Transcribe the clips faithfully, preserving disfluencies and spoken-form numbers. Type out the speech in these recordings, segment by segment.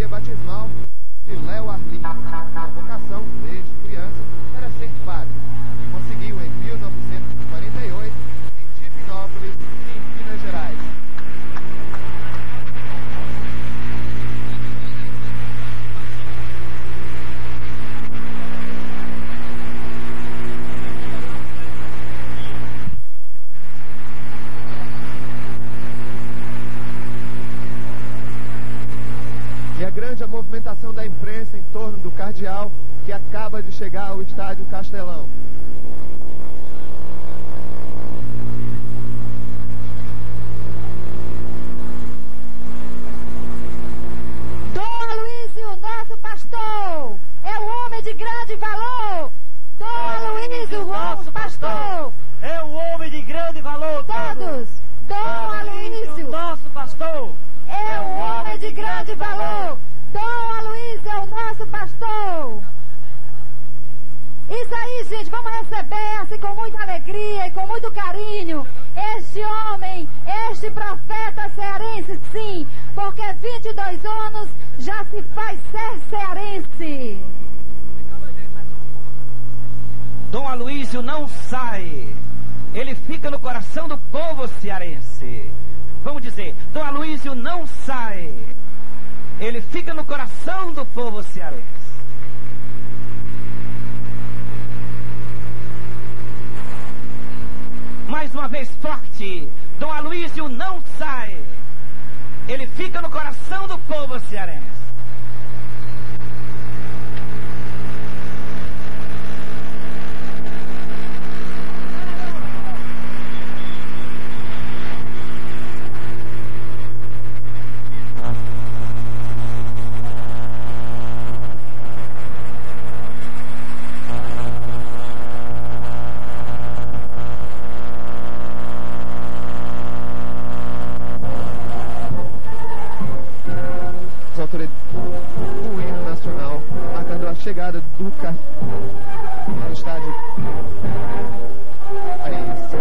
bateria batismal de Léo Arlindo. Sua vocação, desde criança, era ser padre. Conseguiu em mil novecentos e quarenta e oito, em Divinópolis, em Minas Gerais. E a grande movimentação da imprensa em torno do cardeal, que acaba de chegar ao estádio Castelão. Dom Aloísio, nosso pastor, é um homem de grande valor. Dom Aloísio, nosso pastor, é um homem de grande valor. Todos. Dom Aloísio, nosso pastor, é um homem de grande valor. Dom Aloísio é o nosso pastor. Isso aí, gente, vamos receber assim com muita alegria e com muito carinho este homem, este profeta cearense, sim, porque vinte e dois anos já se faz ser cearense. Dom Aloísio não sai, ele fica no coração do povo cearense. Vamos dizer, Dom Aloísio não sai, ele fica no coração do povo cearense. Mais uma vez forte, Dom Aloísio não sai, ele fica no coração do povo cearense. O hino nacional marcando a chegada do car... no estádio. É isso.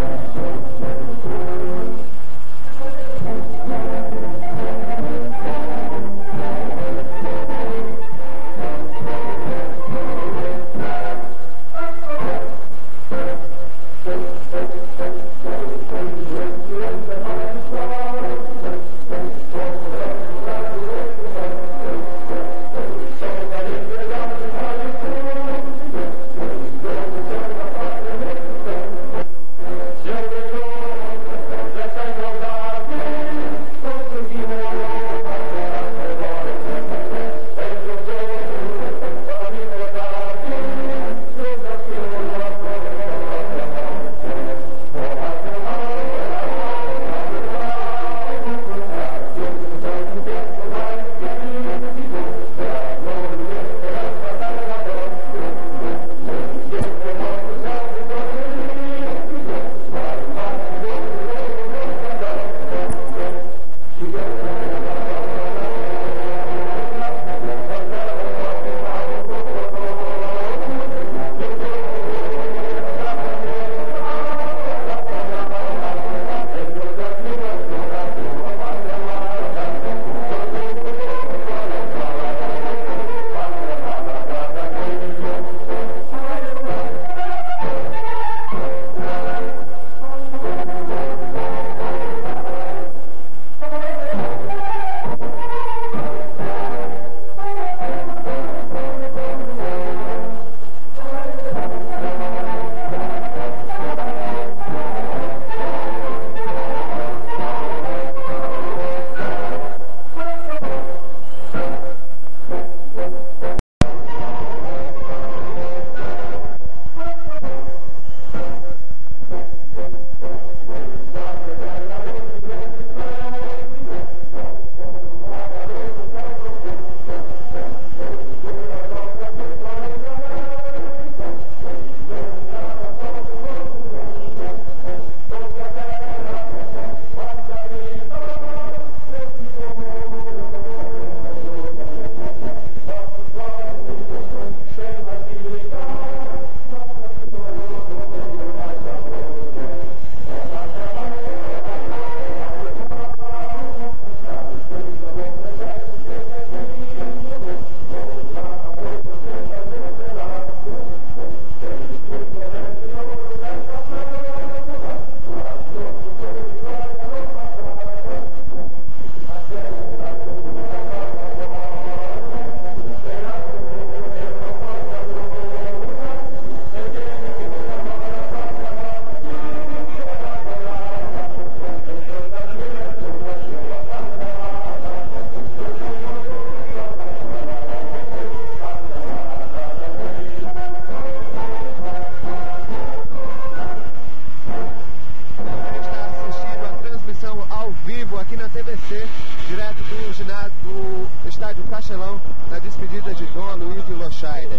Estamos ao vivo aqui na T V C, direto do ginásio do Estádio Castelão, na despedida de Dom Aloysio Loscheider.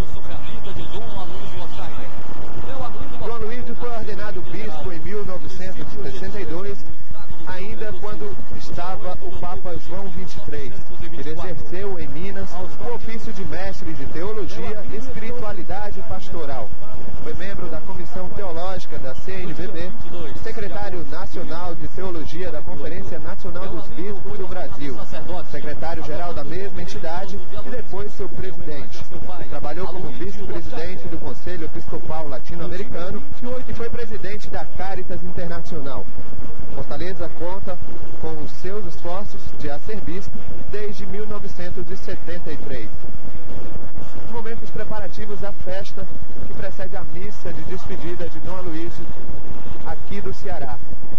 Dom Aloysio foi ordenado bispo em mil novecentos e sessenta e dois, ainda quando estava o Papa João vinte e três. Ele exerceu em Minas o ofício de mestre de teologia, espiritualidade e pastoral. Foi membro da Comissão Teológica da C N B B, secretário nacional de teologia da Conferência Nacional dos Bispos do Brasil, secretário-geral da mesma entidade e depois seu presidente. Trabalhou como vice-presidente do Conselho Episcopal Latino-Americano e foi presidente da Caritas Internacional. Fortaleza conta com os seus esforços de arcebispo desde mil novecentos e setenta e três. No momento dos preparativos da festa que precede a missa de despedida de Dom Aloysio aqui do Ceará.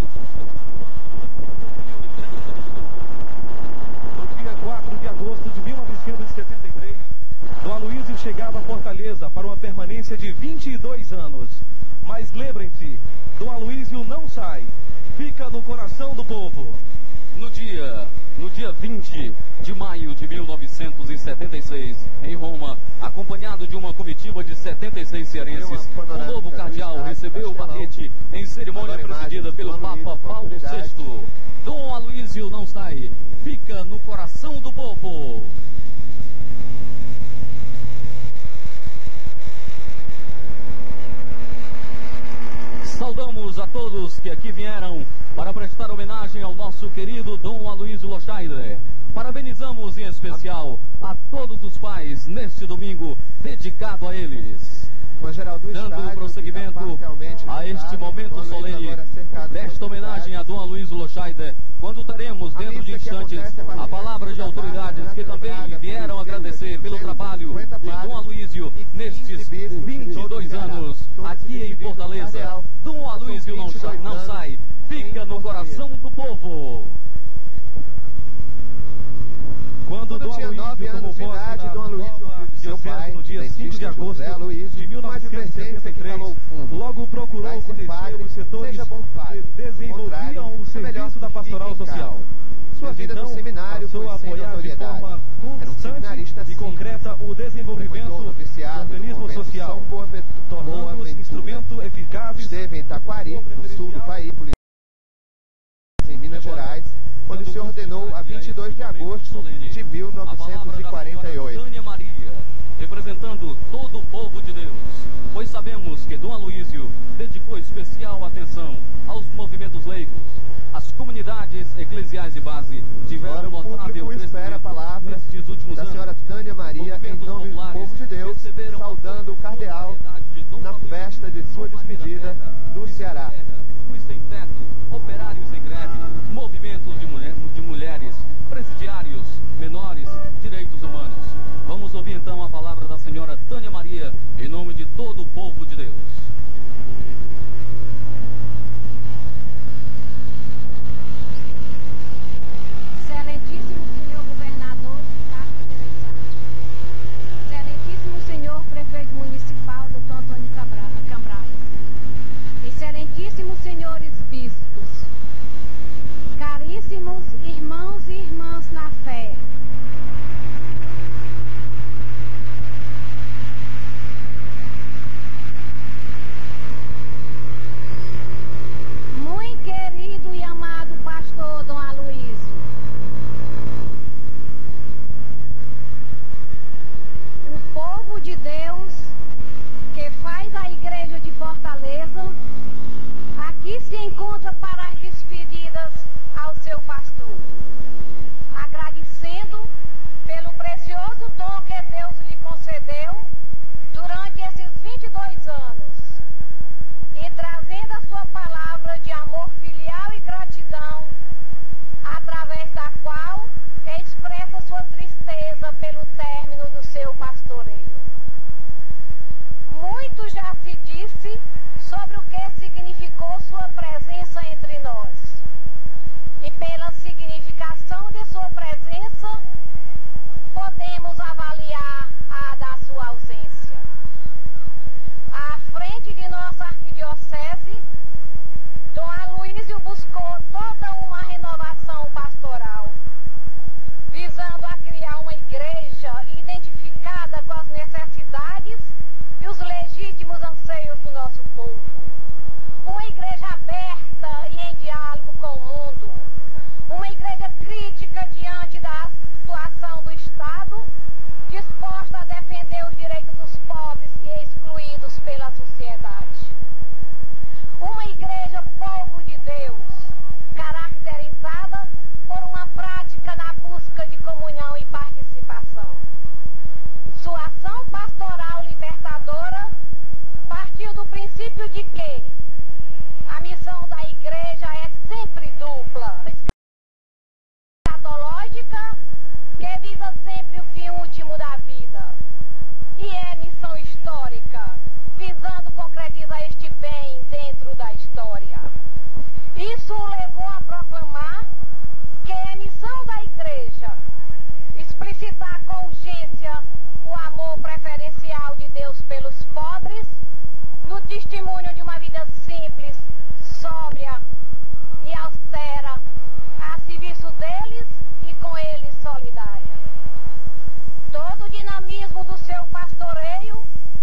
No dia quatro de agosto de mil novecentos e setenta e três, Dom Aloysio chegava a Fortaleza para uma permanência de vinte e dois anos. Mas lembrem-se, Dom Aloysio não sai, fica no coração do povo. No dia, no dia vinte de maio de mil novecentos e setenta e seis, em Roma, acompanhado de uma comitiva de setenta e seis cearenses, o novo cardeal recebeu o barrete em cerimônia presidida pelo Papa Paulo sexto. Dom Aloysio não sai, fica no coração do povo. Saudamos a todos que aqui vieram para prestar homenagem ao nosso querido Dom Aloysio Loscheider. Parabenizamos em especial a todos os pais neste domingo dedicado a eles. Dando prosseguimento a este momento solene desta homenagem a Dom Aloysio Loscheider, quando teremos dentro de instantes a palavra de autoridades que também vieram agradecer pelo trabalho de Dom Aloysio nestes vinte e dois anos aqui em Fortaleza. Dom Aloysio não, não sai, fica no coração do povo. Quando Dom Aloysio tomou posse na nova diocese no dia cinco de agosto de mil novecentos e setenta e três, logo procurou conhecer os setores que desenvolviam o serviço da pastoral social. Sua vida no seminário passou a apoiar de forma constante e concreta o desenvolvimento do organismo social, tornando-os instrumento eficaz. Esteve em Taquari, no sul do país, em Minas Gerais, onde se ordenou a vinte e dois de agosto de mil novecentos e quarenta e oito. Tânia Maria, representando todo o povo de Deus, pois sabemos que Dom Aloysio dedicou especial atenção aos movimentos leigos. As comunidades eclesiais de base tiveram notável crescimento nestes últimos anos. Da senhora Tânia Maria, em nome do povo de Deus, saudando o cardeal na festa de sua despedida do Ceará. Os sem-teto, operários em greve, movimentos de, mulher, de mulheres, presidiários, menores, direitos humanos. Vamos ouvir então a palavra da senhora Tânia Maria, em nome de todo o povo de Deus. Excelentíssimo senhor governador do Estado de Ceará, excelentíssimo senhor prefeito municipal, doutor Antônio Cambraia, excelentíssimos senhores bispos, caríssimos irmãos e irmãs na fé, muito querido e amado pastor Dom Aloysio, o povo de Deus que faz a igreja de Fortaleza aqui se encontra para as despedidas ao seu pastor, agradecendo pelo precioso dom que Deus lhe concedeu durante esses vinte e dois anos e trazendo a sua palavra de amor filial e gratidão, através da qual expressa sua tristeza pelo término do seu pastoreio. Muito já se disse sobre o que significou sua presença entre nós. E pela significação de sua presença, podemos avaliar a da sua ausência. À frente de nossa arquidiocese, Dom Aloysio buscou toda uma renovação igreja crítica diante da atuação do Estado, disposta a defender os direitos dos pobres e excluídos pela sociedade. Uma igreja povo de Deus, caracterizada por uma prática na busca de comunhão e participação. Sua ação pastoral libertadora partiu do princípio de que a missão da igreja é sempre dupla. Escatológica, que visa sempre o fim último da vida. E é missão histórica, visando concretizar este bem dentro da história. Isso o levou a proclamar que é missão da igreja explicitar com urgência o amor preferencial de Deus pelos pobres, no testemunho de uma vida simples, sóbria e austera, a serviço deles e com eles solidária. Todo o dinamismo do seu pastoreio,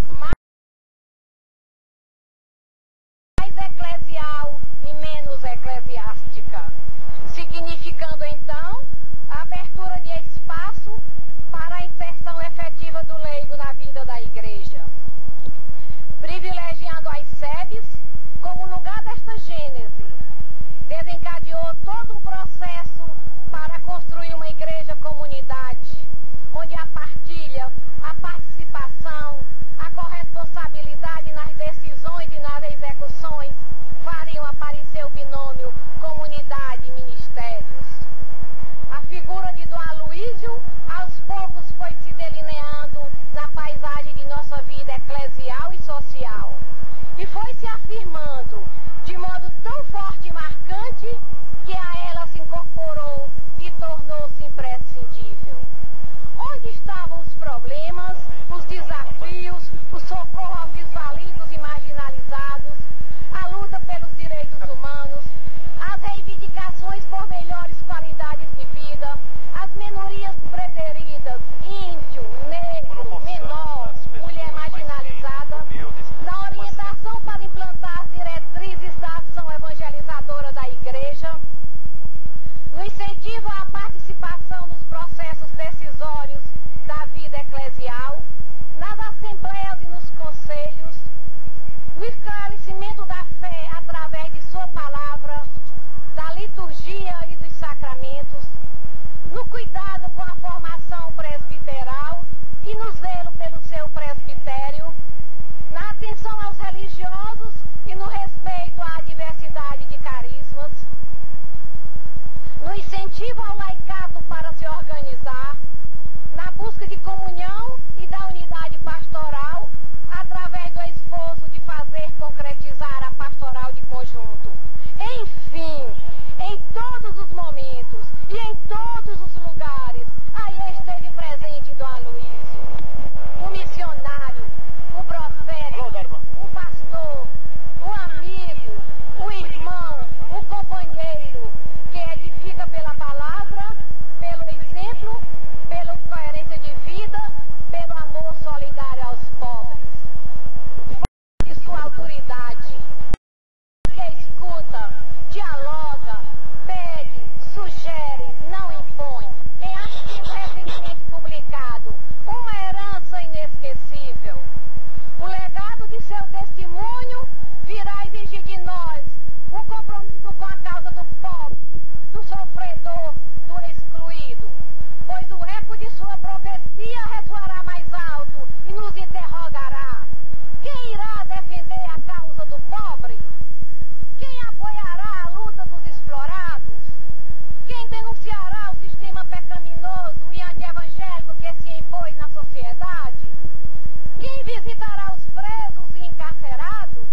mais eclesial e menos eclesiástica, significando então a abertura de espaço para a inserção efetiva do leigo na vida da igreja, privilegiando as sebes como lugar desta gênese, desencadeou todo um processo para construir uma igreja comunidade, onde a partilha, a participação, a corresponsabilidade nas decisões e nas execuções fariam aparecer o binômio comunidade e ministérios. A figura de Dom Aloísio, aos poucos, foi se delineando na paisagem de nossa vida eclesial e social, e foi se afirmando de modo tão forte e marcante que a ela se incorporou e tornou-se imprescindível. Onde estavam os problemas, os desafios, o socorro aos desvalidos e marginalizados, a luta pelos direitos humanos, as reivindicações por melhores qualidades de vida, as minorias preteridas, índio, negro, menor, mulher marginalizada, na orientação para implantar as diretrizes da ação evangelizadora da igreja, no incentivo à participação nos processos decisórios da vida eclesial, nas assembleias e nos conselhos, no esclarecimento da fé através de sua palavra, da liturgia e dos sacramentos, no cuidado com a formação presbiteral e no zelo pelo seu presbitério, na atenção aos religiosos e no respeito à diversidade de carismas, no incentivo ao laicado para se organizar, na busca de comunhão e da unidade pastoral, através do esforço de fazer concretizar a pastoral de conjunto. Enfim, em todos os momentos e em todos os lugares, aí esteve presente Dom Aloísio, o missionário, o profeta, o pastor, o amigo, o irmão, o companheiro, que edifica pela palavra, pelo exemplo, pela coerência de vida, pelo amor solidário aos pobres. De sua autoridade, que escuta, dialoga, pede, sugere, não impõe. Em artigo recentemente publicado, uma herança inesquecível. O legado de seu testemunho virá exigir de nós um compromisso com a causa do pobre, do sofredor, do excluído, pois o eco de sua profecia ressoará mais alto e nos interrogará: quem irá defender a causa do pobre? Quem apoiará a luta dos explorados? Quem denunciará o sistema pecaminoso e antievangélico que se impôs na sociedade? Quem visitará os presos e encarcerados?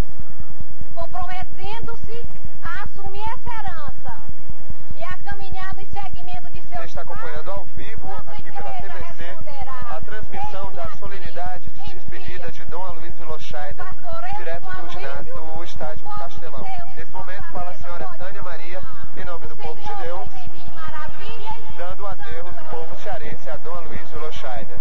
Comprometendo-se a assumir essa herança e a caminhar no segmento de seus. Você está acompanhando ao vivo, aqui pela T V C, a transmissão da solenidade de despedida de Dom Aloísio Lochaida, direto do ginásio do Estádio Castelão. Nesse momento fala a senhora Tânia Maria, em nome do povo de Deus, dando adeus do povo cearense a Dom Aloísio Lochaida.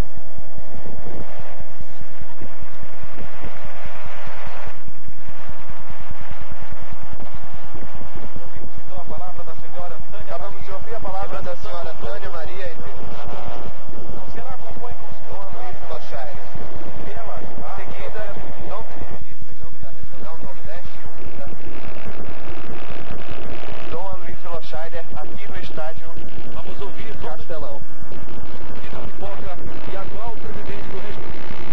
Acabamos de ouvir a palavra da senhora Tânia Maria Henrique. Será acompanhe com o senhor Luiz Lochaire. Em seguida, Dom Benedito, em nome da Regional Nordeste um, Dom Aloysio Lochaire, aqui no estádio. Vamos ouvir Castelão. E atual presidente do Regional.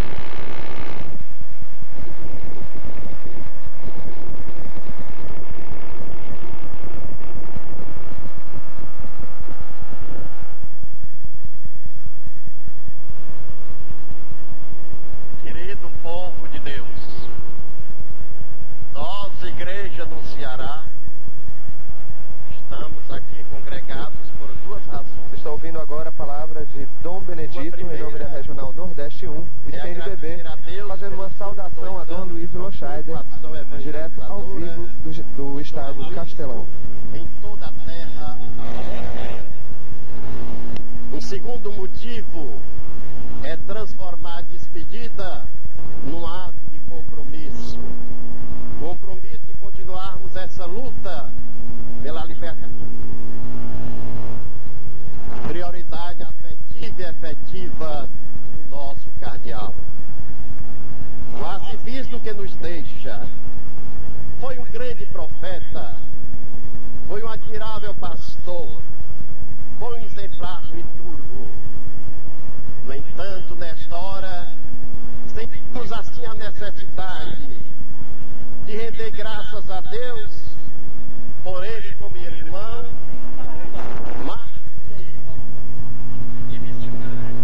Querido povo de Deus, nós, igreja no Ceará, estamos aqui congregados por duas razões. Vocês estão ouvindo agora a palavra de Dom Benedito, em nome da Regional Nordeste um, e C N B B, fazendo uma saudação a Dom Aloysio Lochaire, direto ao vivo do, do estádio Castelão. Em toda a terra. O segundo motivo é transformar a despedida num ato de compromisso. Compromisso de continuarmos essa luta pela libertação. Prioridade afetiva e efetiva do nosso cardeal. O arcebispo que nos deixa foi um grande profeta, foi um admirável pastor, foi um exemplar liturgo. No entanto, nesta hora, sentimos assim a necessidade de render graças a Deus por ele como irmão, mártir e missionário.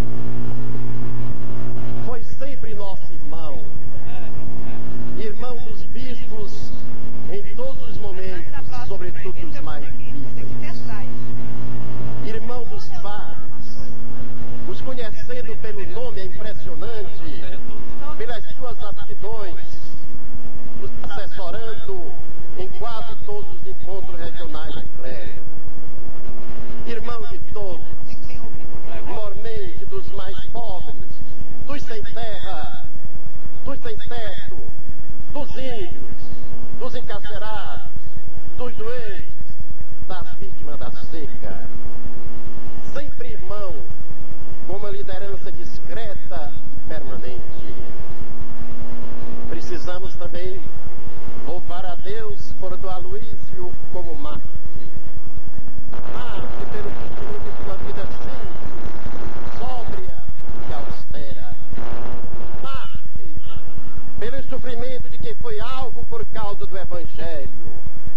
Foi sempre nosso irmão, irmão dos bispos em todos os momentos, sobretudo os mais difíceis, irmão dos padres, os conhecendo pelo nome, é impressionante, pelas suas aptidões, nos assessorando em quase todos os encontros regionais de clero. Irmão de todos, mormente dos mais pobres, dos sem terra, dos sem teto, dos índios, dos encarcerados, dos doentes, das vítimas da seca. Sempre irmão, com uma liderança discreta e permanente. Precisamos também louvar a Deus por Dom Aloysio como mártir. Mártir pelo futuro de sua vida simples, sóbria e austera. Mártir pelo sofrimento de quem foi alvo por causa do Evangelho.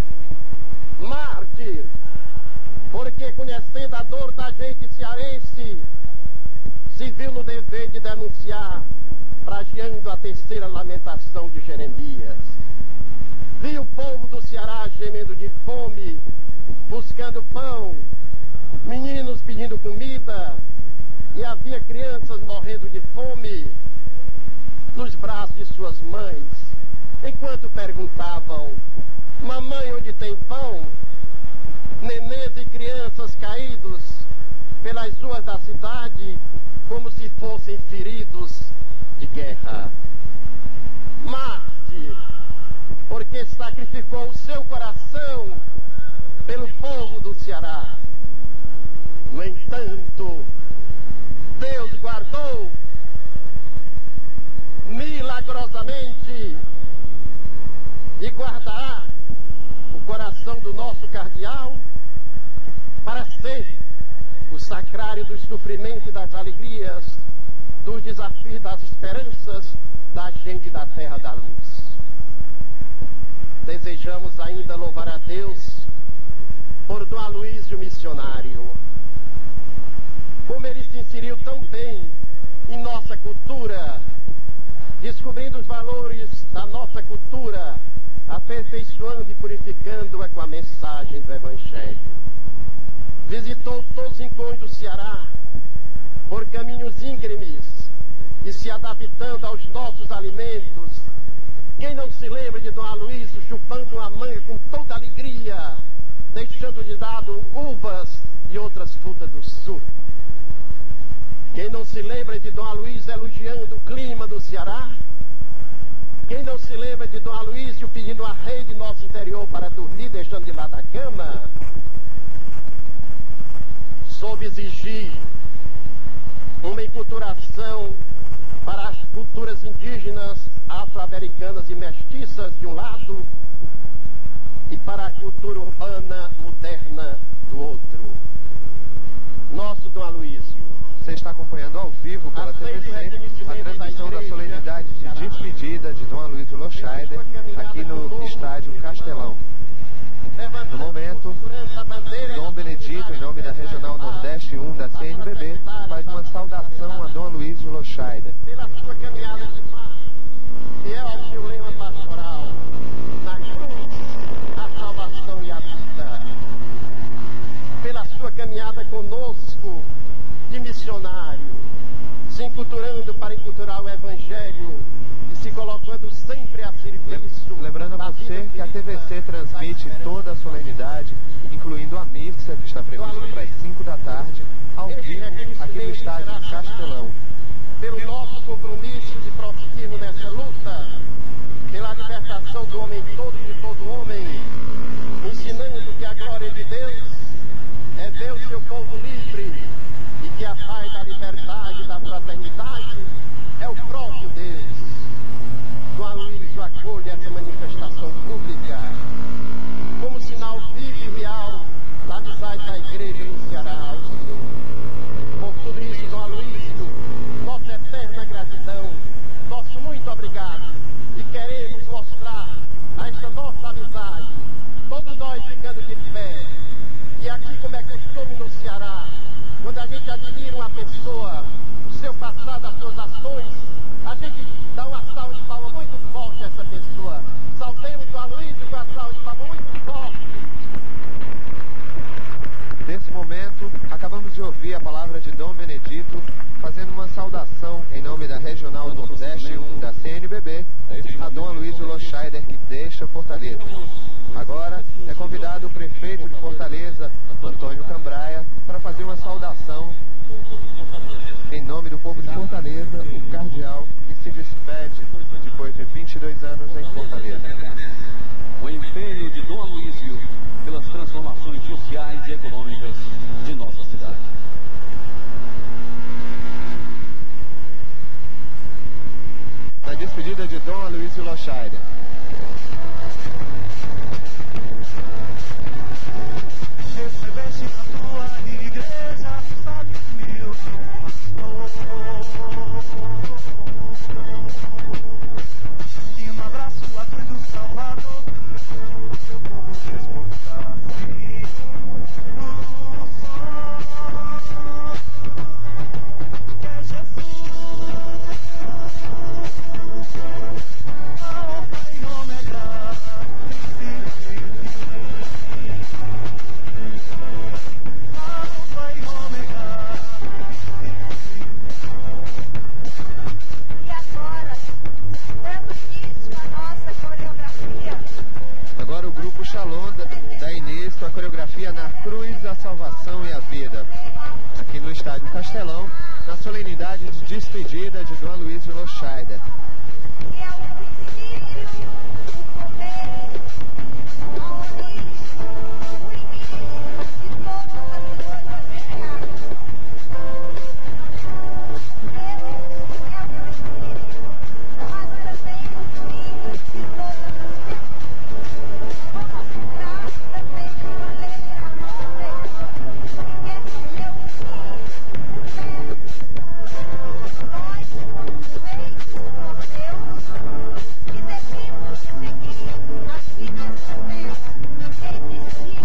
Mártir porque, conhecendo a dor da gente cearense, se viu no dever de denunciar, pragiando a terceira lamentação de Jeremias. Viu o povo do Ceará gemendo de fome, buscando pão, meninos pedindo comida, e havia crianças morrendo de fome nos braços de suas mães, enquanto perguntavam: mamãe, onde tem pão? Nenês e crianças caídos pelas ruas da cidade como se fossem feridos de guerra. Mártir, porque sacrificou o seu coração pelo povo do Ceará. No entanto, Deus guardou milagrosamente e guardará o coração do nosso cardeal para ser o sacrário dos sofrimentos e das alegrias, dos desafios e das esperanças da gente da terra da luz. Desejamos ainda louvar a Deus por Dom Aloysio missionário. Como ele se inseriu tão bem em nossa cultura, descobrindo os valores da nossa cultura, aperfeiçoando e purificando-a com a mensagem do Evangelho. Visitou todos os encontros do Ceará por caminhos íngremes e se adaptando aos nossos alimentos. Quem não se lembra de Dom Aloysio chupando uma manga com toda alegria, deixando de lado uvas e outras frutas do sul? Quem não se lembra de Dom Aloysio elogiando o clima do Ceará? Quem não se lembra de Dom Aloysio pedindo a rede nosso interior para dormir, deixando de lado a cama? resolve exigir uma enculturação para as culturas indígenas, afro-americanas e mestiças de um lado e para a cultura urbana moderna do outro. Nosso Dom Aloísio. Você está acompanhando ao vivo pela T V C a transmissão da solenidade de despedida de Dom Aloísio Loscheider aqui no estádio Castelão. No momento, Dom Benedito, em nome da Regional Nordeste um da C N B B, faz uma saudação a Dom Aloísio Loscheider. Pela sua caminhada de paz, fiel ao seu lema pastoral, na cruz, a salvação e a vida. Pela sua caminhada conosco, de missionário, se enculturando para enculturar o Evangelho e se colocando sempre a serviço. Lembrando a você que a T V C transmite toda a solenidade, incluindo a missa que está prevista para as cinco da tarde, ao vivo aqui no estádio Castelão. Pelo nosso compromisso de prosseguirmos nessa luta, pela libertação do homem todo e de todo homem, ensinando que a glória de Deus é ver o seu povo livre e que a paz da liberdade e da fraternidade é o próprio Deus. Dom Aloísio acolhe essa manifestação pública como sinal vivo e real da amizade da Igreja no Ceará ao Senhor. Por tudo isso, Dom Aloísio, nossa eterna gratidão, nosso muito obrigado, e queremos mostrar a esta nossa amizade, todos nós ficando de pé. E aqui, como é costume no Ceará, quando a gente admira uma pessoa, o seu passado, as suas ações, a gente dá uma salva de palma muito forte a essa pessoa. Saudemos o Aloísio com a salva de palma muito forte. Nesse momento, acabamos de ouvir a palavra de Dom Benedito, fazendo uma saudação em nome da Regional Nordeste um da C N B B, a Dom Aloísio Loscheider, que deixa Fortaleza. Agora é convidado o prefeito de Fortaleza, Antônio Cambraia, para fazer uma saudação em nome do povo de Fortaleza, o cardeal que se despede depois de vinte e dois anos em Fortaleza. O empenho de Dom Aloísio pelas transformações sociais e econômicas de nossa cidade. Na despedida de Dom Aloísio Loscheider. Recebeste na tua igreja, sabe meu e um abraço à cruz do Salvador, eu vou desmontar assim no sol, que é Jesus, Alfa e Ômega, princípio e Agora o grupo Shalom dá início à coreografia Na Cruz, a Salvação e a Vida, aqui no estádio Castelão, na solenidade de despedida de Dom Aloísio Loscheider. Nós,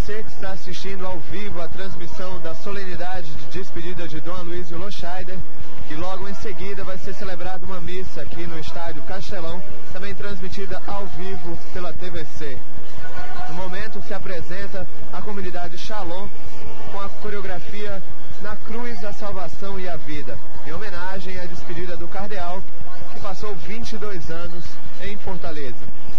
Você que está assistindo ao vivo a transmissão da solenidade de despedida de Dom Aloysio Loscheider, que logo em seguida vai ser celebrada uma missa aqui no estádio Castelão, também transmitida ao vivo pela T V C. No momento se apresenta a comunidade Shalom com a coreografia Na Cruz, a Salvação e a Vida, em homenagem à despedida do cardeal, que passou vinte e dois anos em Fortaleza.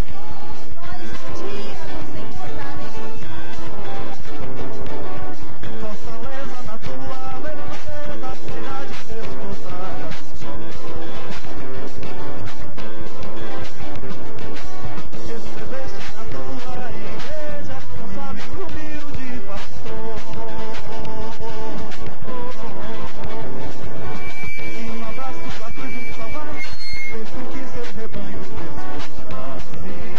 Fortaleza na tua verdadeira da cidade despotada. Recebeste na tua igreja um sábio humilde pastor. E um abraço da cruz do Calvário, fez com que seu rebanho desposasse.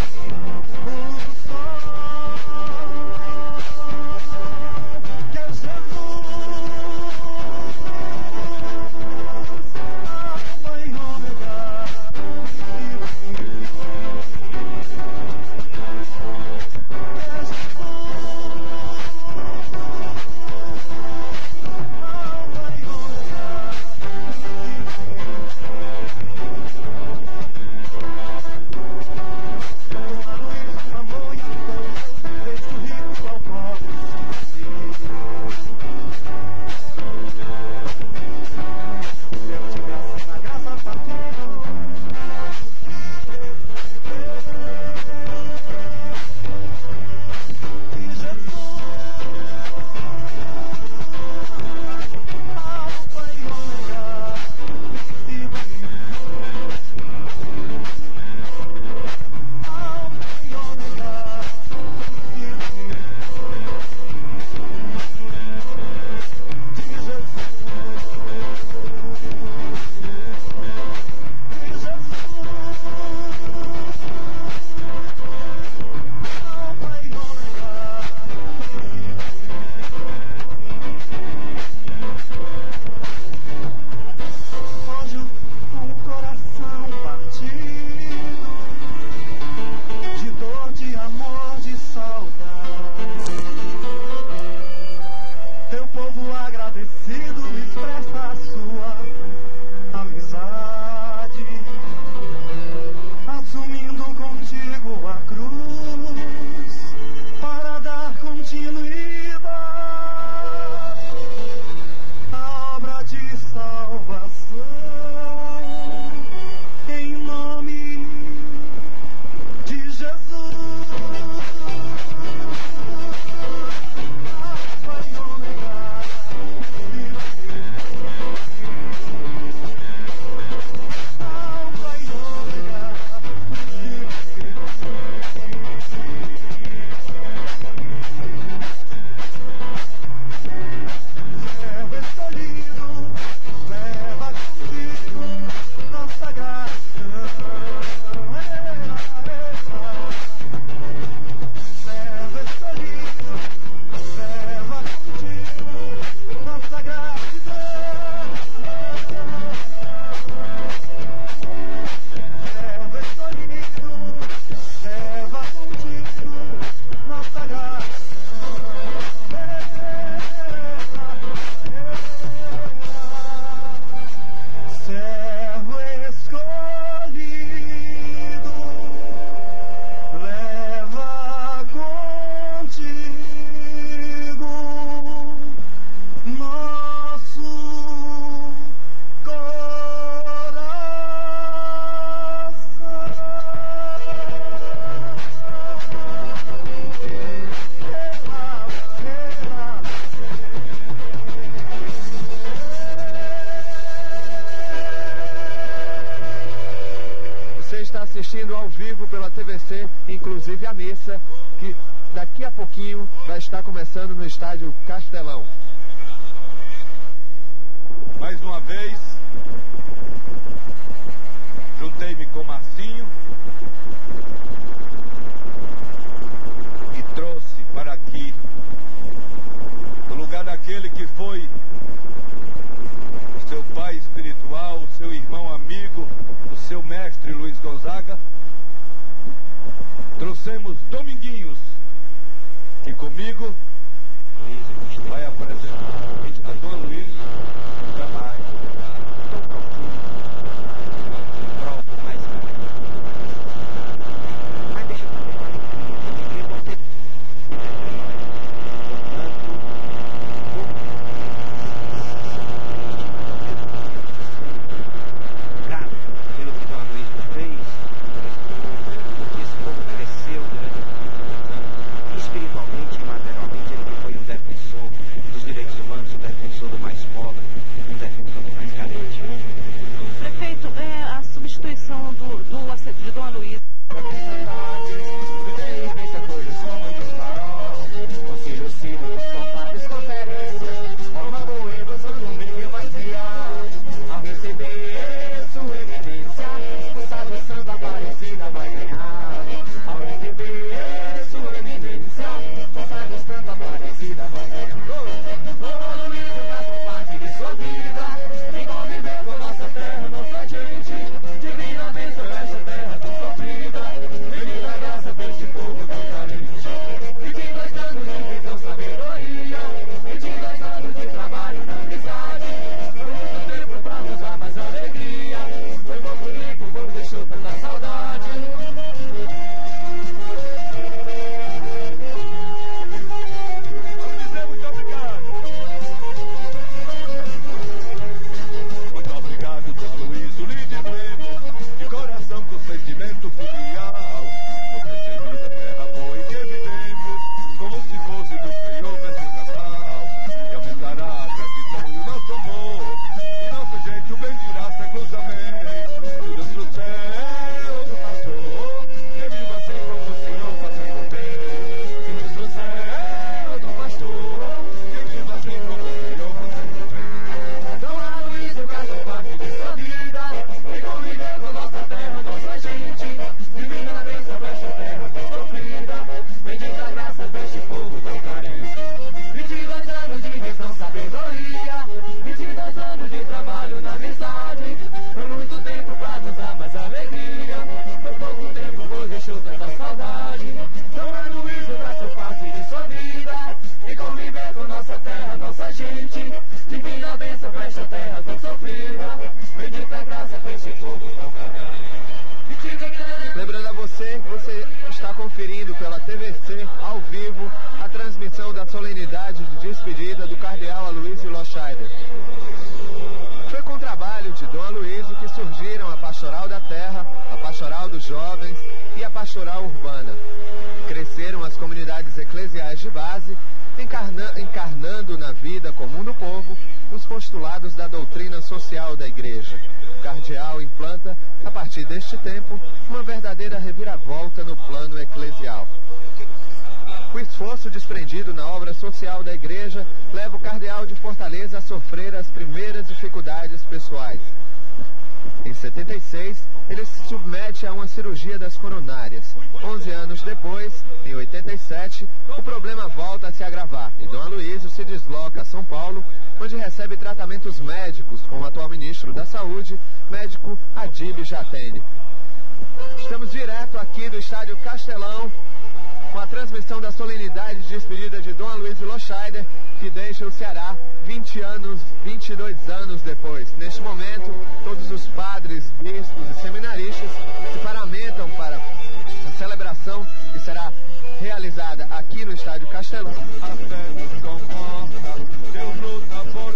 Assistindo ao vivo pela T V C, inclusive a missa, que daqui a pouquinho vai estar começando no estádio Castelão. Mais uma vez, juntei-me com Marcinho e trouxe para aqui, no lugar daquele que foi seu pai espiritual, seu irmão amigo, o seu mestre Luiz Gonzaga, trouxemos Dominguinhos, E comigo vai apresentar a Dom Luiz um trabalho tão profundo em prol do mais grande. Mas deixa eu fazer uma alegria, uma alegria por ter portanto, grato pelo que Dom Luiz fez por esse povo, porque esse povo cresceu durante muitos anos, espiritualmente e materialmente. Ele que foi um defensor dos direitos humanos, um defensor do mais pobre, um defensor do mais carente. Prefeito, é a substituição do, do de Dom Luiz. Lembrando a você que você está conferindo pela T V C, ao vivo, a transmissão da solenidade de despedida do cardeal Aloysio Loscheider. Foi com o trabalho de Dom Aloysio que surgiram a Pastoral da Terra, a Pastoral dos Jovens e a Pastoral Urbana. Cresceram as comunidades eclesiais de base, encarna, encarnando na vida comum do povo os postulados da doutrina social da Igreja. O cardeal implanta, a partir deste tempo, uma verdadeira reviravolta no plano eclesial. O esforço desprendido na obra social da Igreja leva o cardeal de Fortaleza a sofrer as primeiras dificuldades pessoais. Em setenta e seis, ele se submete a uma cirurgia das coronárias. Onze anos depois, em oitenta e sete, o problema volta a se agravar e Dom Aloysio se desloca a São Paulo, onde recebe tratamentos médicos com o atual ministro da Saúde, médico Adib Jatene. Estamos direto aqui do estádio Castelão, com a transmissão da solenidade de despedida de Dom Aloysio Loscheider, que deixa o Ceará vinte anos, vinte e dois anos depois. Neste momento, todos os padres, bispos e seminaristas se paramentam para a celebração que será realizada aqui no estádio Castelão. Deus luta por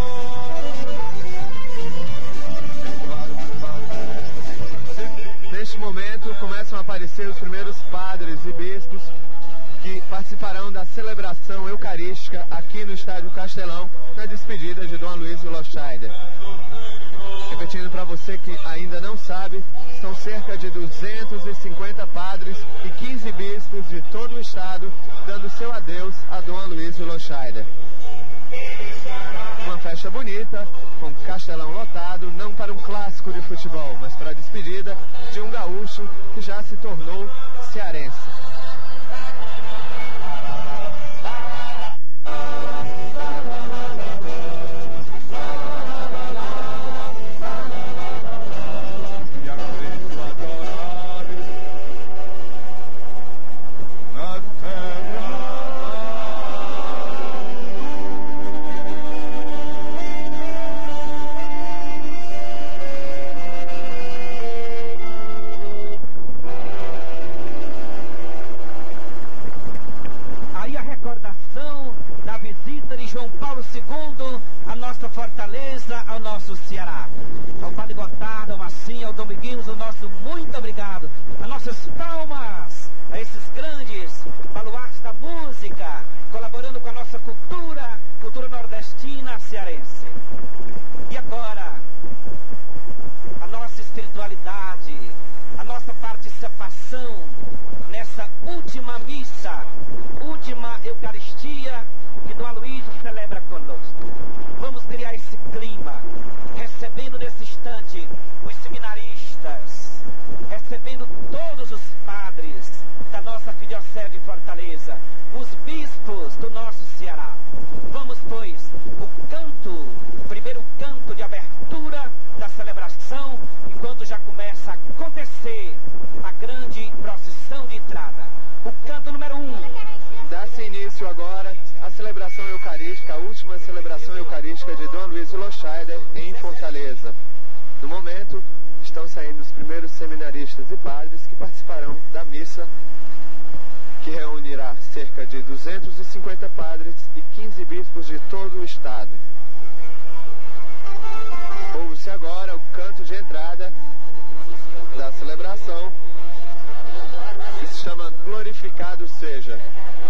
Neste momento, começam a aparecer os primeiros padres e bispos que participarão da celebração eucarística aqui no estádio Castelão, na despedida de Dom Aloysio Loscheider. Repetindo para você que ainda não sabe, são cerca de duzentos e cinquenta padres e quinze bispos de todo o estado dando seu adeus a Dom Aloysio Loscheider. Uma festa bonita, com Castelão lotado, não para um clássico de futebol, mas para a despedida de um gaúcho que já se tornou cearense. na terra. Fortaleza, ao nosso Ceará. Ao Padre Gotardo, ao Massinha, ao Dominguinhos, o nosso muito obrigado. As nossas palmas a esses grandes baluartes da música, colaborando com a nossa cultura, cultura nordestina cearense. E agora, a nossa espiritualidade, a nossa participação nessa última missa, última Eucaristia que Dom Aloysio celebra conosco. Vamos criar esse clima, recebendo nesse instante os seminaristas, recebendo todos os padres da nossa arquidiocese de Fortaleza, os bispos do nosso Ceará. Vamos, pois, o canto, o primeiro canto de abertura da celebração, enquanto já começa a acontecer a grande procissão de entrada. O canto número um. Dá-se início agora a celebração eucarística, a última celebração eucarística de Dom Aloysio Loscheider em Fortaleza. No momento, estão saindo os primeiros seminaristas e padres que participarão da missa, que reunirá cerca de duzentos e cinquenta padres e quinze bispos de todo o estado. Ouve-se agora o canto de entrada da celebração, que se chama Glorificado Seja.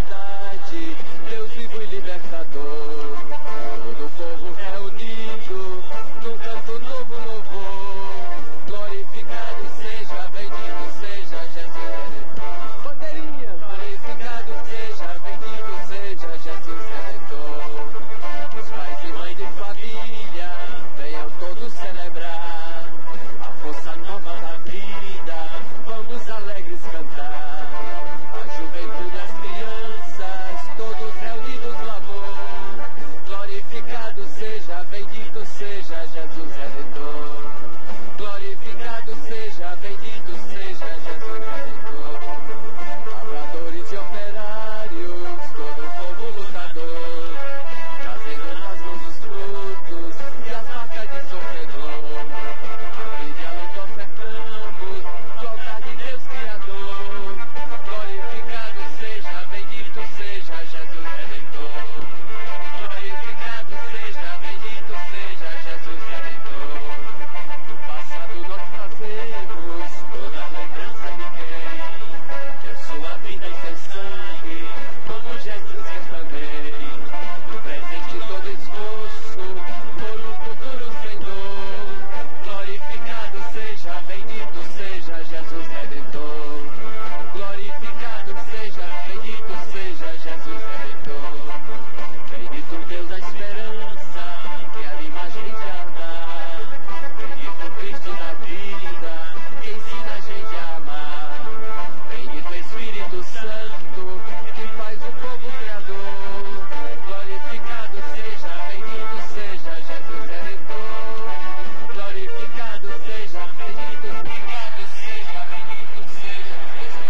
Deus vivo e libertador, todo o povo reunido, num canto novo, louvor, glorificado seja, bendito seja Jesus. Bandeirinha, glorificado seja, bendito seja Jesus Redentor. Os pais e mães de família, venham todos celebrar a força nova da vida, vamos alegres cantar. A juventude, as crianças, todos reunidos no amor, glorificado seja, bendito seja Jesus Redentor. Glorificado seja, bendito seja Jesus Redentor. Labradores e operários, todo o povo lutador, trazendo nas mãos os frutos e as marcas de sofredor. A vida e a luta ofertamos, glória de Deus Criador. Glorificado seja, bendito seja Jesus Redentor. Glorificado seja, bendito seja Jesus Redentor. No passado nós trazemos toda a lembrança de quem deu sua vida e seu sangue, como Jesus fez também. No presente todo esforço, por um futuro sem dor. Glorificado seja, bendito seja Jesus Redentor. Glorificado seja, bendito seja Jesus Redentor. Bendito Deus da esperança, que anima a gente a andar. Bendito Cristo da vida, que ensina a gente a amar. Bendito Espírito Santo, que faz o povo criador. Glorificado seja, bendito seja Jesus Redentor. Glorificado seja, bendito, obrigado seja, bendito seja Jesus.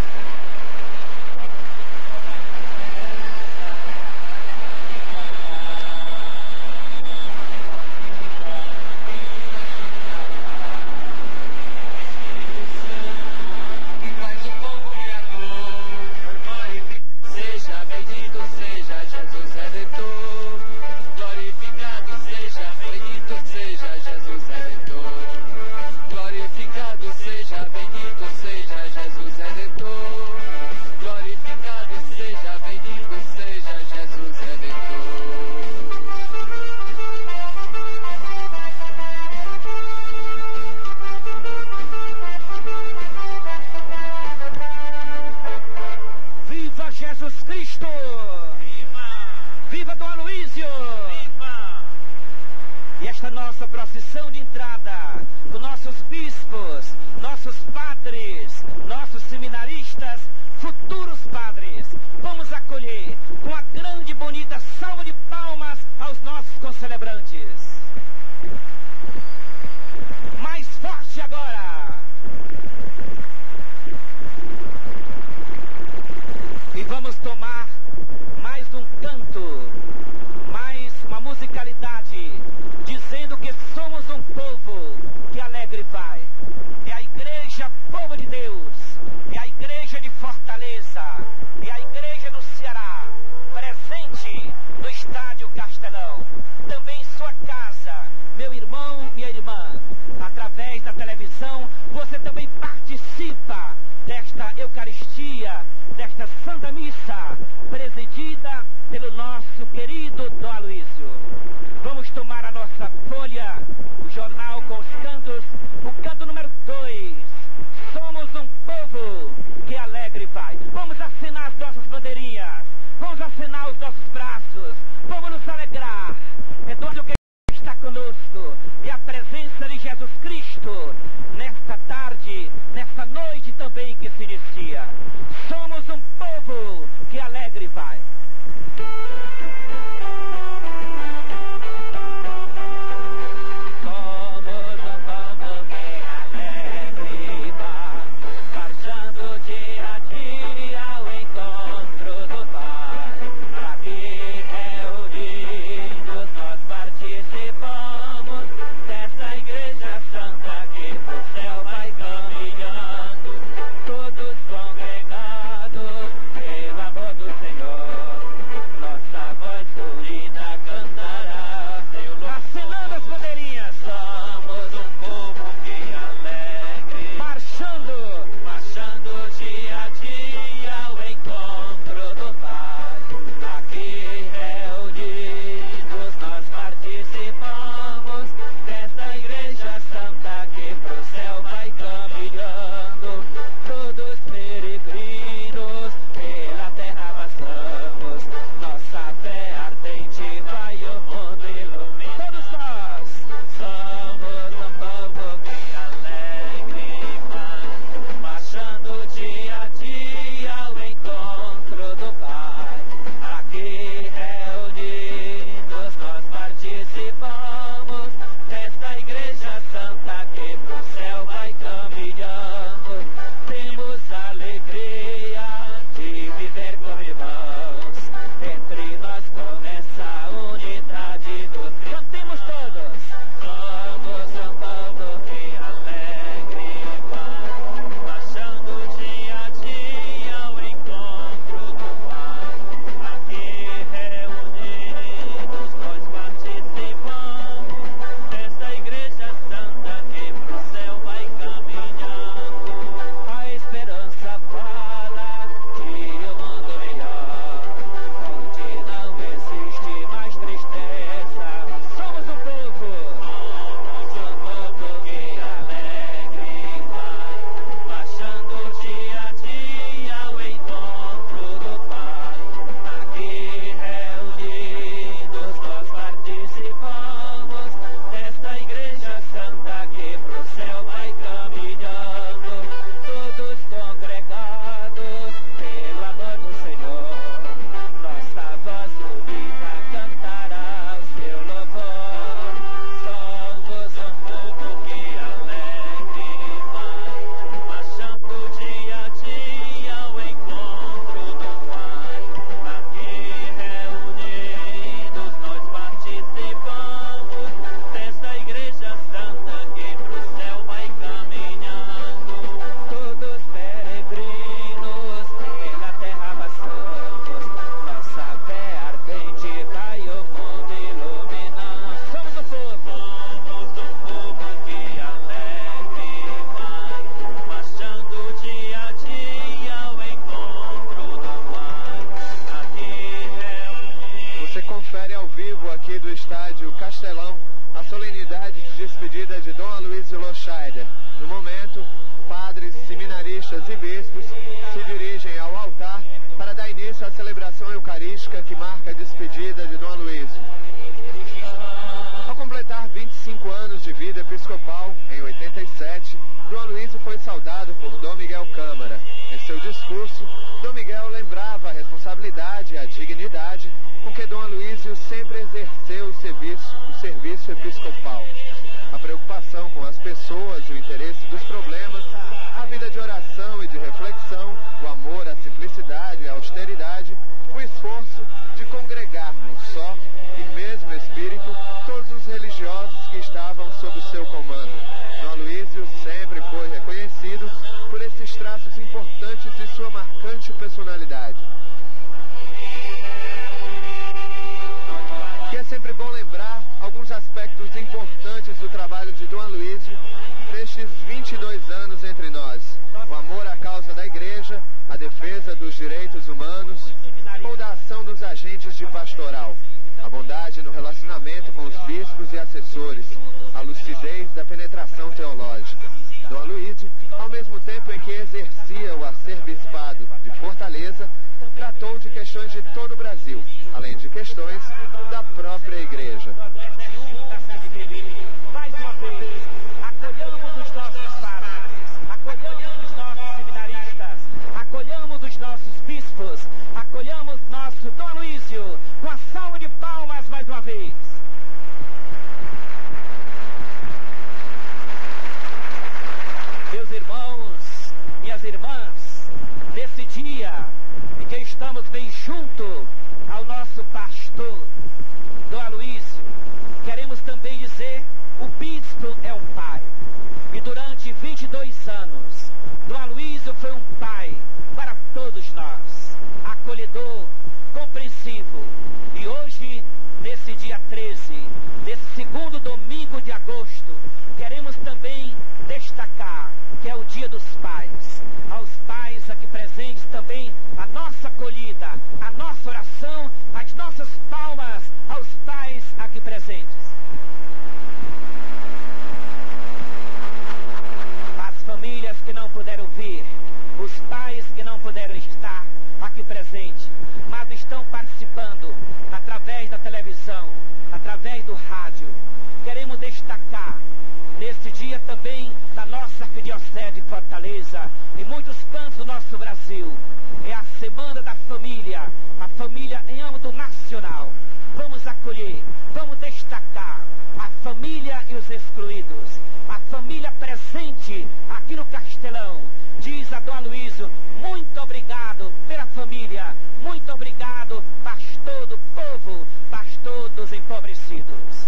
Que faz o povo criador, seja bendito seja Jesus Redentor. Glorificado seja, bendito seja Jesus Redentor. Glorificado seja, bendito seja Jesus Redentor. Glorificado seja, bendito seja Jesus Redentor. Viva Jesus Cristo! Viva! Viva Dom Aloysio! Viva! E esta nossa procissão de entrada, com nossos bispos, nossos padres, nossos seminaristas, futuros padres, vamos acolher com a grande e bonita salva de palmas aos nossos concelebrantes. Mais forte agora! E vamos tomar mais um canto, mais uma musicalidade, dizendo que somos um povo que alegre vai. É a igreja povo de Deus, é a igreja de Fortaleza, é a igreja do Ceará, presente aqui no Estádio Castelão, também em sua casa, meu irmão, minha irmã, através da televisão, você também participa desta Eucaristia, desta Santa Missa, presidida pelo nosso querido Dom Aloísio. Vamos tomar a nossa folha, o jornal com os cantos, o canto número dois. Somos um povo que alegre vai. Vamos assinar as nossas bandeirinhas, vamos assinar os nossos braços, vamos nos alegrar. É tudo que está conosco e a presença de Jesus Cristo nesta tarde, nesta noite também que se inicia. Somos um povo que alegre vai. Importantes de sua marcante personalidade. aspectos importantes do trabalho de Dom Aloysio nestes vinte e dois anos entre nós. O amor à causa da igreja, a defesa dos direitos humanos ou da ação dos agentes de pastoral, a bondade no relacionamento com os bispos e assessores, a lucidez da penetração teológica. Dom Aloysio, ao mesmo tempo em que exercia o arcebispado de Fortaleza, tratou de questões de todo o Brasil, além de questões da própria igreja. Mais uma vez, acolhamos os nossos padres, acolhamos os nossos seminaristas, acolhamos os nossos bispos, acolhamos nosso Dom Aloysio, com a salva de palmas mais uma vez. Meus irmãos, minhas irmãs, nesse dia em que estamos bem junto ao nosso pastor, Dom Aloysio, queremos também dizer, o bispo é um pai. E durante vinte e dois anos, Dom Aloysio foi um pai para todos nós, acolhedor, compreensivo. E hoje, nesse dia treze, nesse segundo domingo de agosto, queremos também destacar que é o dia dos pais. Aos pais aqui presentes também, a nossa acolhida, a nossa oração, as nossas palmas aos pais aqui presentes. As famílias que não puderam vir, os pais que não puderam estar aqui presentes, mas estão participando através da televisão, através do rádio. Queremos destacar nesse dia também da nossa arquidiocese de Fortaleza, em muitos cantos do nosso Brasil, é a Semana da Família, a família em âmbito nacional. Vamos acolher, vamos destacar a família e os excluídos, a família presente aqui no Castelão. Diz a Dom Aloysio, muito obrigado pela família, muito obrigado, pastor do povo, pastor dos empobrecidos.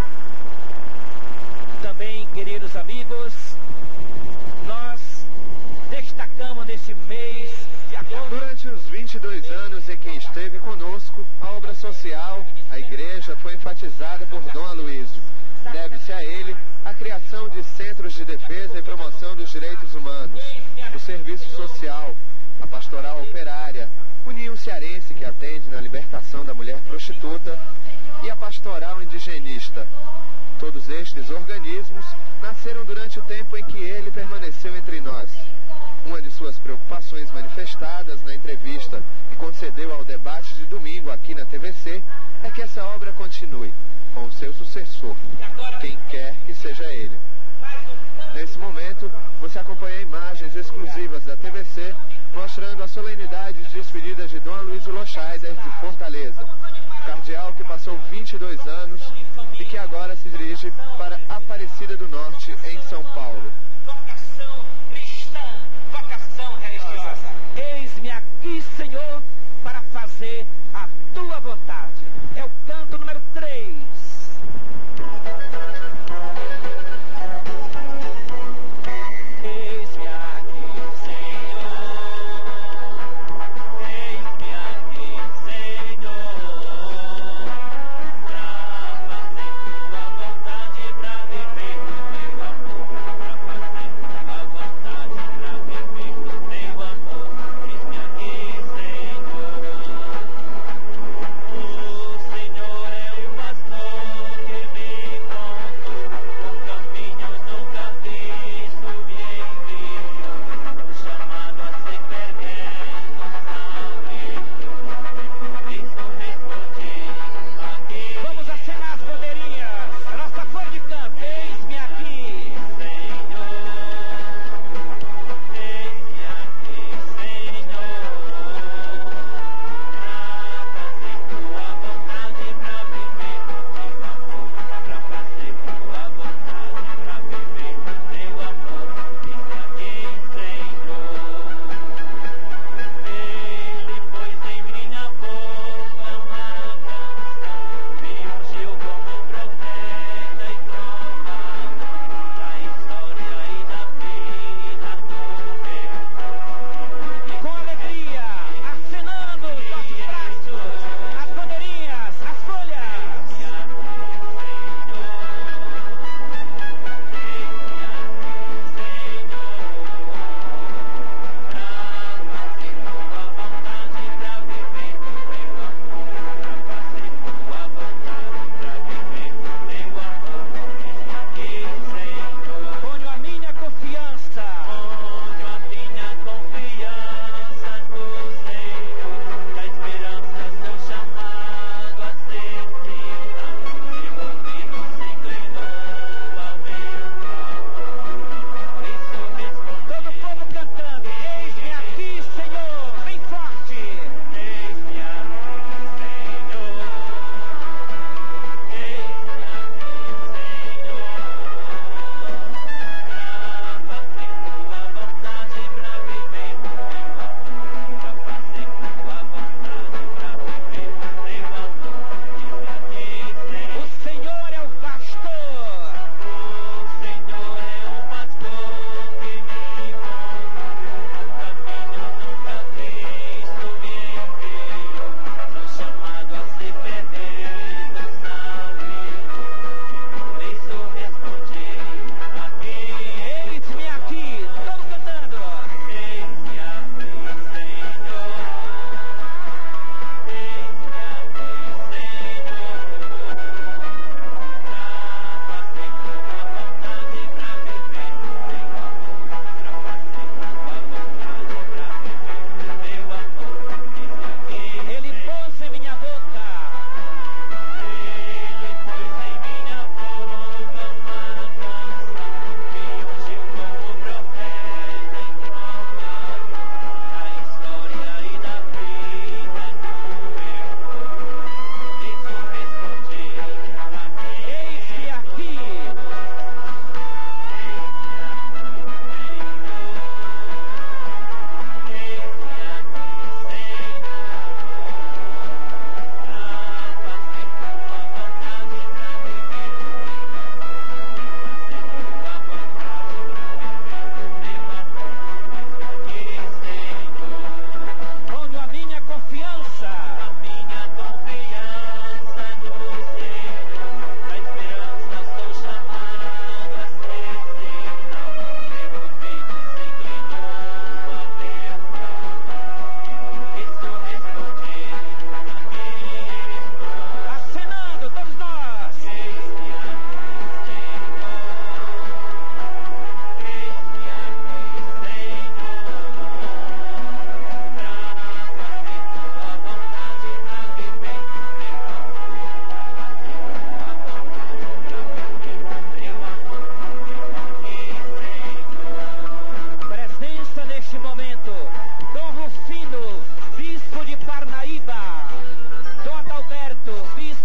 Também, queridos amigos, nós destacamos neste mês de agosto. Durante os vinte e dois anos em que esteve conosco, a obra social, a igreja, foi enfatizada por Dom Aloysio. Deve-se a ele a criação de centros de defesa e promoção dos direitos humanos, o serviço social, a pastoral operária, o Ninho Cearense, que atende na libertação da mulher prostituta, e a pastoral indigenista. Todos estes organismos nasceram durante o tempo em que ele permaneceu entre nós. Uma de suas preocupações manifestadas na entrevista que concedeu ao debate de domingo aqui na T V C é que essa obra continue com o seu sucessor, quem quer que seja ele. Nesse momento, você acompanha imagens exclusivas da T V C mostrando a solenidade de despedida de Dom Aloysio Loscheider de Fortaleza, cardeal que passou vinte e dois anos e que agora se dirige para Aparecida do Norte, em São Paulo. Vocação cristã, vocação religiosa. Eis-me aqui, Senhor, para fazer a tua vontade. É o canto número três. Eis-me aqui, Senhor. Eis-me aqui, Senhor. Pra fazer tua vontade, pra viver o teu amor. Pra fazer tua vontade, pra viver o teu amor. Eis-me aqui, Senhor.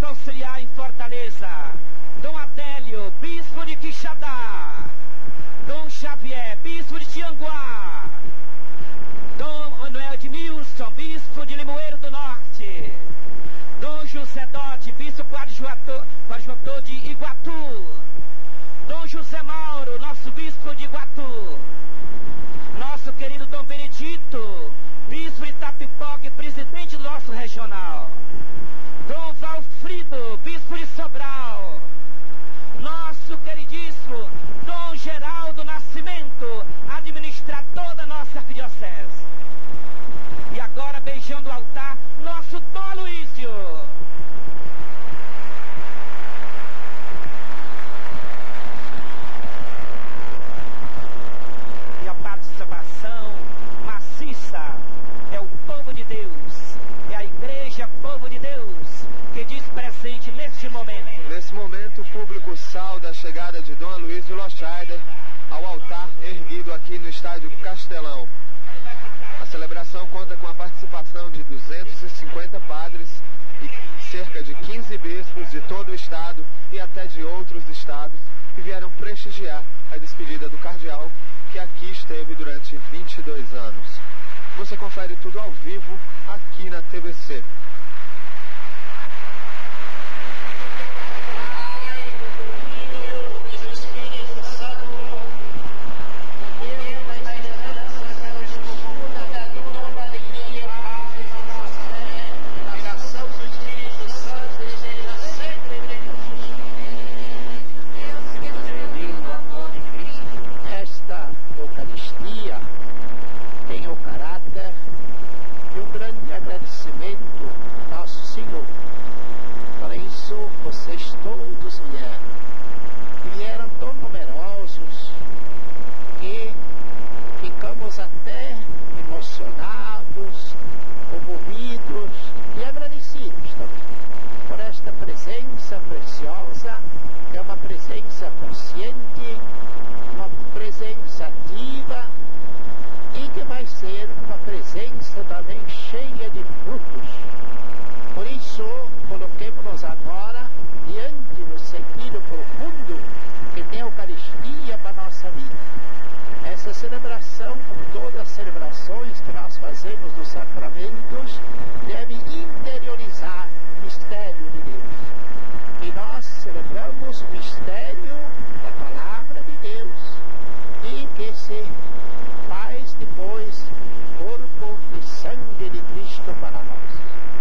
pastorais auxiliar em Fortaleza, Dom Adélio, bispo de Quixadá, Dom Xavier, bispo de Tianguá, Dom Manuel Edmilson, bispo de Limoeiro do Norte, Dom José Dote, bispo coadjutor, coadjutor de Iguatu, Dom José Mauro, nosso bispo de Iguatu, nosso querido Dom Benedito, bispo de Itapipoca e presidente do nosso regional, Dom Valfrido, bispo de Sobral, nosso queridíssimo Dom Geraldo Nascimento, administrador da nossa arquidiocese. E agora, beijando o altar, nosso Dom Aloísio. E a participação maciça é o povo de Deus, é a igreja, povo de Deus, que diz presente neste momento. Nesse momento, o público sauda a chegada de Dom Aloísio Loscheider ao altar erguido aqui no estádio Castelão. A celebração conta com a participação de duzentos e cinquenta padres e cerca de quinze bispos de todo o estado e até de outros estados que vieram prestigiar a despedida do cardeal, que aqui esteve durante vinte e dois anos. Você confere tudo ao vivo aqui na T V C. Eucaristia tem o caráter de um grande agradecimento a Nosso Senhor. Para isso, vocês todos vieram. E vieram tão numerosos que ficamos até emocionados, comovidos e agradecidos também por esta presença preciosa, que é uma presença consciente, uma presença ativa e que vai ser uma presença também cheia de frutos. Por isso, coloquemos-nos agora diante do sentido profundo que tem a Eucaristia para a nossa vida. Essa celebração, como todas as celebrações que nós fazemos dos sacramentos, deve interiorizar o mistério de Deus. E nós celebramos o mistério da Palavra de Deus, e que se faz depois corpo e sangue de Cristo para nós.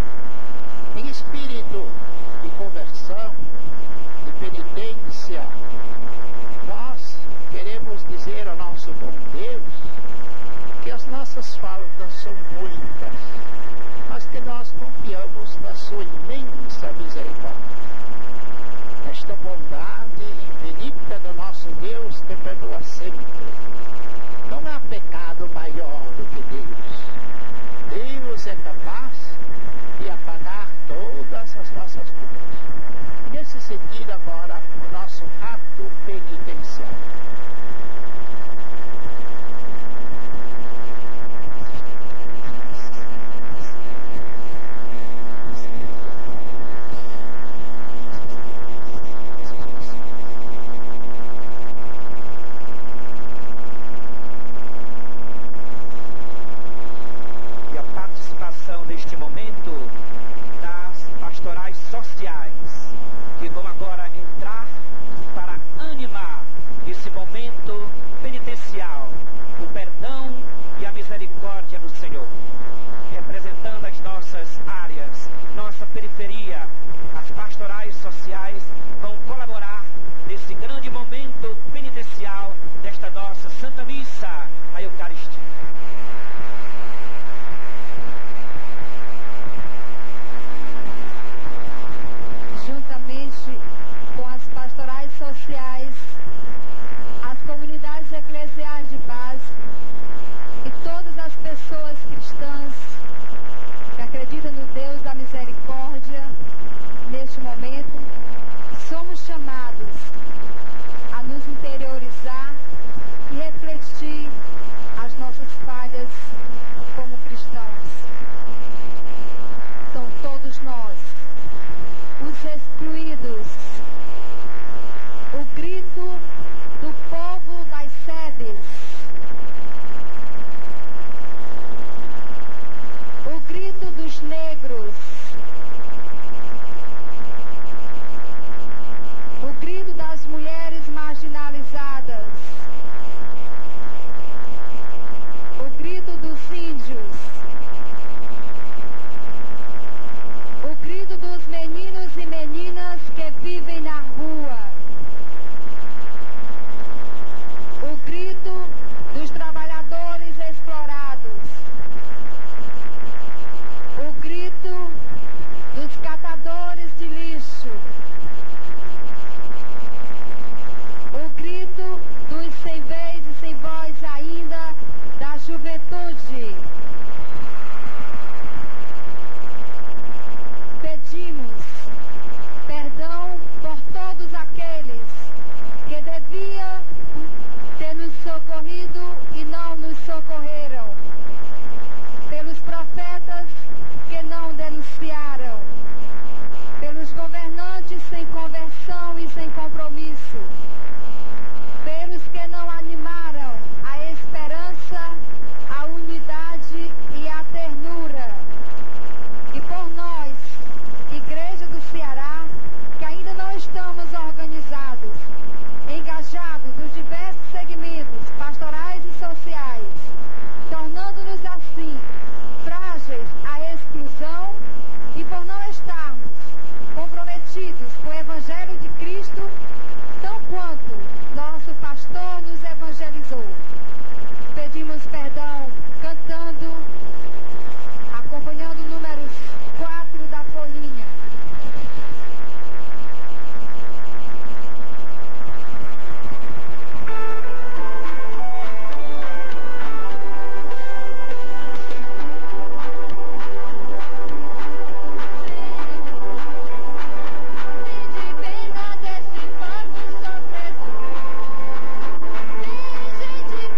Em espírito de conversão, de penitência, nós queremos dizer ao nosso bom Deus que as nossas faltas são muitas, mas que nós confiamos na sua imensa misericórdia. Esta bondade infinita do nosso Deus que perdoa sempre. Não há pecado maior do que Deus. Deus é capaz de apagar todas as nossas culpas. Nesse sentido, agora, o nosso ato penitencial. Neste momento das pastorais sociais, que vão agora entrar para animar esse momento penitencial, o perdão e a misericórdia do Senhor, representando as nossas áreas, nossa periferia. As pastorais sociais vão colaborar nesse grande momento penitencial desta nossa Santa Missa, a Eucaristia. Juntamente com as pastorais sociais, as comunidades eclesiais de base e todas as pessoas cristãs que acreditam no Deus da misericórdia, neste momento, somos chamados a nos interiorizar e refletir as nossas falhas como cristãos. Então, todos nós, os dos excluídos, o grito do povo das sedes, o grito dos negros, o grito das mulheres marginalizadas, o grito dos índios, o grito dos meninos e meninas que vivem na rua, o grito dos trabalhadores explorados, o grito dos catadores de lixo, o grito dos sem vez e sem voz ainda da juventude. Pedimos perdão por todos aqueles que deviam ter nos socorrido e não nos socorreram, pelos profetas que não denunciaram, pelos governantes sem conversão e sem compromisso, pelos que não animaram a esperança, a unidade e a ternura, e por nós, Igreja do Ceará, que ainda não estamos organizados, engajados nos diversos segmentos pastorais e sociais, tornando-nos assim frágeis à exclusão, e por não estarmos comprometidos com o Evangelho de Cristo, tão quanto nosso pastor nos evangelizou. Pedimos perdão cantando, acompanhando o número quatro da folhinha. De pena desse povo sofredor, tem gente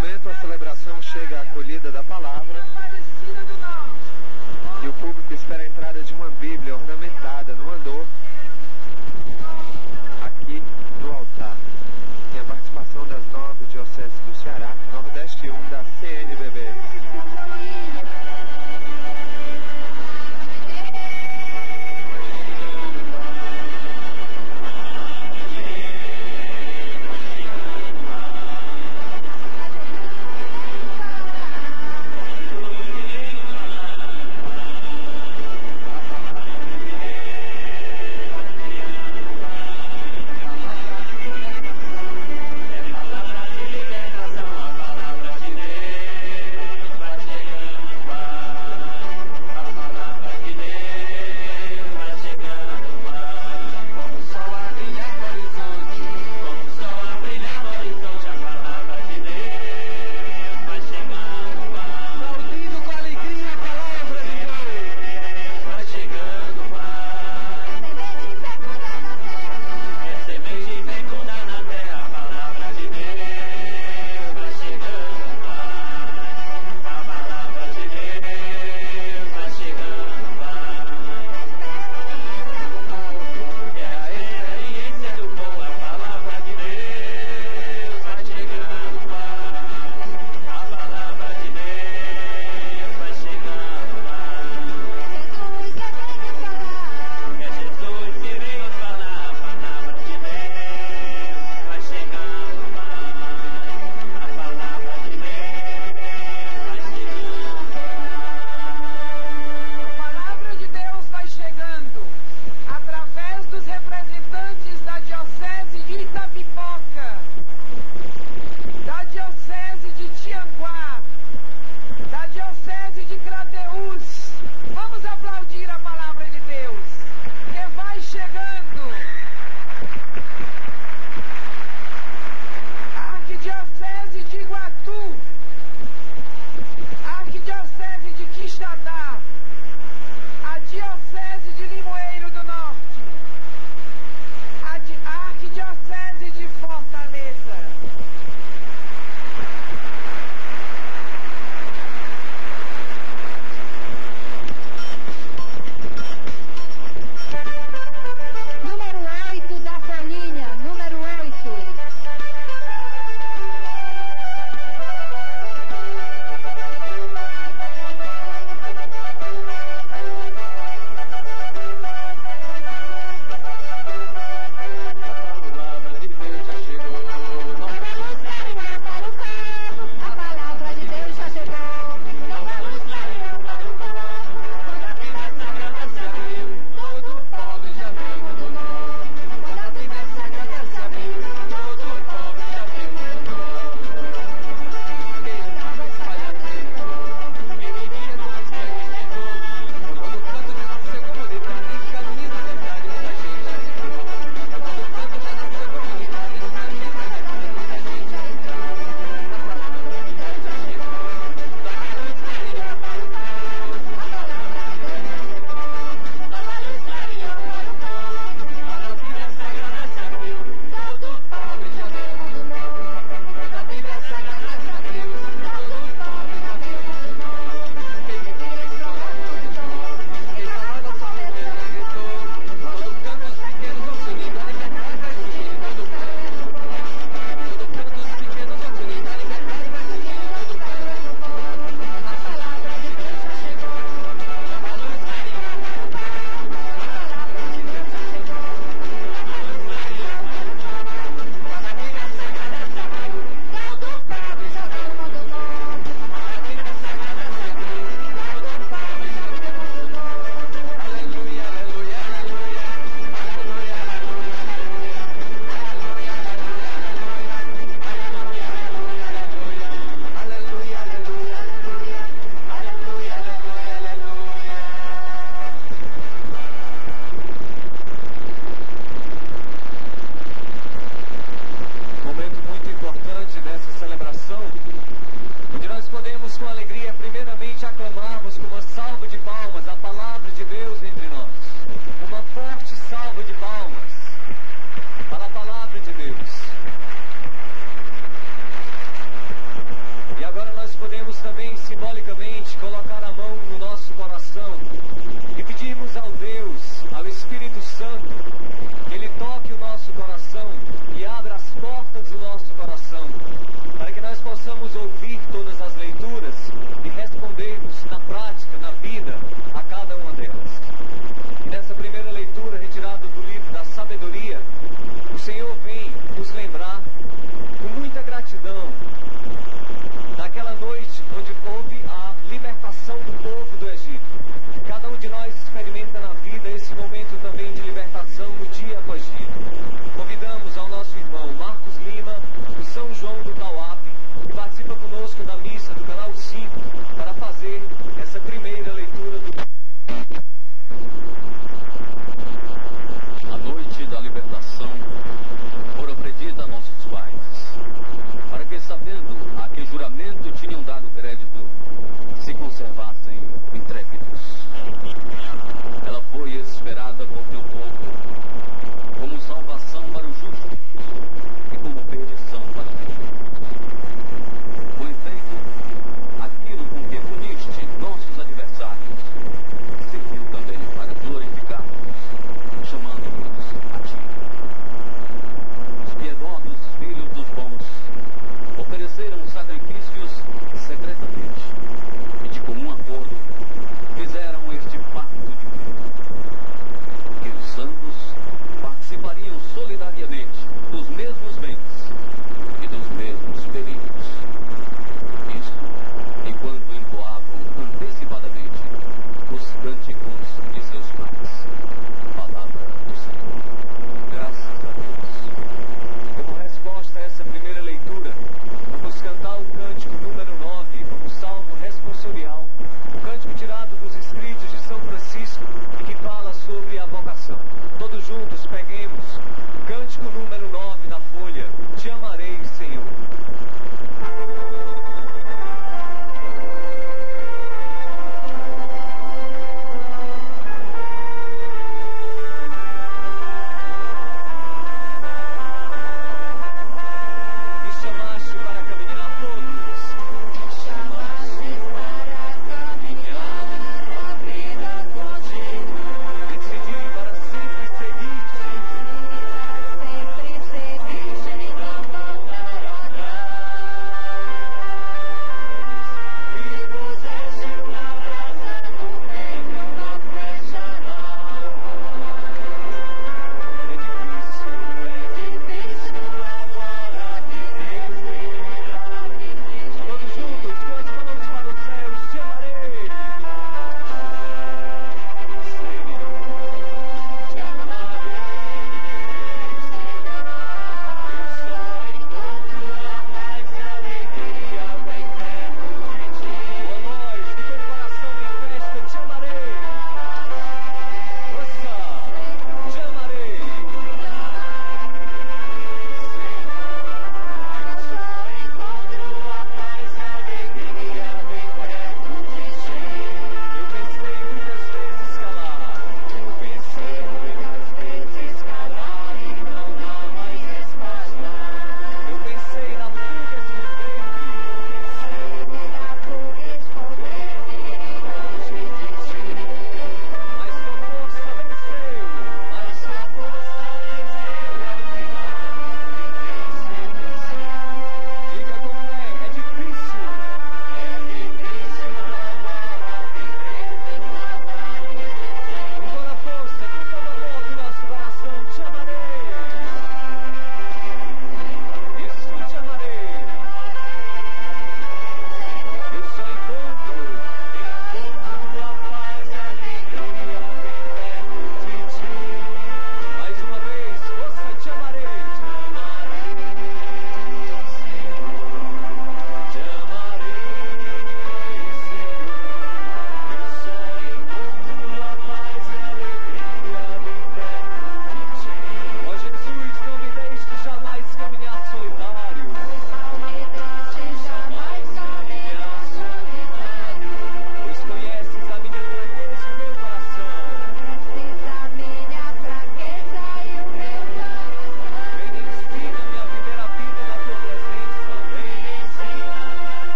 momento a celebração chega à acolhida da palavra e o público espera a entrada de uma Bíblia ornamentada no andor aqui no altar. Tem a participação das nove dioceses do Ceará, Nordeste um da C N B B. também simbolicamente colocar a mão no nosso coração e pedirmos ao Deus, ao Espírito Santo, que Ele toque o nosso coração e abra as portas do nosso coração, para que nós possamos ouvir todas as leituras e respondermos na prática, na vida, a cada uma delas. E nessa primeira leitura, retirada do livro da Sabedoria, o Senhor vem nos lembrar, com muita gratidão, daquela noite onde houve a libertação do povo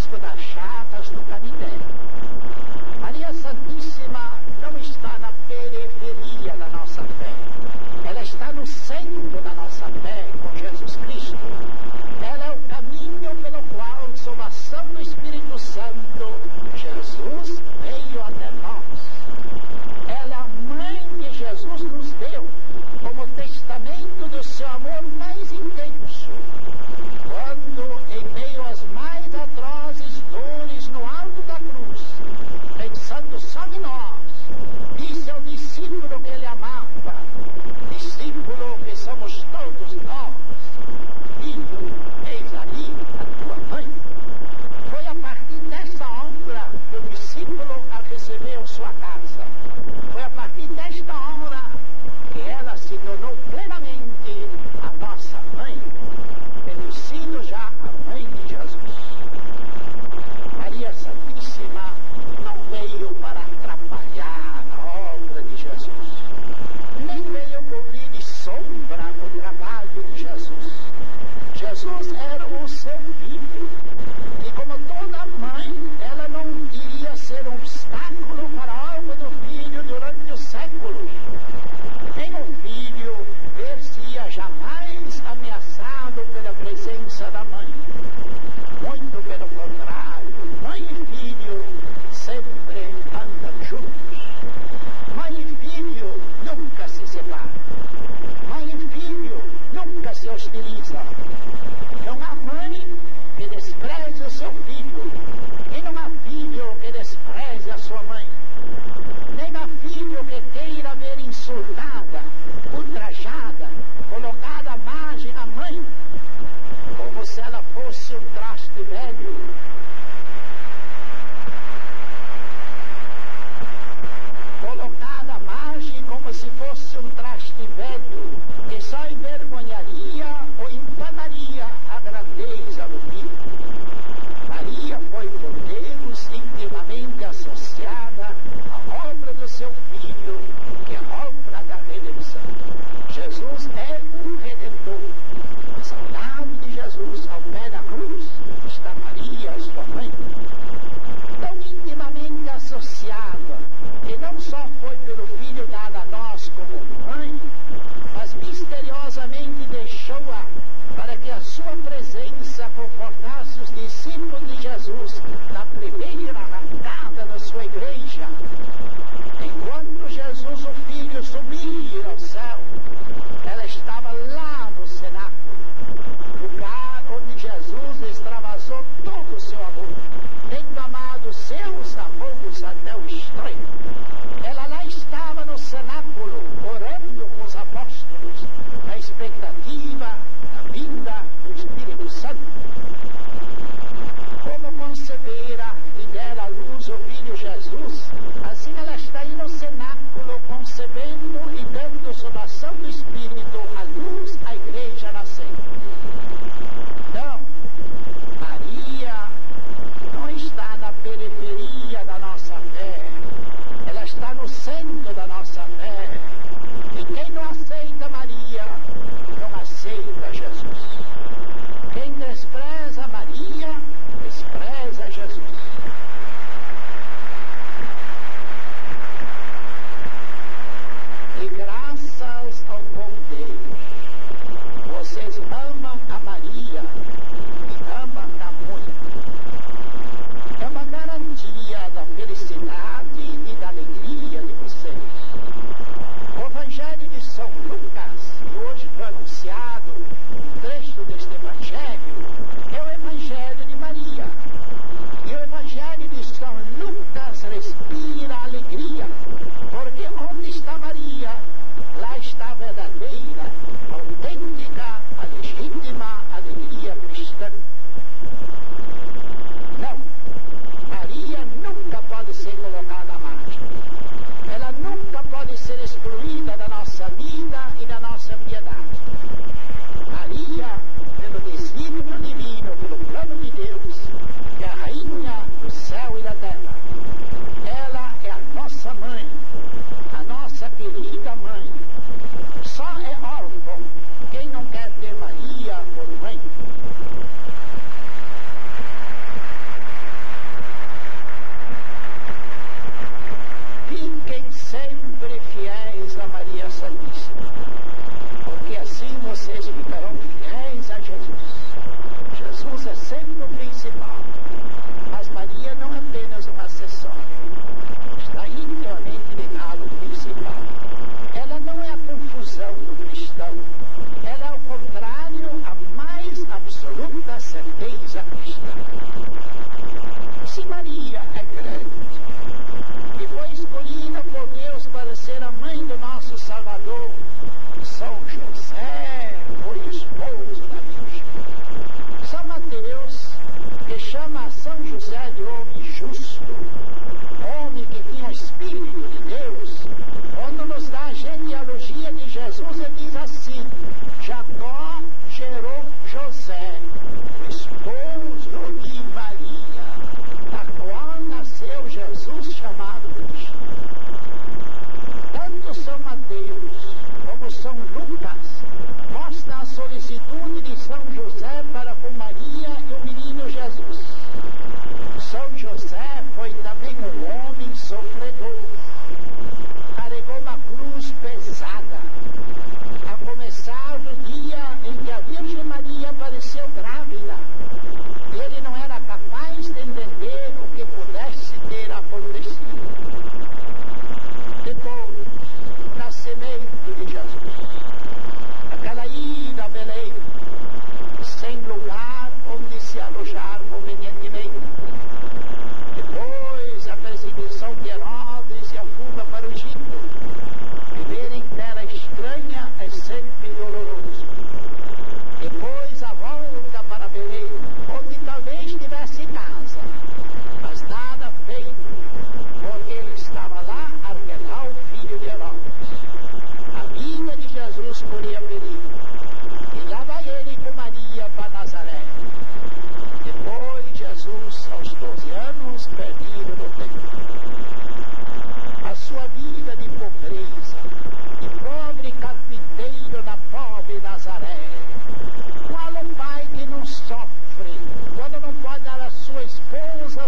risco das chapas do Canindé. Maria Santíssima não está na periferia da nossa fé. Ela está no centro da nossa fé com Jesus Cristo. Ela é o caminho pelo qual, sob a ação do Espírito Santo, Jesus veio até nós. Ela, a mãe de Jesus, nos deu como testamento do seu amor mais intenso, quando, em meio às mais atrozes dores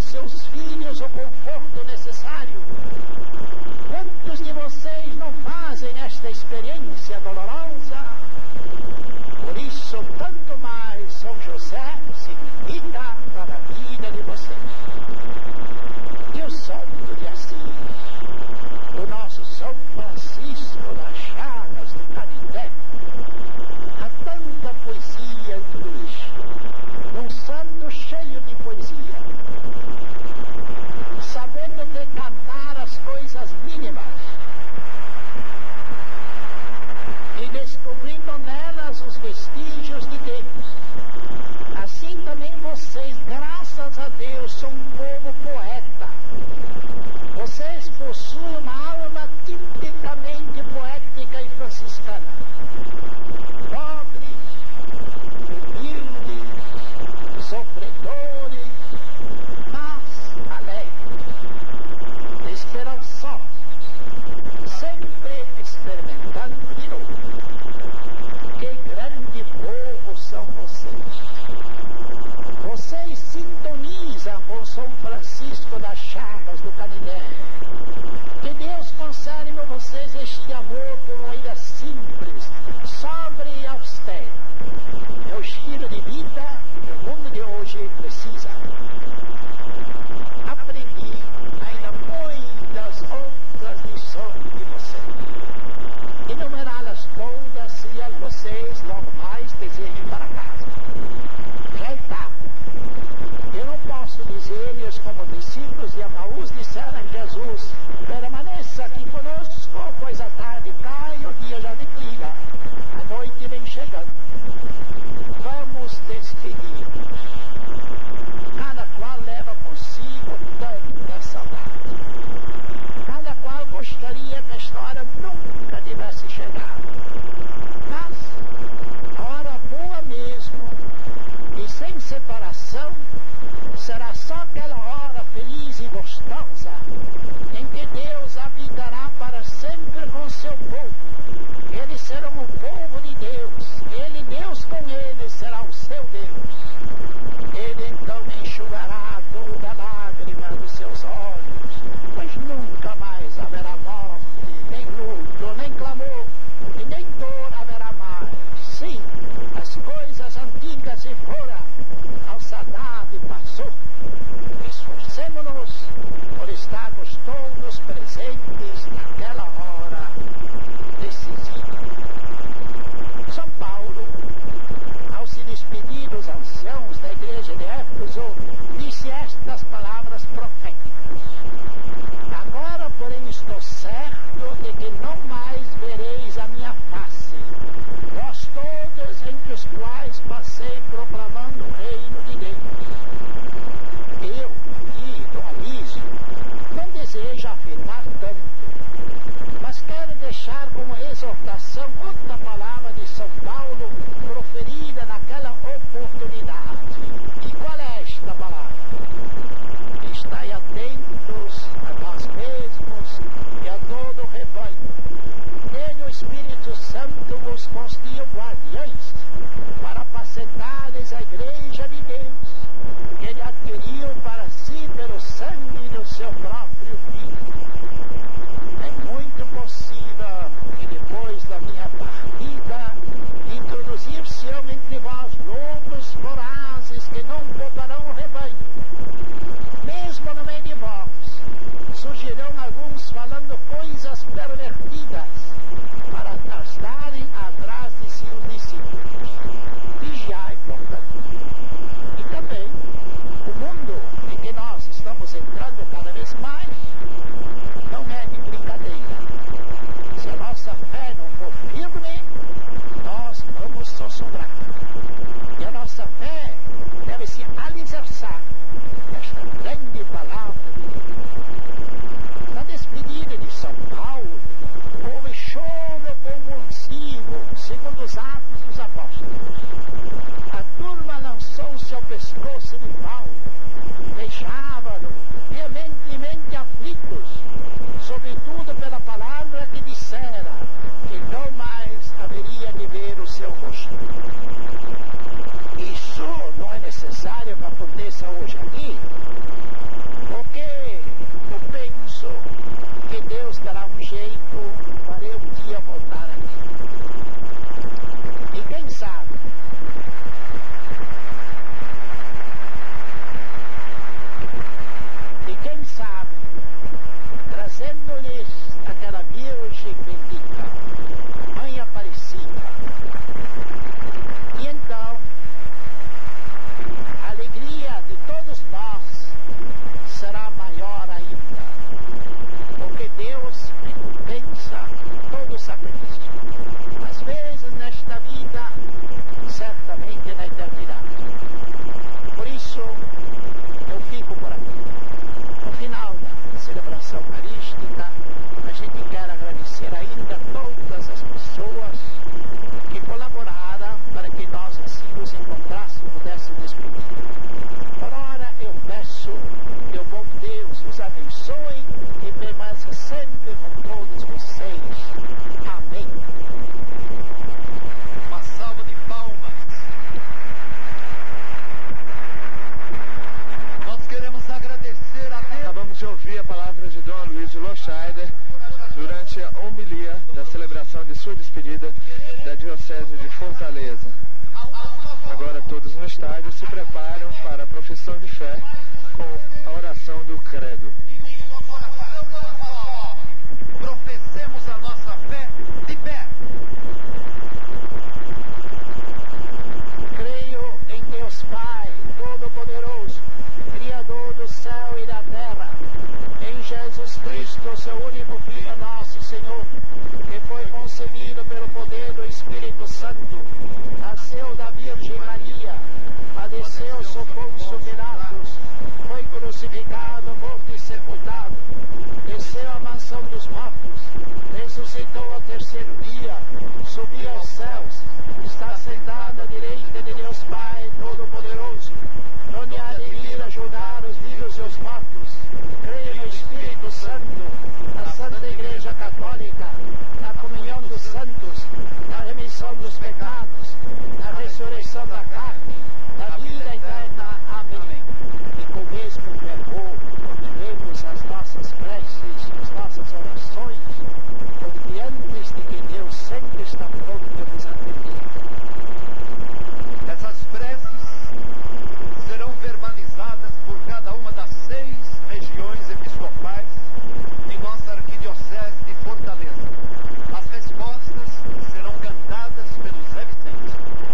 seus filhos o conforto necessário? Quantos de vocês não fazem esta experiência dolorosa? Por isso, tanto mais São José significa para a vida de vocês. E o Santo de Assis, o nosso São Francisco das Chagas do Canindé, há tanta poesia em tudo isto, um santo cheio de poesia, sabendo decantar as coisas mínimas e descobrindo nelas os vestígios de Deus. Assim também vocês, graças a Deus, são um povo poeta. Vocês possuem uma alma tipicamente poética e franciscana. Pobres, humildes, sofredores, mas alegres, esperançosos, sempre experimentando de novo. Que grande povo são vocês! Vocês sintonizam com São Francisco das Chagas do Canindé. Que Deus concede a vocês este amor por uma vida simples, sóbria e austera. É o estilo de vida que o mundo de hoje precisa. Aprendi ainda muitas outras lições de vocês. Enumerá-las todas se vocês logo mais desejem para casa. Já é tarde. Eu não posso dizer-lhes como discípulos de Emaús disseram a Jesus: permaneça aqui conosco, pois a tarde cai e o dia já declina. A noite vem chegando. Vamos despedir-nos. Cada qual leva consigo tanta saudade. Cada qual gostaria que esta hora nunca tivesse chegado. Mas a hora boa mesmo e sem separação será só aquela hora feliz e gostosa em que Deus habitará para sempre com seu povo. Eles serão o povo de Deus. Ele, Deus com eles, será o seu Deus. Ele então enxugará toda lágrima dos seus olhos, pois nunca mais haverá morte, nem luto, nem clamor, e nem dor haverá mais. Sim, as coisas antigas se foram, a saudade passou. Esforcemo-nos por estarmos todos presentes naquela hora decisiva. São Paulo, ao se despedir dos anciãos da igreja de Éfeso, disse estas palavras proféticas: agora, porém, estou certo de que não mais vereis a minha face, vós todos entre os quais passei proclamando o reino de Deus. Eu, aqui, Dom Alísio, não desejo afirmar tanto, mas quero deixar como exortação outra palavra de São Paulo proferida naquela oportunidade. E qual é esta palavra? Estai atentos a nós mesmos e a todo o rebanho. Nele o Espírito Santo vos constituiu guardiães para apacentares a igreja de Deus, que ele adquiriu para si pelo sangue do seu próprio Filho. É muito possível que depois da minha partida introduzir-se-ão entre vós lobos vorazes que não pouparão o rebanho. Mesmo no meio de vós surgirão alguns falando coisas pervertidas para arrastarem atrás de si os discípulos. Vigiai, portanto. E também o mundo em que nós estamos entrando cada vez mais não é de brincadeira. Se a nossa fé não for firme, nós vamos sossobrar. E a nossa fé deve se alicerçar nesta grande palavra de Deus. Na despedida de São Paulo, houve choro convulsivo Dom Aloysio Loscheider durante a homilia da celebração de sua despedida da Diocese de Fortaleza. Agora todos no estádio se preparam para a profissão de fé com a oração do credo. Professemos a nossa fé de pé. Creio em Deus Pai Todo-Poderoso, Criador do céu e da terra, em Jesus Cristo, seu único Filho, nosso Senhor, que foi concebido pelo poder do Espírito Santo, nasceu da Virgem Maria, padeceu sob Pôncio Pilatos, foi crucificado, morto e sepultado, desceu à mansão dos mortos, ressuscitou ao terceiro dia, subiu aos céus, está sentado à direita de Deus Pai Todo-Poderoso, onde há de vir a julgar os vivos e os mortos. Creio no Espírito Santo, na Santa Igreja Católica, na comunhão dos santos, na remissão dos pecados, na ressurreição da carne, na vida eterna. Amém. E com o mesmo fervor, continuemos as nossas preces, as nossas orações, confiantes de que Deus sempre está pronto a nos atender. Essas preces serão verbalizadas por cada uma das seis regiões episcopais em nossa arquidiocese de Fortaleza. As respostas serão cantadas pelos remitentes.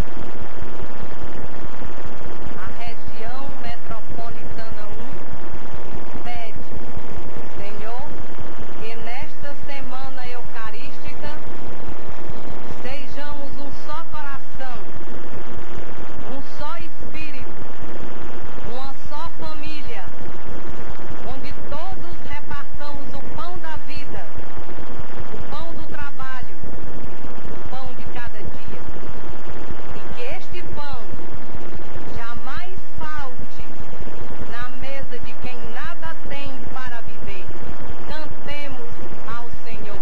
A região metropolitana um pede, Senhor, que nesta semana eucarística sejamos um só coração, um só espírito, uma só família, onde todos repartamos o pão da vida, o pão do trabalho, o pão de cada dia. E que este pão jamais falte na mesa de quem nada tem para viver. Cantemos ao Senhor.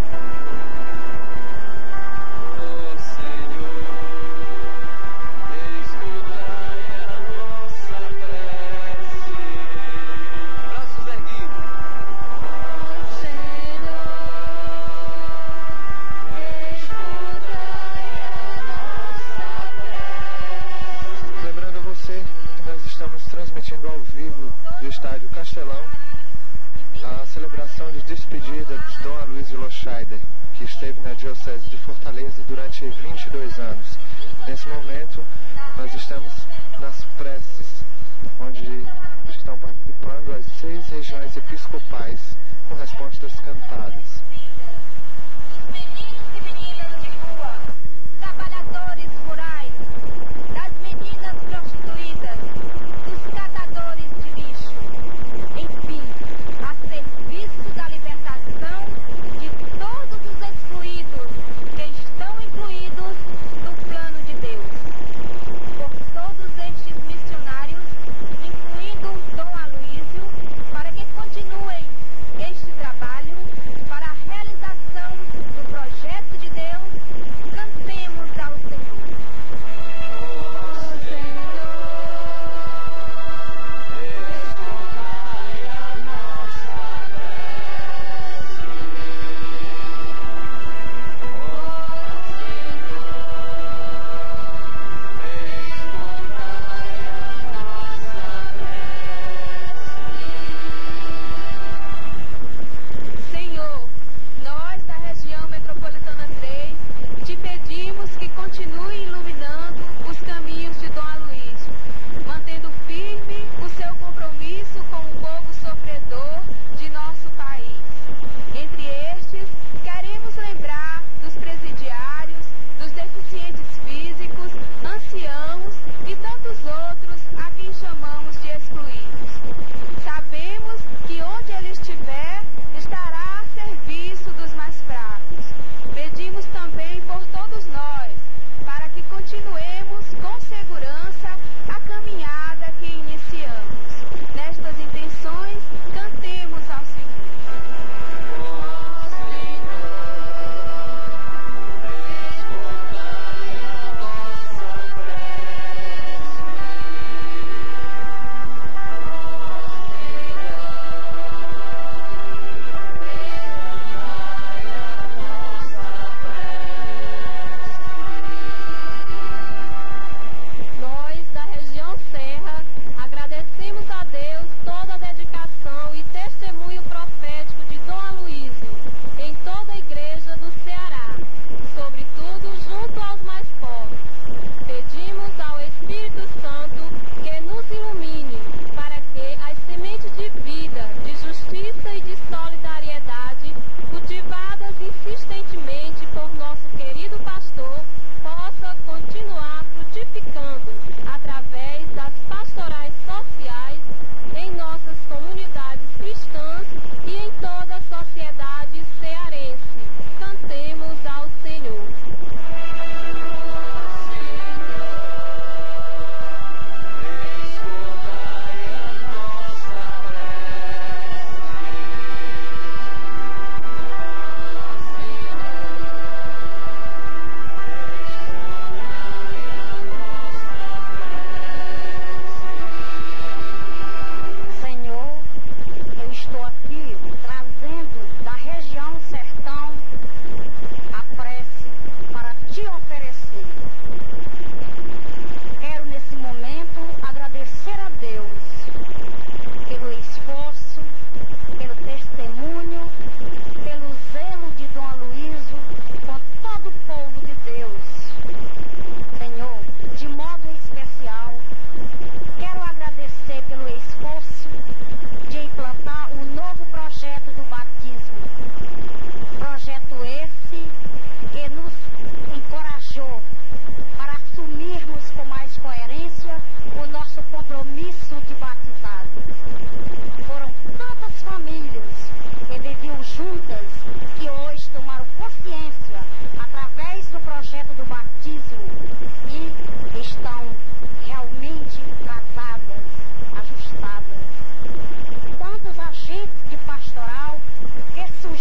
Ó Senhor, escutai a nossa prece. Braços erguidos. Lembrando a você que nós estamos transmitindo ao vivo do estádio Castelão a celebração de despedida de Dom Aloysio Loscheider, que esteve na Diocese de Fortaleza durante vinte e dois anos. Nesse momento, nós estamos nas preces, onde estão participando as seis regiões episcopais com respostas cantadas. Meninos e meninas de rua, trabalhadores rurais, das meninas prostituídas, dos catadores de lixo, enfim, a serviço da libertação de todos os excluídos que estão incluídos no plano de Deus. Por todos estes missionários, incluindo Dom Aloysio, para que continuem este trabalho para a realização do projeto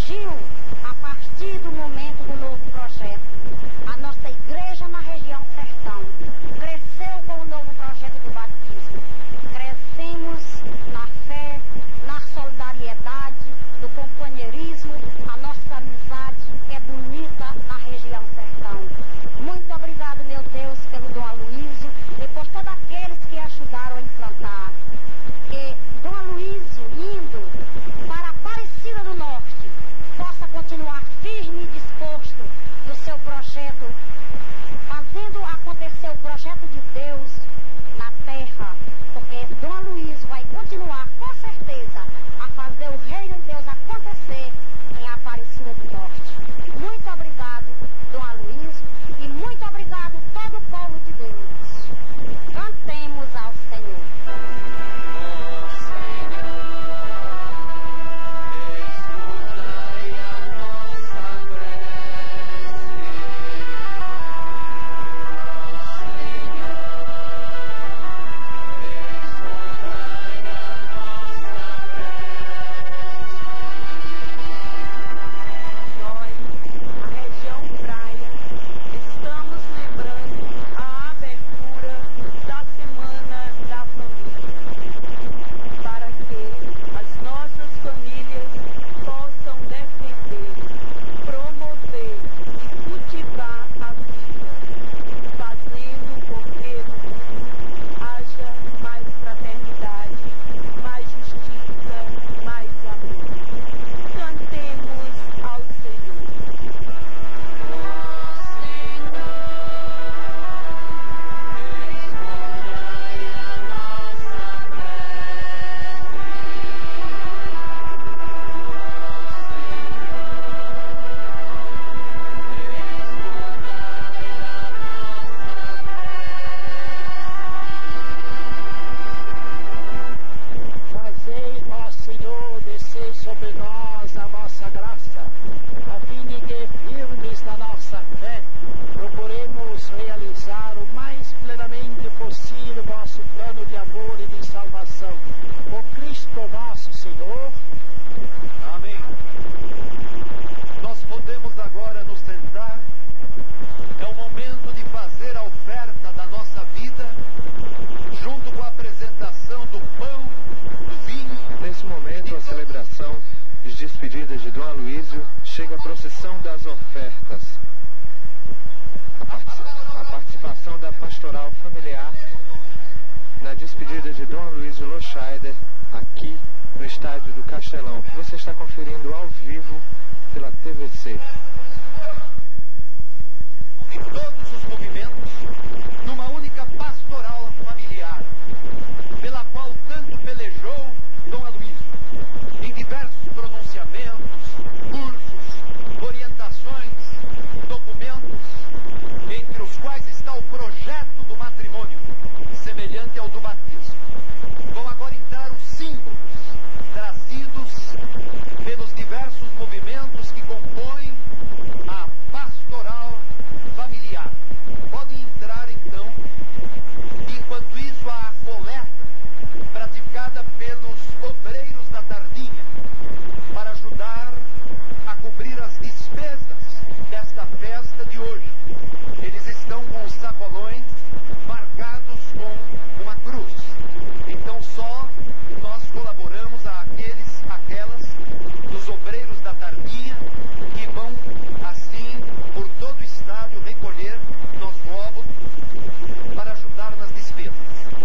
surgiu a partir do momento do novo projeto. A nossa igreja na região sertão cresceu com o novo projeto do batismo. Crescemos na fé, na solidariedade, no companheirismo. A nossa amizade é bonita na região sertão. Muito obrigado, meu Deus, pelo Dom Aloysio e por todos aqueles que ajudaram a implantar. Que Dom Aloysio, indo para Aparecida do Norte, possa continuar firme e disposto no seu projeto, fazendo acontecer o projeto de Deus na terra, porque Dom Aloysio vai continuar, com certeza, a fazer o reino de Deus acontecer em Aparecida do Norte. Muito obrigado, Dom Aloysio, e muito obrigado todo o povo de Deus. Cantemos ao Senhor. Sobre nós a vossa graça, a fim de que, firmes na nossa fé, procuremos realizar o mais plenamente possível vosso plano de amor e de salvação. Por Cristo nosso Senhor. Amém. Nós podemos agora nos sentar. É o momento de fazer a oferta da nossa vida, junto com a apresentação do pão, do vinho. Nesse momento, a celebração de despedida de Dom Aloysio, chega a procissão das ofertas. A, part a participação da pastoral familiar na despedida de Dom Aloysio Loscheider, aqui no estádio do Castelão. Você está conferindo ao vivo pela T V C. Em todos os movimentos, numa única pastoral familiar, pela qual tanto pelejou Dom Aloysio, em diversos pronunciamentos, cursos, orientações, documentos, entre os quais está o projeto do matrimônio, semelhante ao do batismo. Vão agora entrar os símbolos trazidos pelos diversos movimentos que compõem a pastoral familiar. Podem entrar então, enquanto isso a coleta praticada pelos obreiros da Tardinha para ajudar a cobrir as despesas desta festa de hoje. Eles estão com os sacolões marcados com uma cruz. Então só nós colaboramos a aqueles, aquelas dos obreiros da Tardinha que vão assim por todo o estádio recolher nosso óvulo para ajudar nas despesas.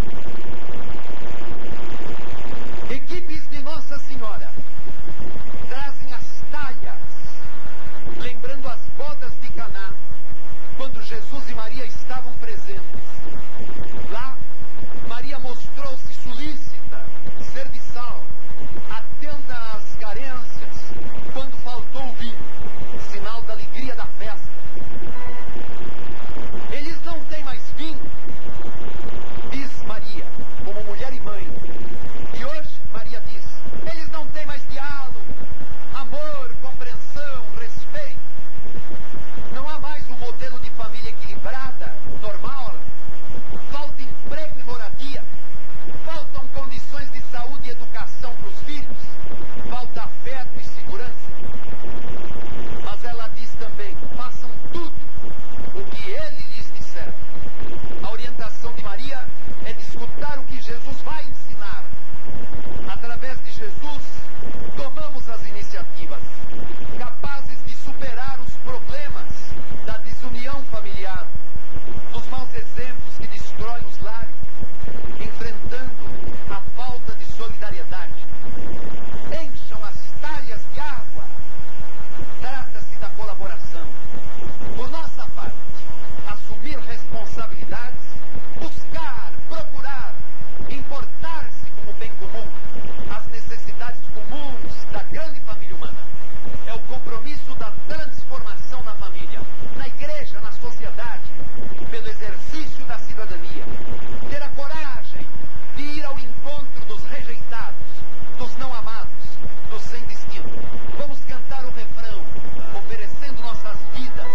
Equipes de Nossa Senhora trazem as talhas, lembrando as bodas de Caná, quando Jesus e Maria estavam presentes. Lá, Maria mostrou-se solícita, serviçal, atenta às carências, quando faltou o vinho, sinal da alegria da festa. Eles não têm mais vinho, diz Maria, como mulher e mãe. E hoje, Maria diz, eles não têm mais diálogo, amor, compreensão, respeito. Não há mais um modelo de família equilibrada, normal. dos não amados, dos sem destino. Vamos cantar o refrão, oferecendo nossas vidas.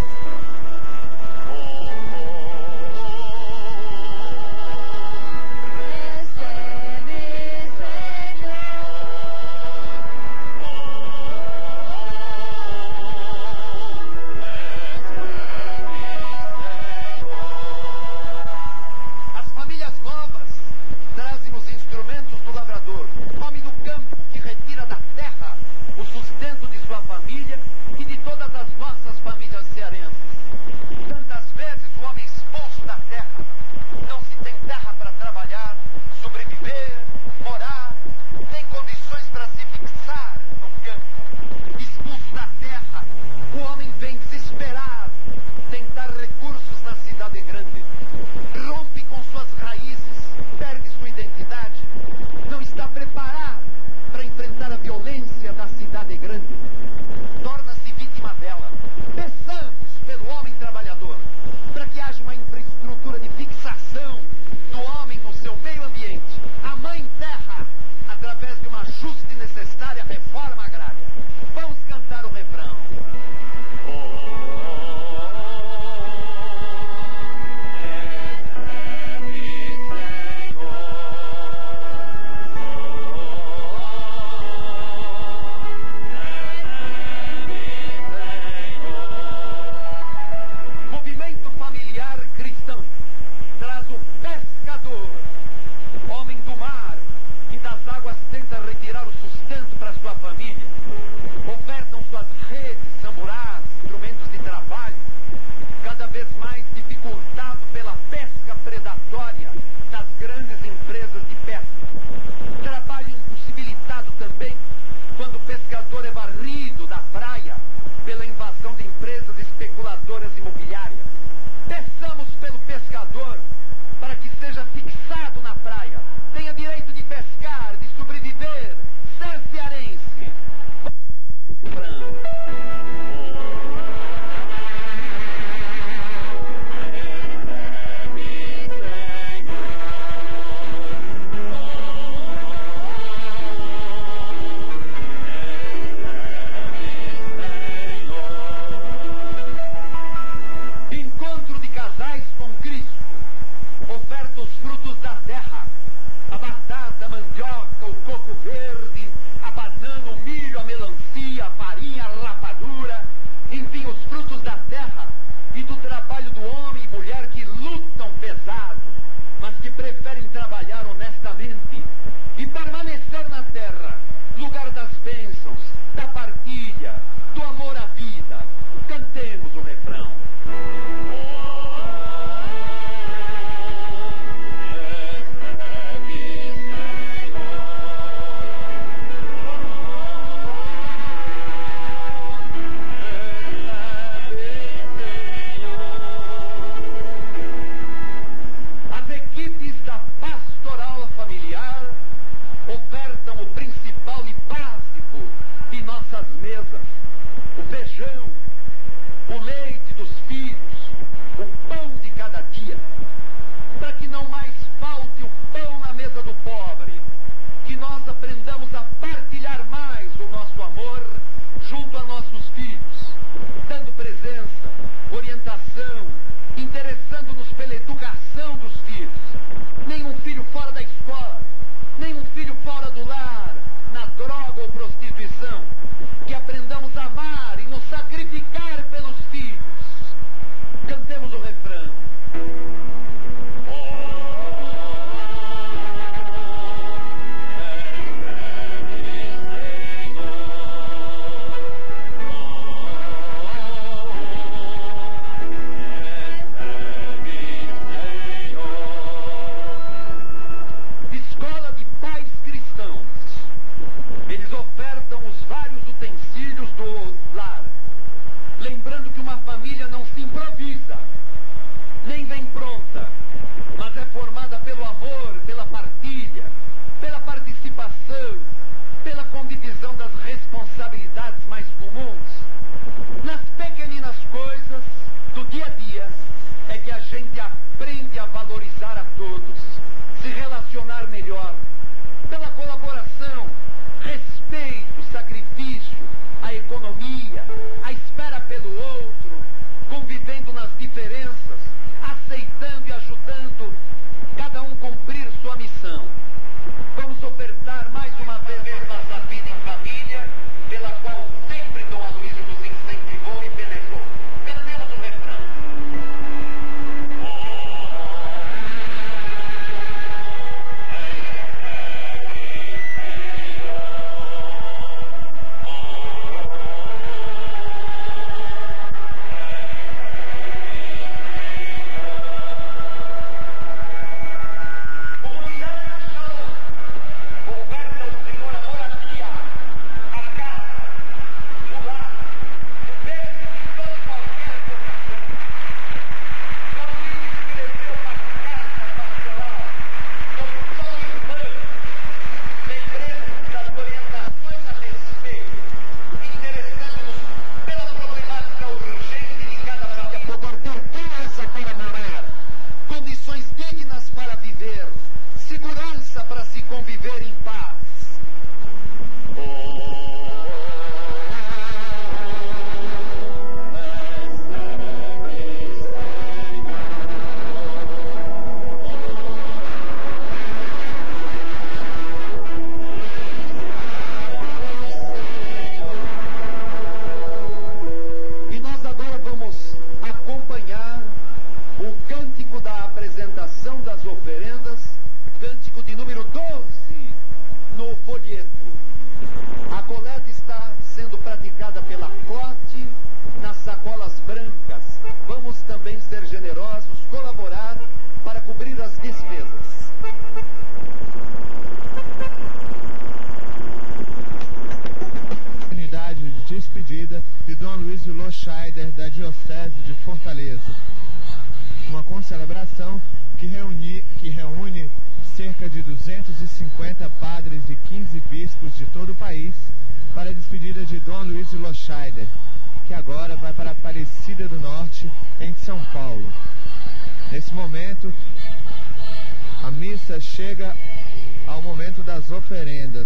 sacrifício, a economia, a espera pelo outro, convivendo nas diferenças, aceitando e ajudando cada um cumprir sua missão. Vamos ofertar mais uma vez nossa vida em família, pela qual sempre Dom Aloysio nos incentivou e pelejou. Cantemos o refrão. Para se conviver em paz. E nós agora vamos acompanhar o cântico da apresentação das oferendas, cântico de número doze no folheto. A coleta está sendo praticada pela Cote nas sacolas brancas. Vamos também ser generosos, colaborar para cobrir as despesas. Unidade de despedida de Dom Aloysio Loscheider da Diocese de Fortaleza. Uma concelebração que reúne, que reúne cerca de duzentos e cinquenta padres e quinze bispos de todo o país para a despedida de Dom Aloysio Loscheider, que agora vai para Aparecida do Norte, em São Paulo. Nesse momento, a missa chega ao momento das oferendas.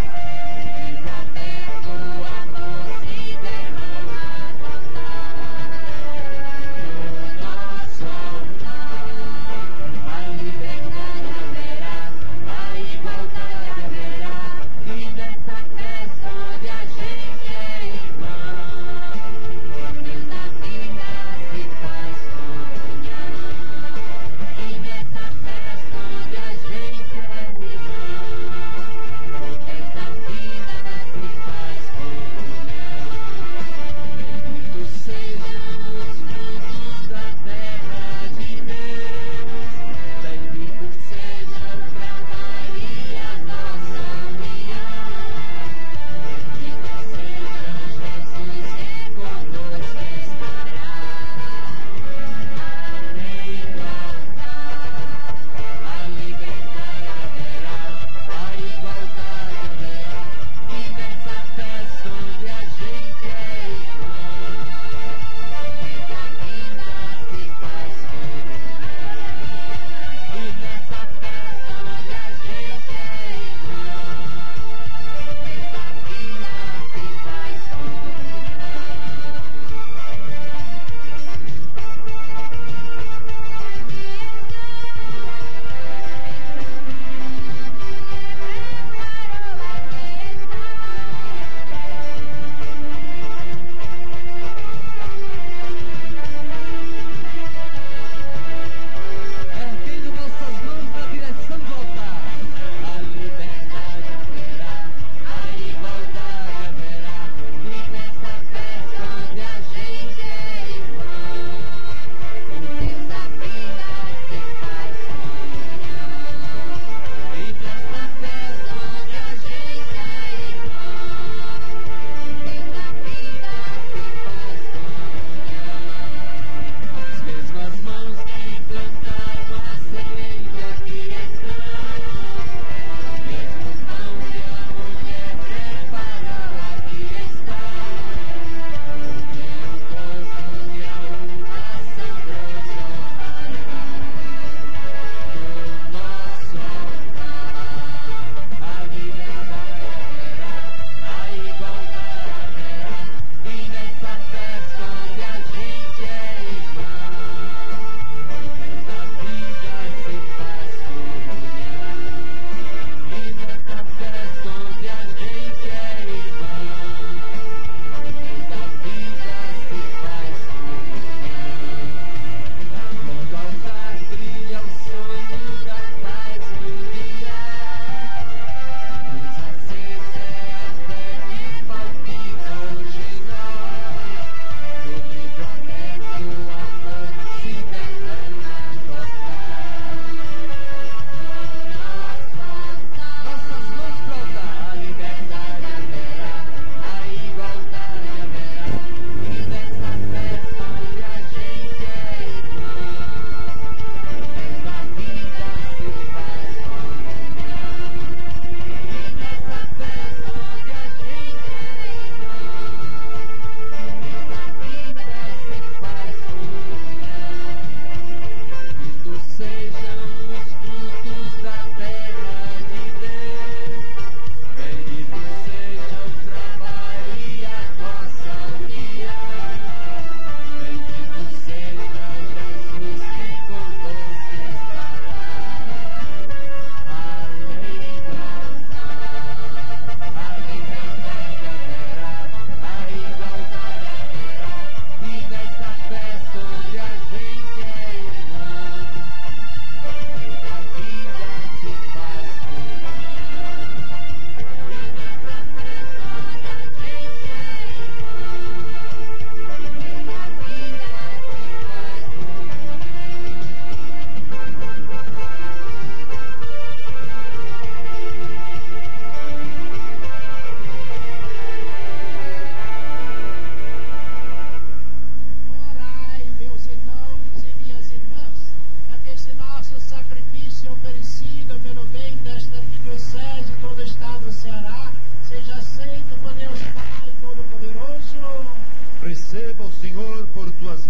Amor se derrama.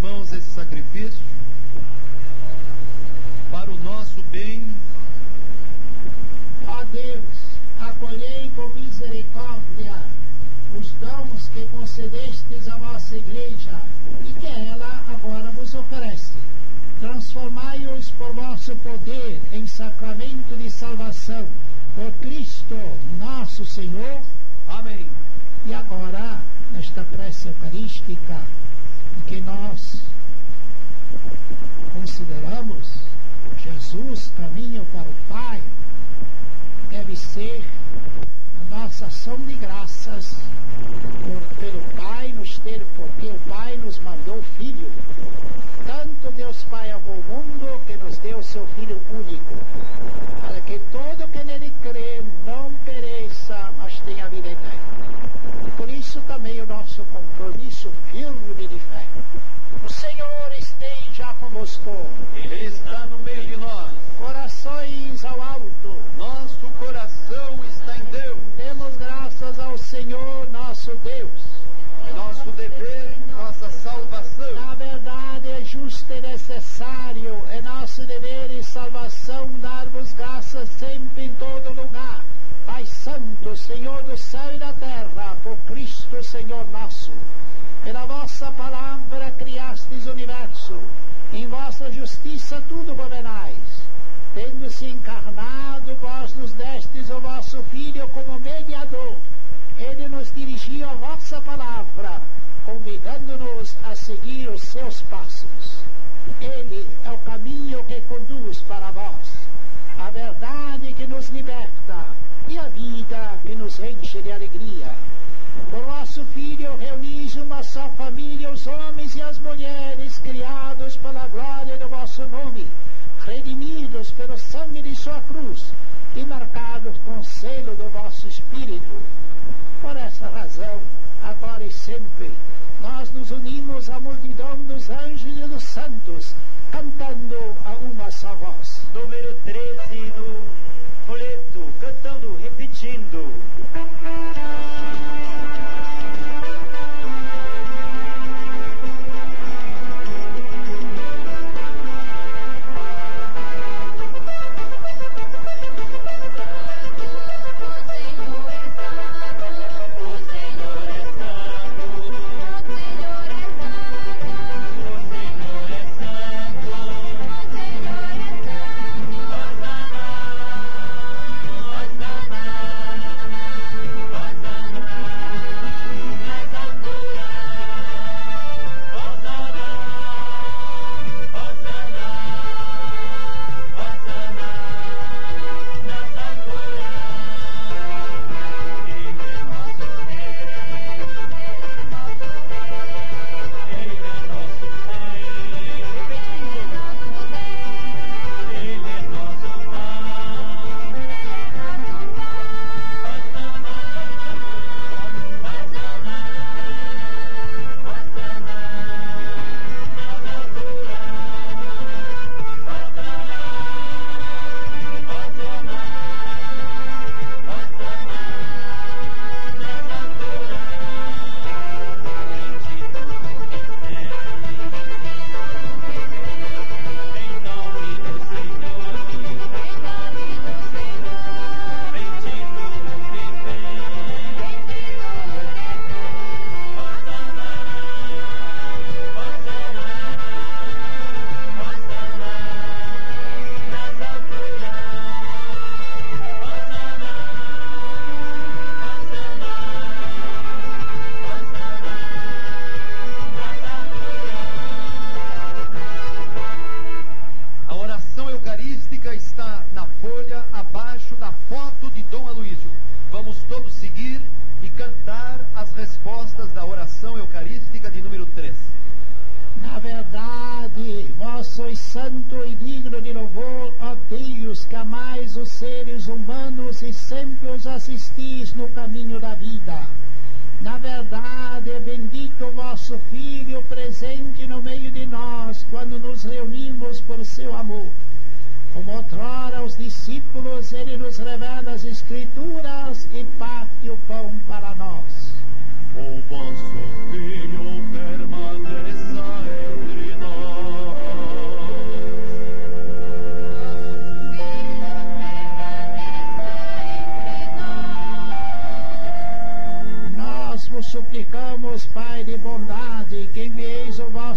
irmãos esse sacrifício para o nosso bem. Ó Deus, acolhei com misericórdia os dons que concedestes à vossa igreja e que ela agora vos oferece. Transformai-os por vosso poder em sacramento de salvação, por Cristo nosso Senhor. Amém. E agora, nesta prece eucarística, em que nós consideramos Jesus caminho para o Pai, deve ser a nossa ação de graças por, pelo Pai nos ter, porque o Pai nos mandou o Filho. Tanto Deus Pai amou o mundo que nos deu o seu Filho único, para que todo que nele crê não pereça, mas tenha vida eterna. Por isso também o nosso compromisso firme de fé. O Senhor esteja convosco. Ele está no meio de nós. Corações ao alto. Nosso coração está em Deus. Demos graças ao Senhor nosso Deus. Nosso dever, nossa salvação. Na verdade é justo e necessário, é nosso dever e salvação dar-vos graças sempre em todo lugar. Pai Santo, Senhor do céu e da terra, por Cristo Senhor nosso. Pela vossa palavra criastes o universo, em vossa justiça tudo governais. Tendo-se encarnado, vós nos destes o vosso Filho como mediador. Ele nos dirigiu a vossa palavra, convidando-nos a seguir os seus passos. Ele é o caminho que conduz para vós, a verdade que nos liberta e a vida que nos enche de alegria. Por vosso Filho reunis uma só família, os homens e as mulheres, criados pela glória do vosso nome, redimidos pelo sangue de sua cruz e marcados com o selo do vosso Espírito. Por essa razão, agora e sempre, nós nos unimos à multidão dos anjos e dos santos, cantando a uma só voz. Número treze no folheto, cantando, repetindo. sois santo e digno de louvor, ó Deus, que amais os seres humanos e sempre os assistis no caminho da vida. Na verdade, é bendito o vosso Filho presente no meio de nós, quando nos reunimos por seu amor. Como outrora aos discípulos, ele nos revela as Escrituras e parte o pão para nós. O vosso Filho permaneça entre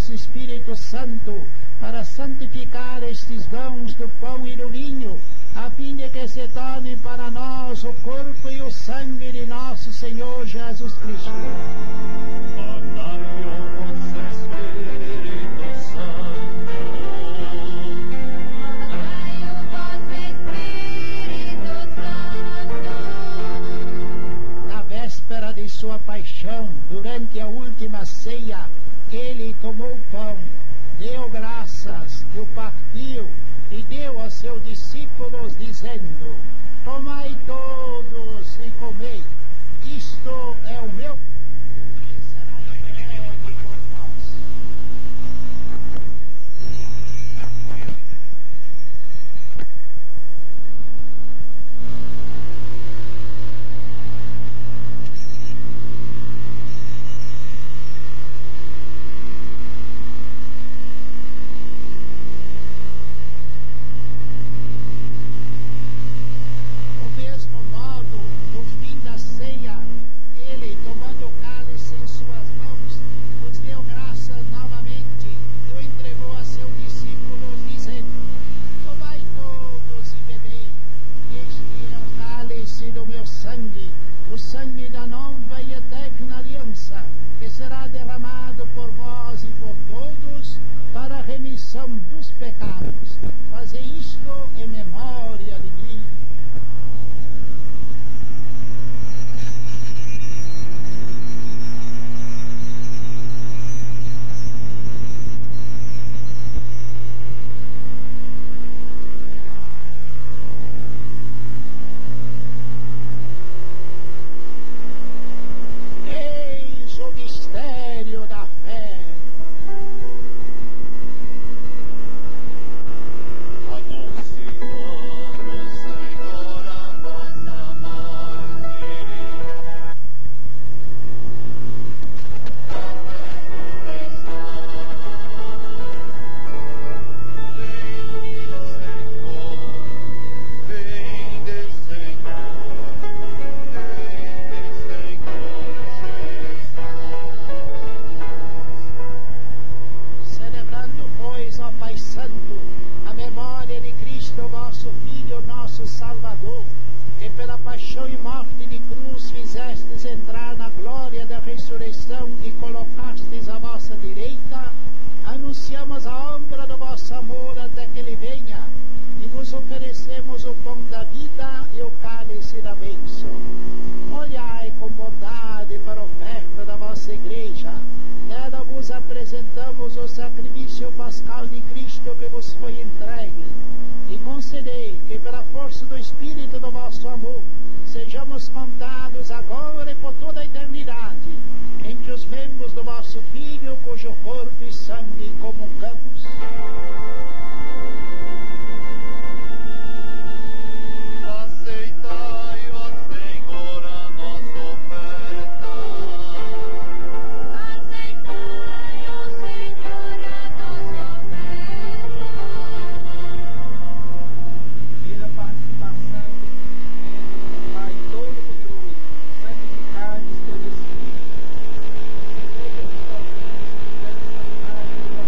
vosso Espírito Santo para santificar estes dons do pão e do vinho, a fim de que se tornem para nós o corpo e o sangue de nosso Senhor Jesus Cristo. Na véspera de sua paixão, durante a última ceia, ele tomou o pão, deu graças, o partiu e deu aos seus discípulos, dizendo: tomai todos e comei, isto é o meu corpo que será entregue por vós. O sangue da nova e eterna aliança, que será derramado por vós e por todos para a remissão dos pecados. Fazei isto em memória de mim. Santificado esteja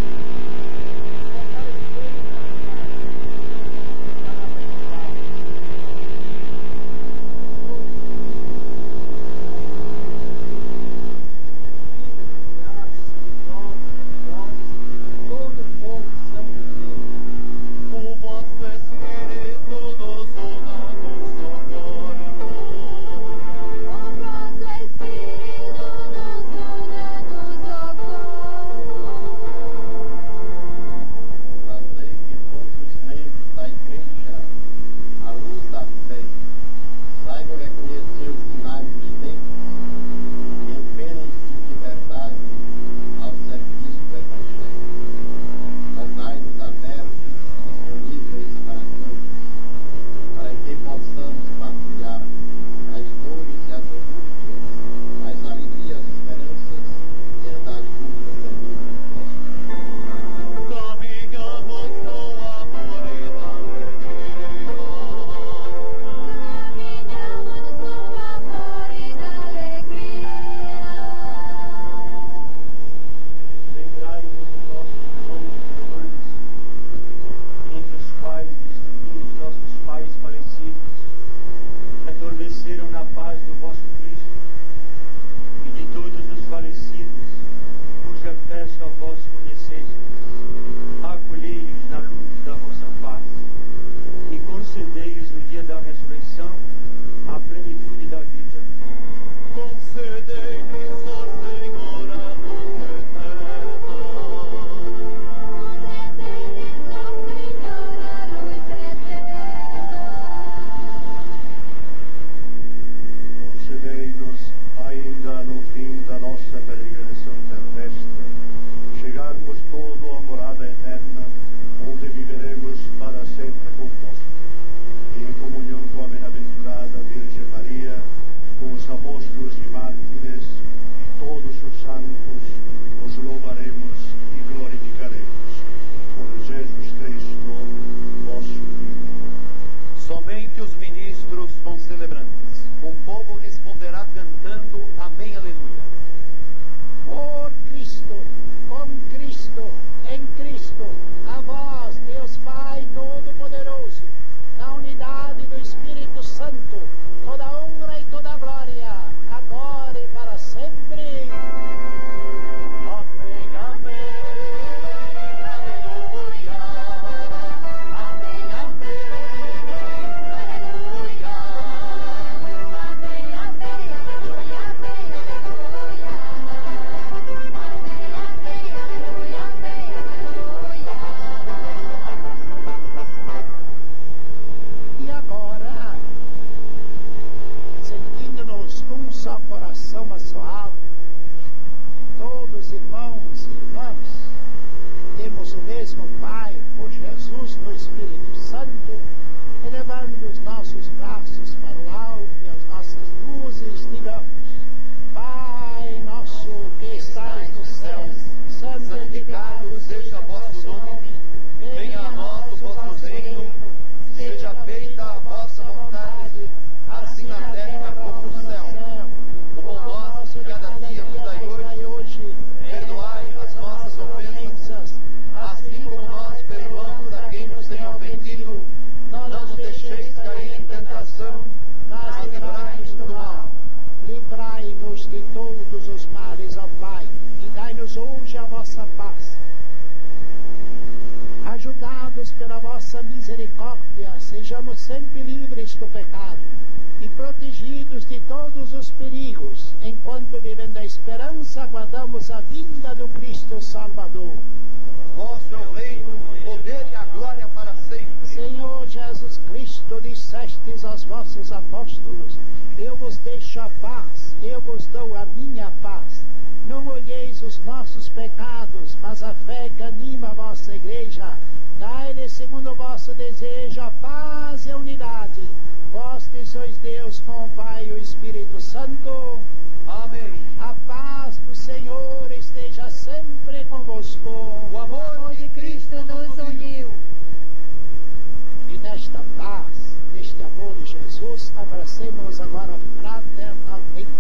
guardados pela vossa misericórdia, sejamos sempre livres do pecado e protegidos de todos os perigos, enquanto, vivendo a esperança, aguardamos a vinda do Cristo Salvador. Vosso é o reino, o poder e a glória para sempre. Senhor Jesus Cristo, dissestes aos vossos apóstolos: eu vos deixo a paz, eu vos dou a minha paz. Não olheis os nossos pecados, mas a fé que anima a vossa igreja. Dai-lhe, segundo o vosso desejo, a paz e a unidade. Vós que sois Deus com o Pai e o Espírito Santo. Amém. A paz do Senhor esteja sempre convosco. O amor de Cristo nos uniu. E nesta paz, neste amor de Jesus, abracemos agora fraternalmente.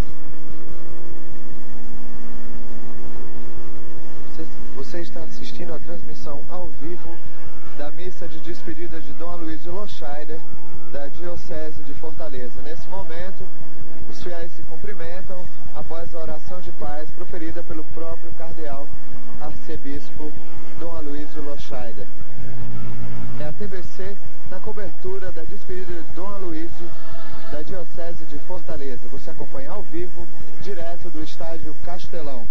Você, você está assistindo a transmissão ao vivo da missa de despedida de Dom Aloysio Loscheider, da Diocese de Fortaleza. Nesse momento, os fiéis se cumprimentam após a oração de paz proferida pelo próprio cardeal arcebispo Dom Aloysio Loscheider. É a T V C na cobertura da despedida de Dom Aloysio da Diocese de Fortaleza. Você acompanha ao vivo, direto do estádio Castelão.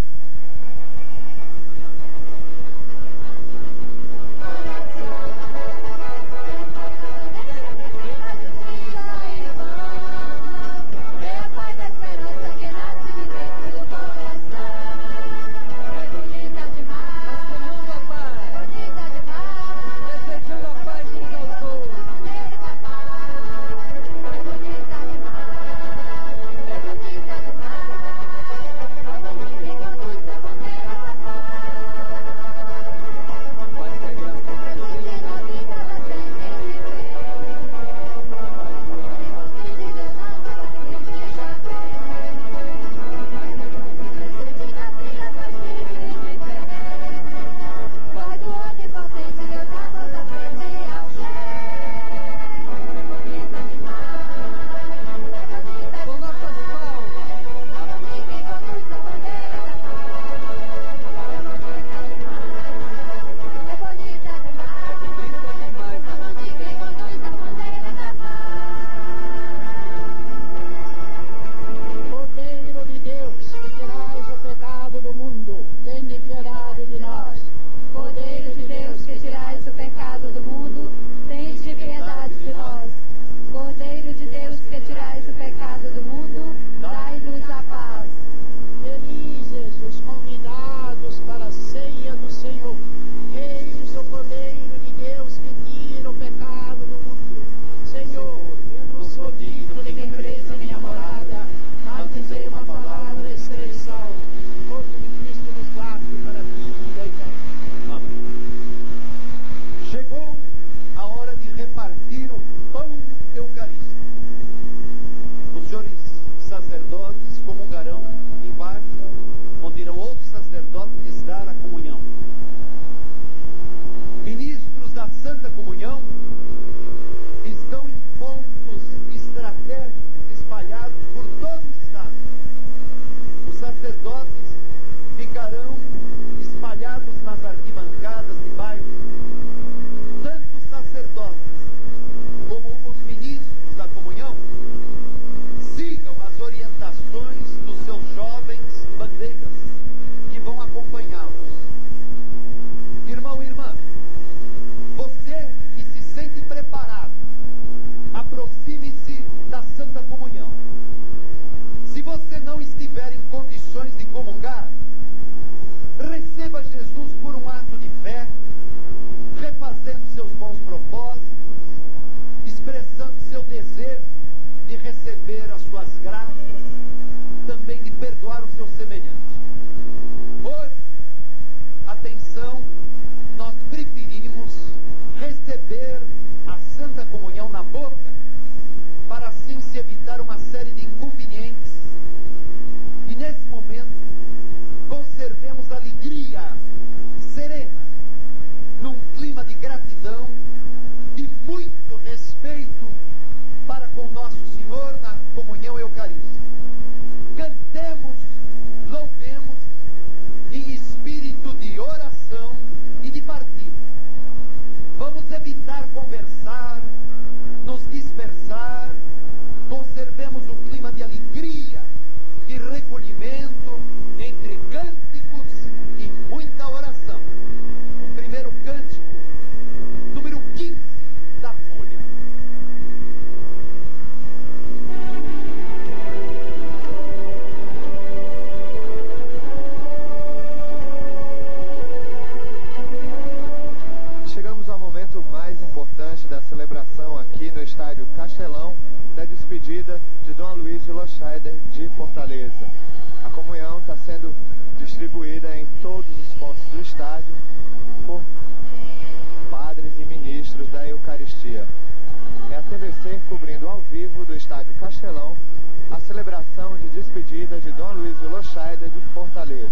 Thank you. celebração aqui no estádio Castelão da despedida de Dom Aloysio Loscheider de Fortaleza. A comunhão está sendo distribuída em todos os pontos do estádio por padres e ministros da Eucaristia. É a T V C cobrindo ao vivo do estádio Castelão a celebração de despedida de Dom Aloysio Loscheider de Fortaleza.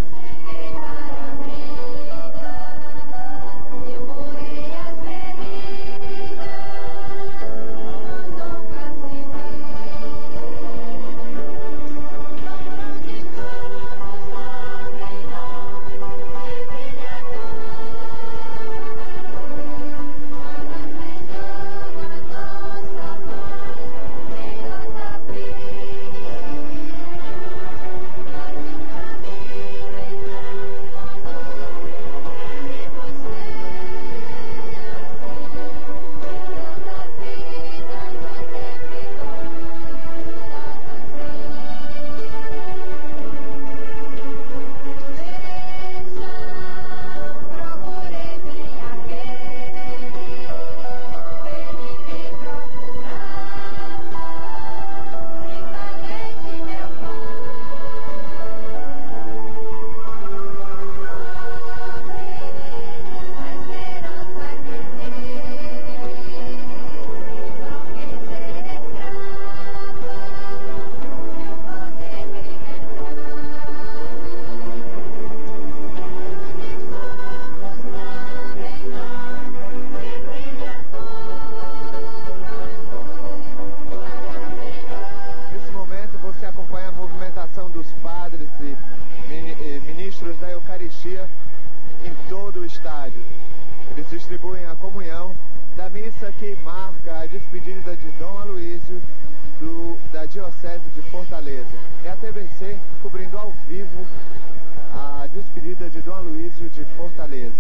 Da Eucaristia em todo o estádio. Eles distribuem a comunhão da missa que marca a despedida de Dom Aloysio do, da Diocese de Fortaleza. É a T V C cobrindo ao vivo a despedida de Dom Aloysio de Fortaleza.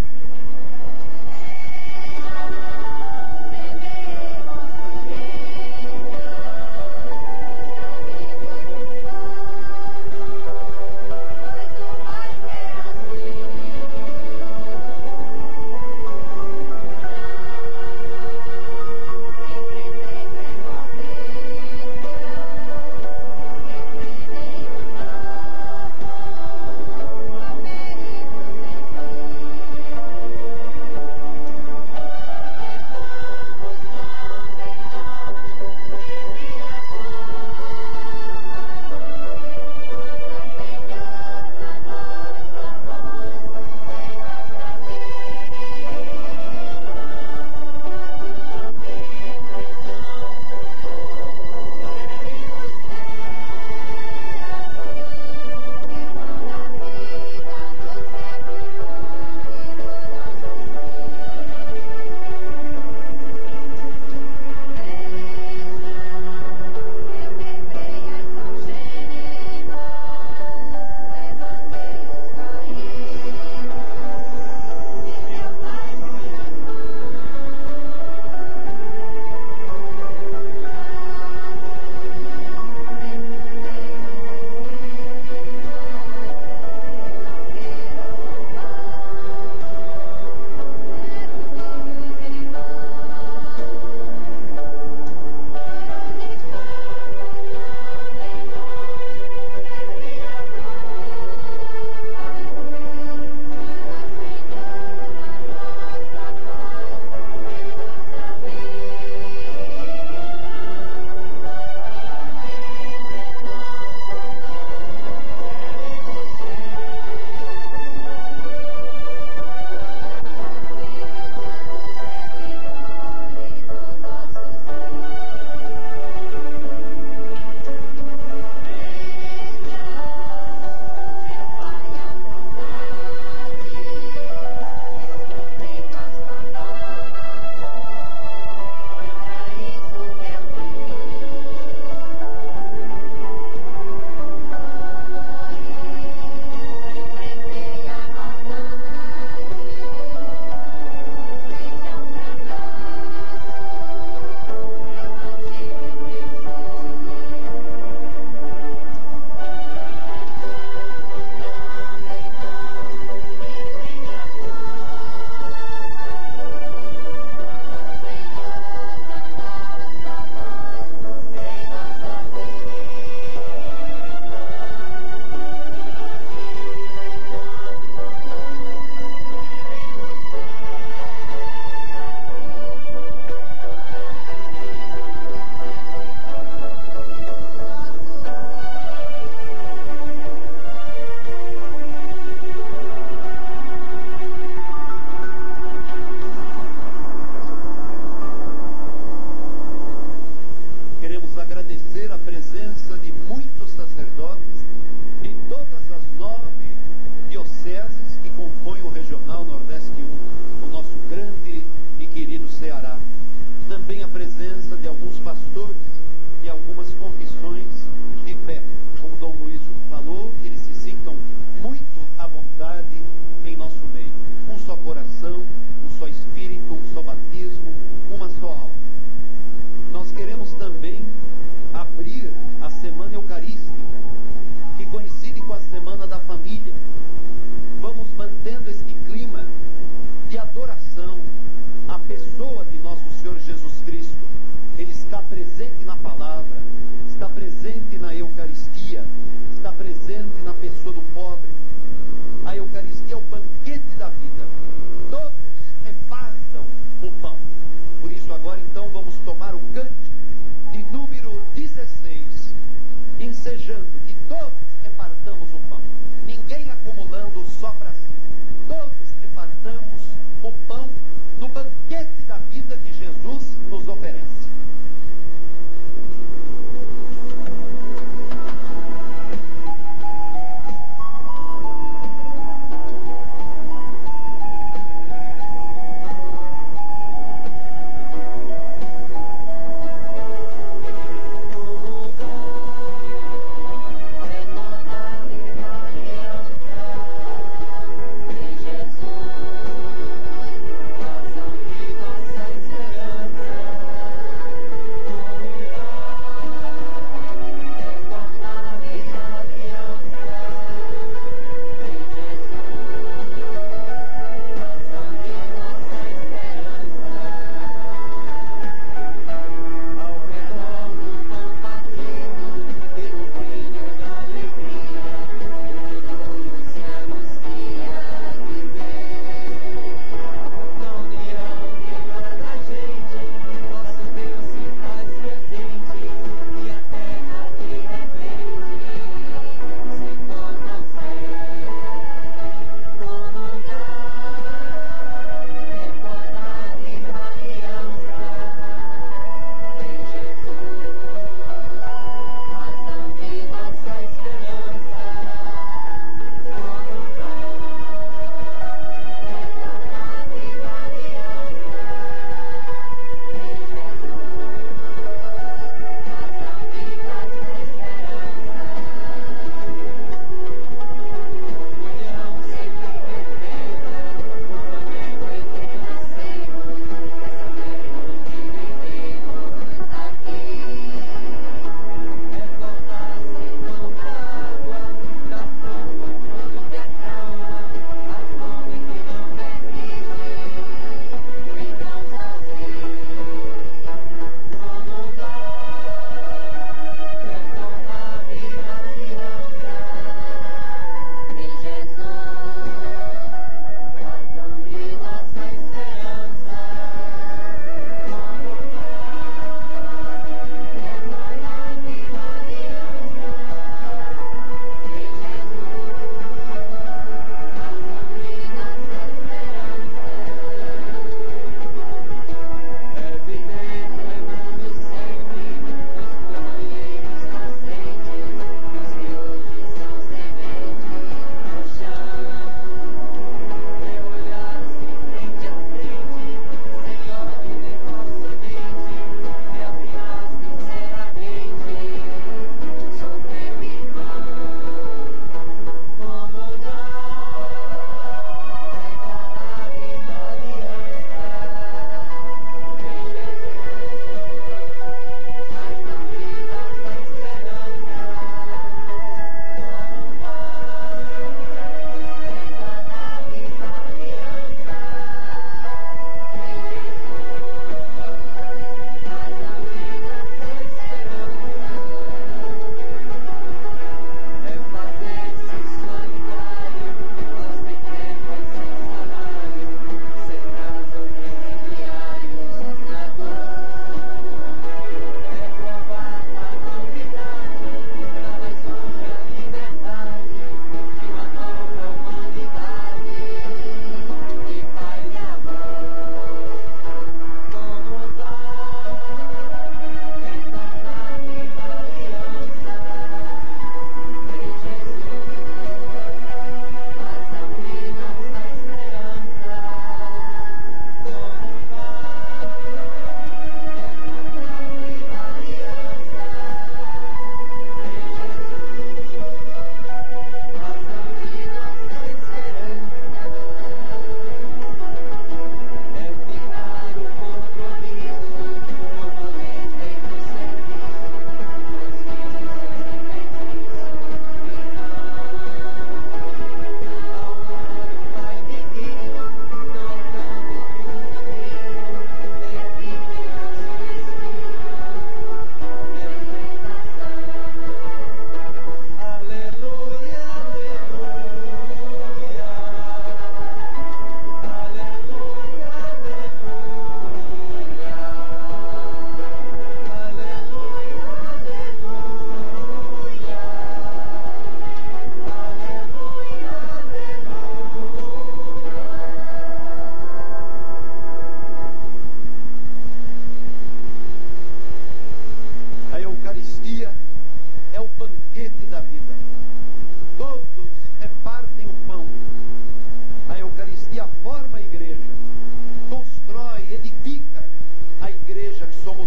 coração a pessoa de nosso Senhor Jesus Cristo. Ele está presente na palavra, está presente na Eucaristia, está presente na pessoa do pobre. A Eucaristia é o banquete da vida. Todos repartam o pão. Por isso agora então vamos tomar o cântico de número dezesseis, ensejando que todos repartamos o pão. Ninguém acumulando só para si. Todos repartamos o pão do banquete da vida que Jesus nos oferece.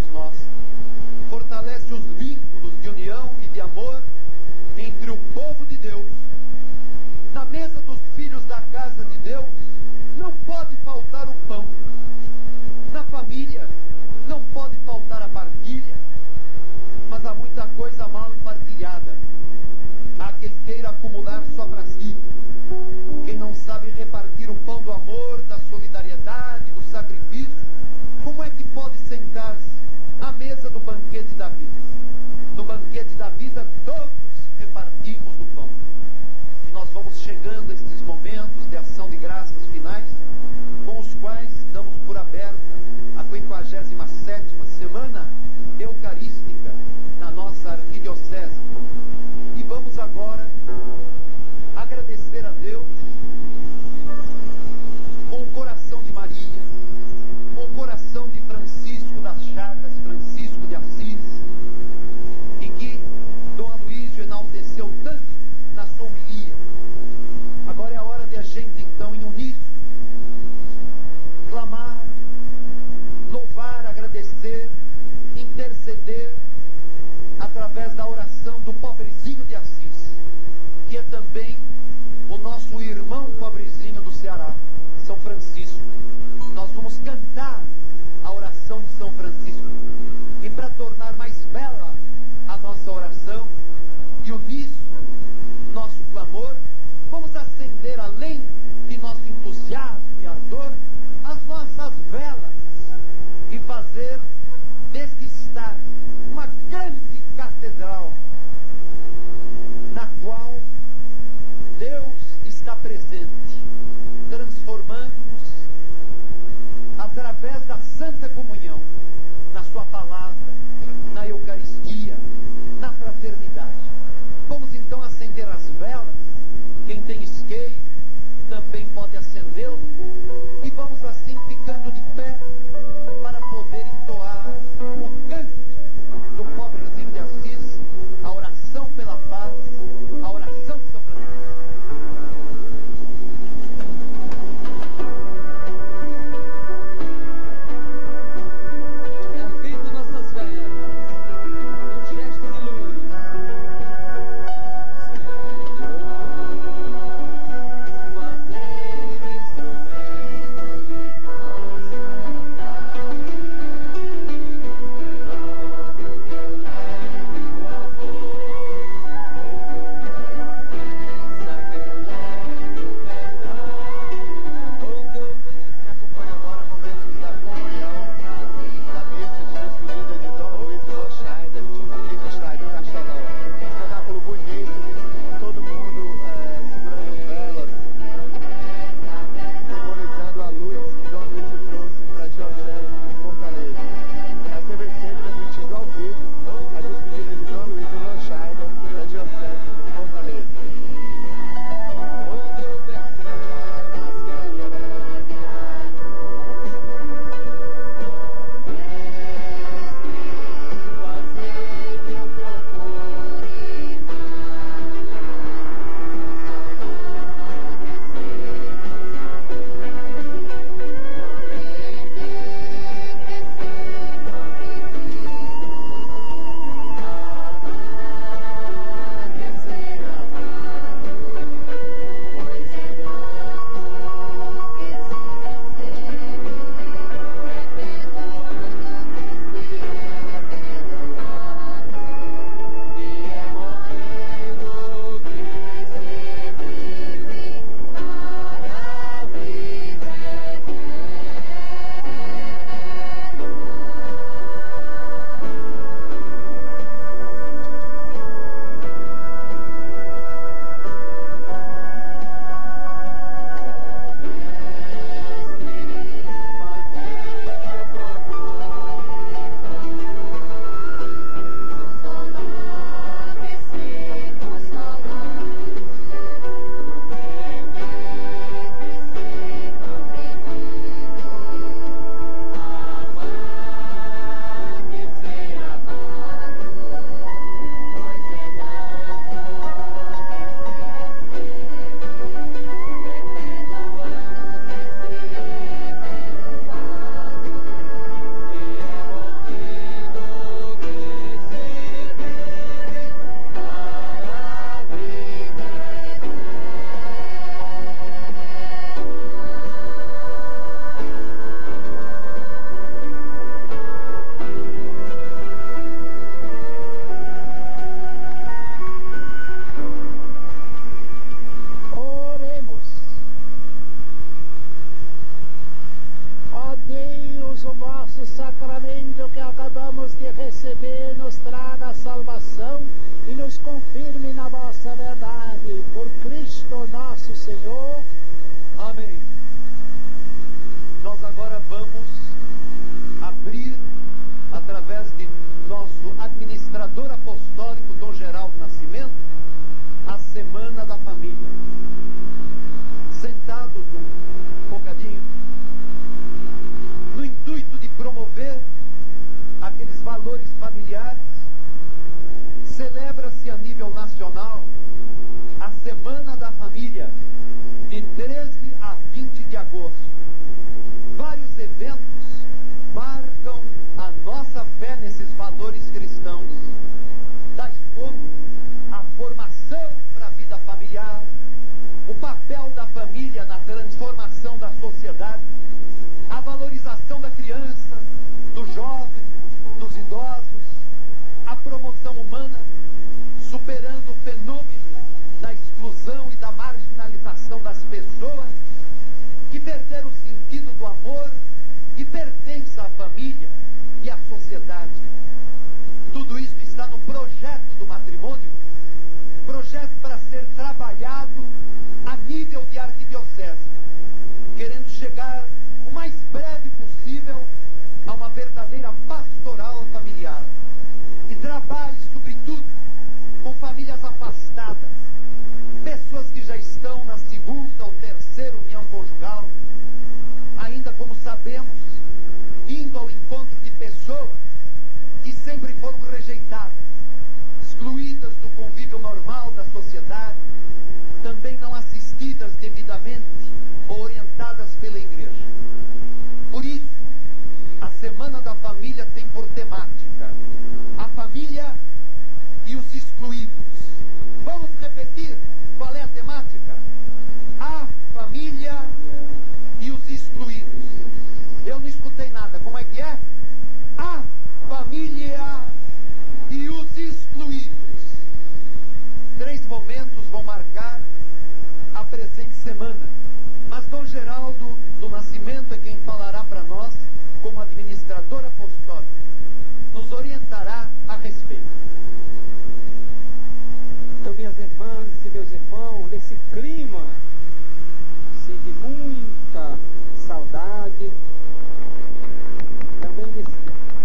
todos nós. Fortalece os vínculos de união e de amor entre o povo de Deus. Na mesa dos filhos da casa de Deus não pode faltar o pão. Na família não pode faltar a partilha. Mas há muita coisa mal partilhada. Há quem queira acumular só para si. Quem não sabe repartir o pão do amor, da solidariedade, do sacrifício, como é que pode sentar-se à mesa do banquete da vida? No banquete da vida todos repartimos o pão. E nós vamos chegando a estes momentos de ação de graças finais, com os quais damos por aberta a quinquagésima sétima semana eucarística na nossa arquidiocese. E vamos agora agradecer a Deus com o coração de Maria, com o coração de Francisco das Chagas, Francisco de Assis, e que Dom Aloísio enalteceu tanto na sua homilia. Agora é a hora de a gente então em uníssono clamar, louvar, agradecer, interceder através da oração do pobrezinho de Assis, que é também o nosso irmão pobrezinho do Ceará, São Francisco. Nós vamos cantar a oração de São Francisco. E para tornar mais bela a nossa oração e uníssono nosso clamor, vamos acender, além de nosso entusiasmo e ardor, as nossas velas e fazer deste estádio uma grande catedral na qual Deus está presente, transformando-nos através da Santa Comunhão, na sua palavra, na Eucaristia, na fraternidade. Vamos então acender as velas. Quem tem isqueiro também pode acendê-lo, e vamos assim ficando de pé para poder entoar o canto do pobrezinho de Assis, a oração pela paz, a oração de São Francisco. Erguendo nossas velas Deus, o vosso sacramento que acabamos de receber nos traga a salvação e nos confirme na vossa verdade. Por Cristo nosso Senhor. Amém. Nós agora vamos abrir, através de nosso administrador apostólico, Dom Geraldo Nascimento, a Semana da Família. Sentados um bocadinho, no intuito de promover aqueles valores familiares, celebra-se a nível nacional a Semana da Família, de treze a vinte de agosto. Vários eventos marcam a nossa fé nesses valores cristãos, tais como a formação para a vida familiar, o papel da família na transformação da sociedade, a valorização da criança, do jovem, dos idosos, a promoção humana, superando o fenômeno da exclusão e da marginalização das pessoas que perderam o sentido do amor e pertence à família e à sociedade. Tudo isso está no projeto do matrimônio, projeto para ser trabalhado a nível de arquidiocese, querendo chegar o mais breve possível a uma verdadeira pastoral familiar, que trabalhe sobretudo com famílias afastadas, pessoas que já estão na segunda ou terceira união conjugal, ainda como sabemos, indo ao encontro de pessoas que sempre foram rejeitadas, excluídas do convívio normal da sociedade, também não assistidas devidamente ou orientadas pela igreja. Por isso, a Semana da Família tem por temática a família e os excluídos. Vamos repetir qual é a temática? A família e os excluídos. Eu não escutei nada. Como é que é? A família e os excluídos. Três momentos vão marcar a presente semana. Mas Dom Geraldo do Nascimento é quem falará para nós, como administrador apostólico, nos orientará a respeito. Então, minhas irmãs e meus irmãos, nesse clima assim, de muita saudade, também nesse,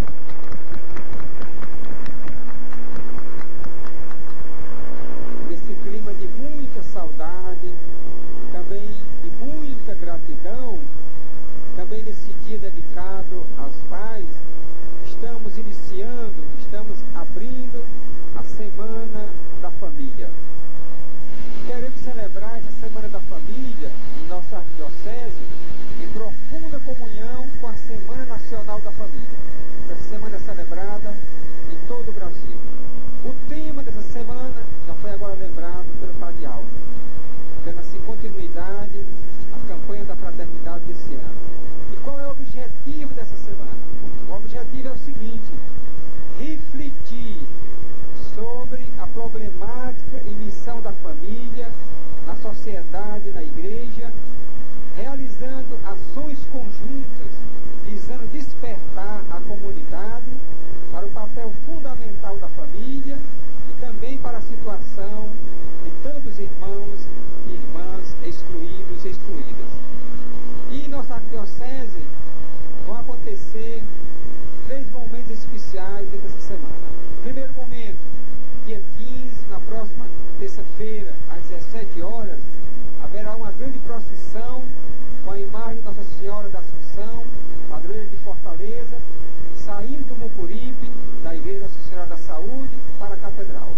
nesse clima de muita saudade, também de muita gratidão, também nesse dia dedicado aos pais, estamos iniciando, estamos abrindo a Semana da Família. Queremos celebrar essa Semana da Família em nossa arquidiocese em profunda comunhão com a Semana Nacional da Família. Essa semana é celebrada em todo o Brasil. O tema dessa semana já foi agora lembrado pelo Padre Aldo, dando assim continuidade à campanha da fraternidade desse ano. E qual é o objetivo dessa semana? O objetivo é o seguinte: refletir sobre a problemática e missão da família na sociedade, na igreja, realizando ações conjuntas visando despertar a comunidade para o papel fundamental da família e também para a situação de tantos irmãos e irmãs excluídos e excluídas. E em nossa arquidiocese vão acontecer três momentos especiais dentro dessa semana. Primeiro momento, dia quinze, na próxima terça-feira, às dezessete horas, haverá uma grande procissão com a imagem de Nossa Senhora da Assunção, padroeira de Fortaleza, saindo do Mucuripe, da Igreja Nossa Senhora da Saúde, para a Catedral.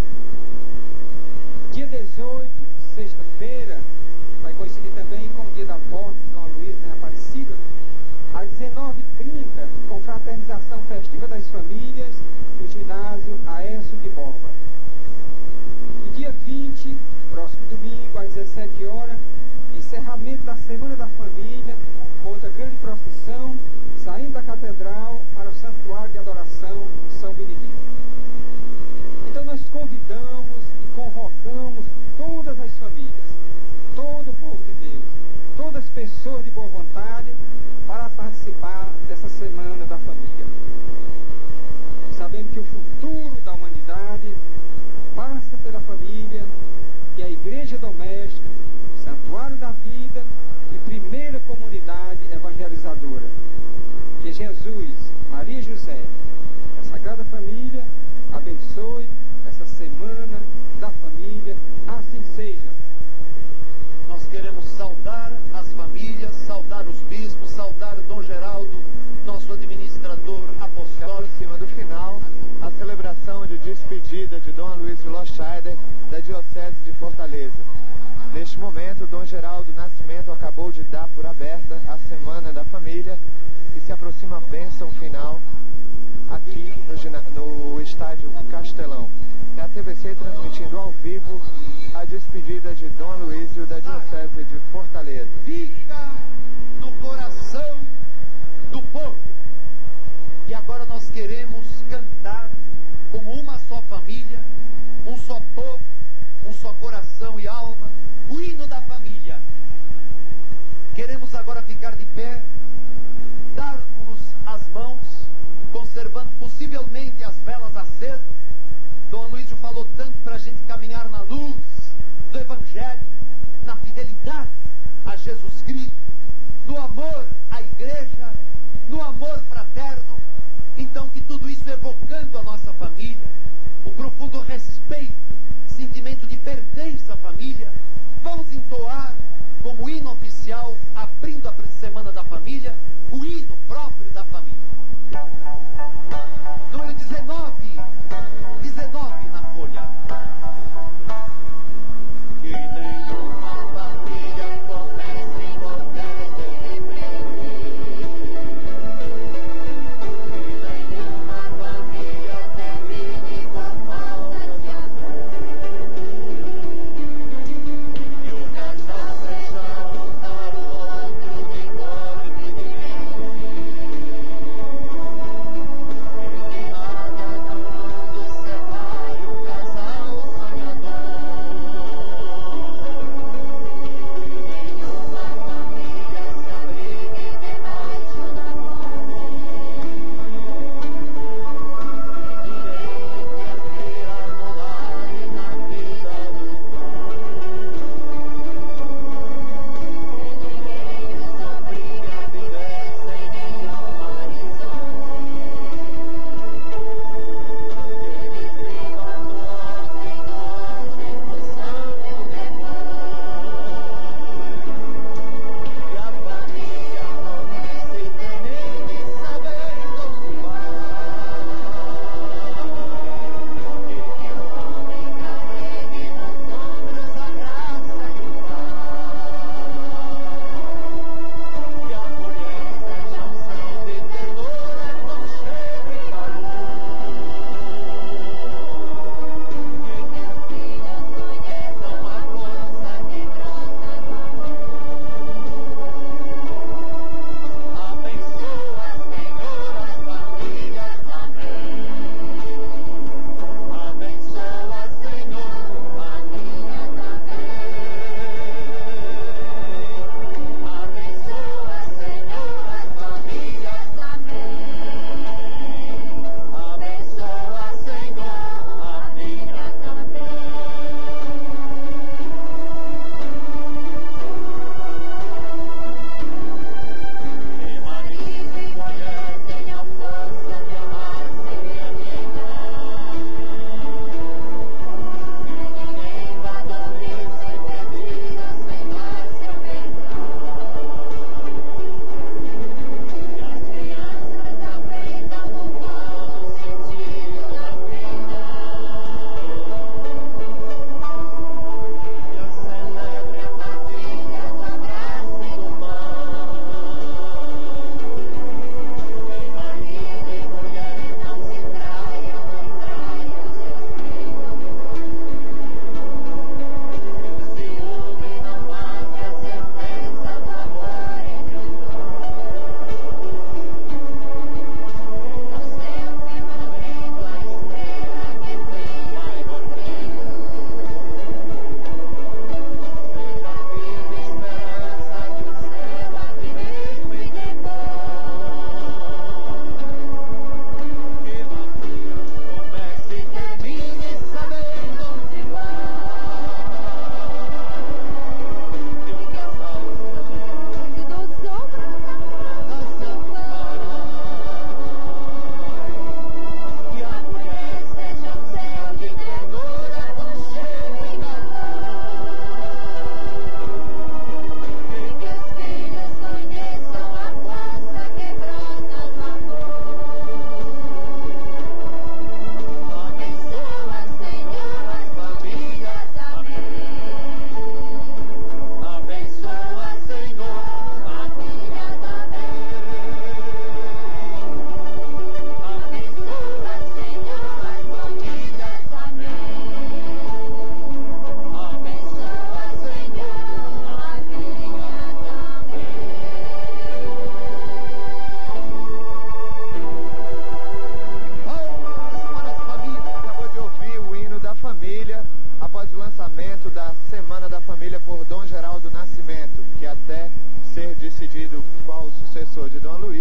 Dia dezoito, sexta-feira, vai coincidir também com o dia da morte de Dom Aloísio na Aparecida, às dezenove e trinta, com fraternização festiva das famílias, no ginásio Aécio de Borba. E dia vinte, próximo domingo, às dezessete horas, encerramento da Semana da Família, com outra grande procissão, saindo da Catedral para o Santuário de Adoração São Benedito. Então nós convidamos e convocamos todas as famílias, todo o povo de Deus, todas as pessoas de boa vontade, para participar igreja doméstica, santuário da vida e primeira comunidade evangelizadora. Que Jesus, Maria e José, a Sagrada Família, abençoe essa semana da família, assim seja. Nós queremos saudar as famílias, saudar os bispos, saudar o Dom Geraldo, nosso administrador apostólico. Se aproxima do final a celebração de despedida de Dom Aloysio Loscheider, da Diocese de Fortaleza. Neste momento, Dom Geraldo Nascimento acabou de dar por aberta a Semana da Família e se aproxima a bênção final aqui no, no estádio Castelão. É a T V C transmitindo ao vivo a despedida de Dom Aloysio da Diocese de Fortaleza. Fica no coração do povo. E agora nós queremos cantar como uma só família, um só povo, um só coração e alma, o hino da família. Queremos agora ficar de pé, darmos as mãos, conservando possivelmente as velas acesas. Dom Aloysio falou tanto para a gente caminhar na luz do Evangelho, na fidelidade a Jesus Cristo, no amor à igreja, no amor fraterno. Então que tudo isso evocando a nossa família, o profundo respeito, sentimento de pertença à família, vamos entoar como hino oficial, abrindo a Semana da Família, o hino próprio da família. Número dezenove, dezenove na folha. Que nenhuma família comece em qualquer deprimido. Que nenhuma família termine com a falta de amor. E o casal seja um para o outro de corpo e de mente.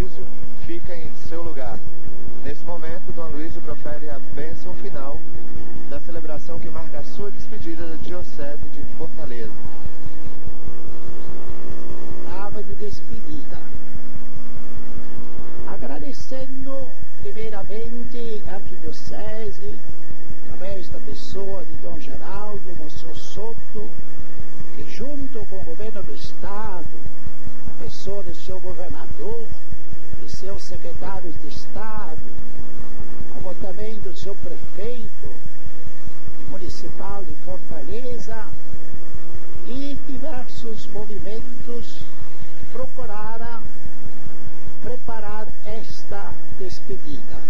Aloísio fica em seu lugar. Nesse momento, Dom Aloísio profere a bênção final da celebração que marca a sua despedida da Diocese de Fortaleza. Palavra de despedida. Agradecendo primeiramente a Arquidiocese, através da pessoa de Dom Geraldo Monsenhor Soto, que junto com o governo do Estado, a pessoa do seu governador, e seus secretários de Estado, como também do seu prefeito municipal de Fortaleza, e diversos movimentos procuraram preparar esta despedida.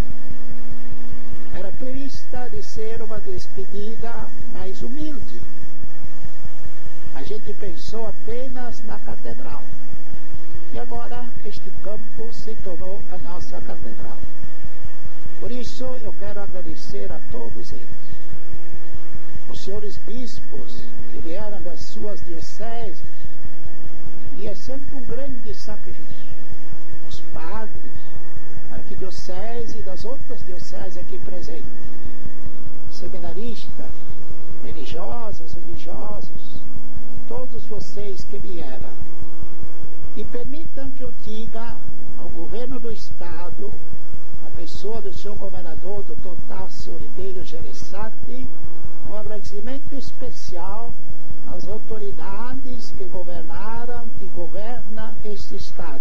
Era prevista de ser uma despedida mais humilde. A gente pensou apenas na catedral. E agora este campo se tornou a nossa catedral. Por isso eu quero agradecer a todos eles. Os senhores bispos que vieram das suas dioceses, e é sempre um grande sacrifício. Os padres, a arquidiocese e das outras dioceses aqui presentes, seminaristas, religiosas, religiosos, todos vocês que vieram. E permitam que eu diga ao governo do Estado, a pessoa do seu governador, doutor Tasso Ribeiro Gereissati, um agradecimento especial às autoridades que governaram e governam este Estado.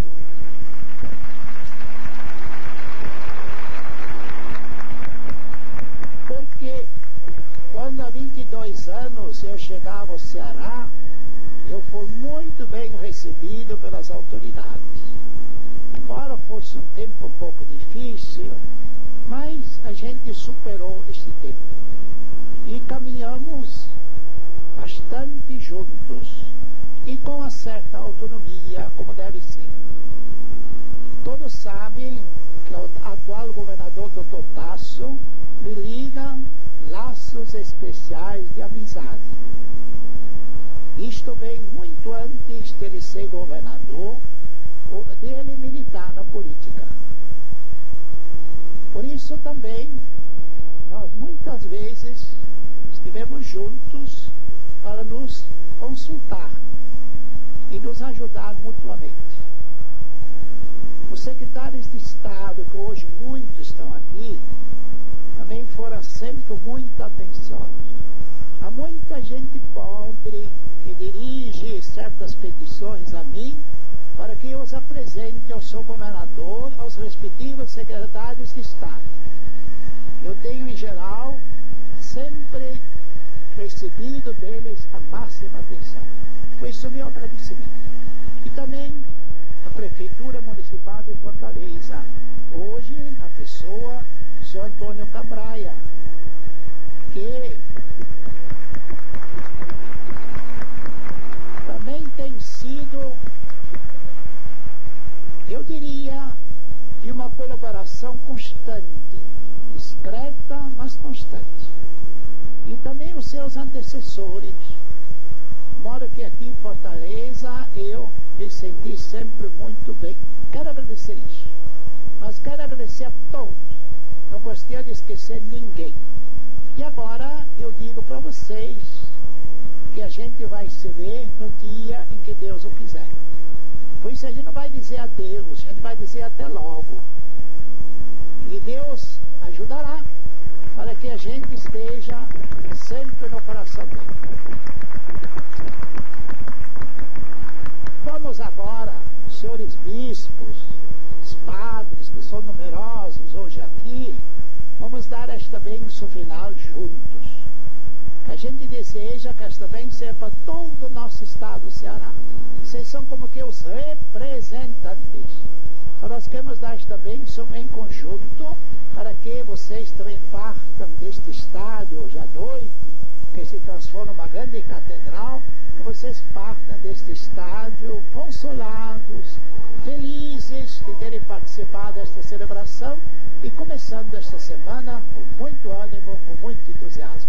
Porque quando há vinte e dois anos eu chegava ao Ceará, eu fui muito bem recebido pelas autoridades. Embora fosse um tempo um pouco difícil, mas a gente superou este tempo. E caminhamos bastante juntos e com uma certa autonomia, como deve ser. Todos sabem que o atual governador, doutor Tasso, me liga laços especiais de amizade. Isto vem muito antes de ele ser governador ou dele militar na política. Por isso também, nós muitas vezes estivemos juntos para nos consultar e nos ajudar mutuamente. Os secretários de Estado, que hoje muitos estão aqui, também foram sempre muito atenciosos. Há muita gente pobre que dirige certas petições a mim para que eu os apresente ao seu governador, aos respectivos secretários de Estado. Eu tenho, em geral, sempre recebido deles a máxima atenção. Foi isso meu agradecimento. E também a Prefeitura Municipal de Fortaleza, hoje na pessoa do senhor Antônio Cabraia, que também tem sido, eu diria, de uma colaboração constante, discreta, mas constante. E também os seus antecessores. Moro que aqui em Fortaleza eu me senti sempre muito bem. Quero agradecer isso. Mas quero agradecer a todos. Não gostaria de esquecer ninguém. E agora eu digo para vocês que a gente vai se ver no dia em que Deus o quiser. Por isso a gente não vai dizer adeus, a gente vai dizer até logo. E Deus ajudará para que a gente esteja sempre no coração dele. Vamos agora, os senhores bispos, os padres, que são numerosos hoje aqui, vamos dar esta bênção final juntos. A gente deseja que esta bênção seja para todo o nosso estado do Ceará. Vocês são como que os representantes. Então nós queremos dar esta bênção em conjunto para que vocês também partam deste estádio hoje à noite, que se transforma numa grande catedral, que vocês partam deste estádio consolados, felizes de terem participado desta celebração e começando esta semana com muito ânimo, com muito entusiasmo.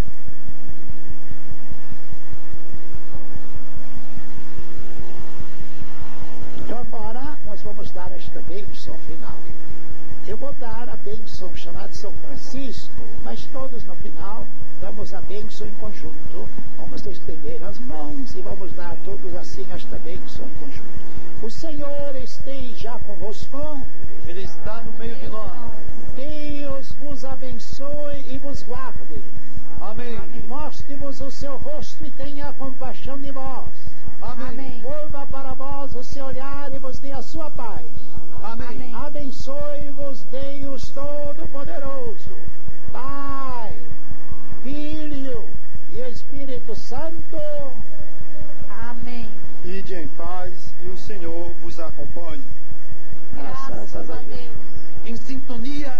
Então agora nós vamos dar esta bênção final. Eu vou dar a bênção chamada São Francisco, mas todos no final damos a bênção em conjunto. Vamos estender as mãos e vamos dar todos assim esta bênção em conjunto. O Senhor esteja convosco. Ele está no meio de nós. Deus vos abençoe e vos guarde. Amém. Mostre-vos o seu rosto e tenha compaixão de vós. Amém. Volva para vós o seu olhar e vos dê a sua paz. Amém. Abençoe-vos Deus Todo-Poderoso, Pai, Filho e Espírito Santo. Amém. Ide em paz e o Senhor vos acompanhe. Graças a Deus. Em sintonia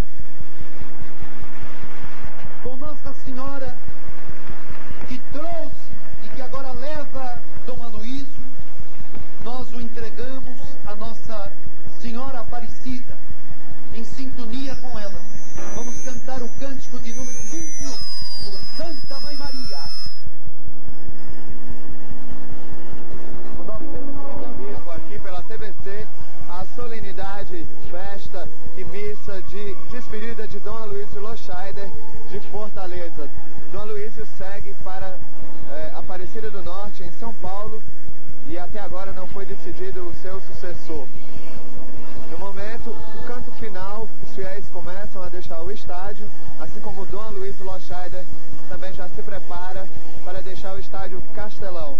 com Nossa Senhora, que trouxe e que agora leva Dom Aloísio, nós o entregamos à Nossa Senhora Aparecida. Em sintonia com ela, vamos cantar o cântico de número vinte e um, Santa Mãe Maria. Nós temos ao vivo aqui pela T V C a solenidade, festa e missa de despedida de Dom Aloísio Loscheider de Fortaleza. Dom Aloísio segue para é, Aparecida do Norte, em São Paulo, e até agora não foi decidido o seu sucessor. No momento, o canto final, os fiéis começam a deixar o estádio, assim como o Dom Aloísio Loscheider também já se prepara para deixar o estádio Castelão.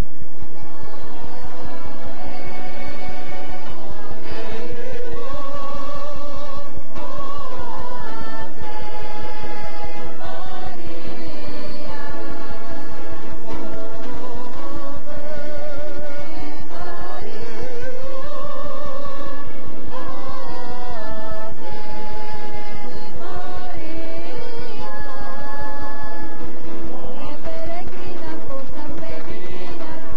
Peregrina, força feminina,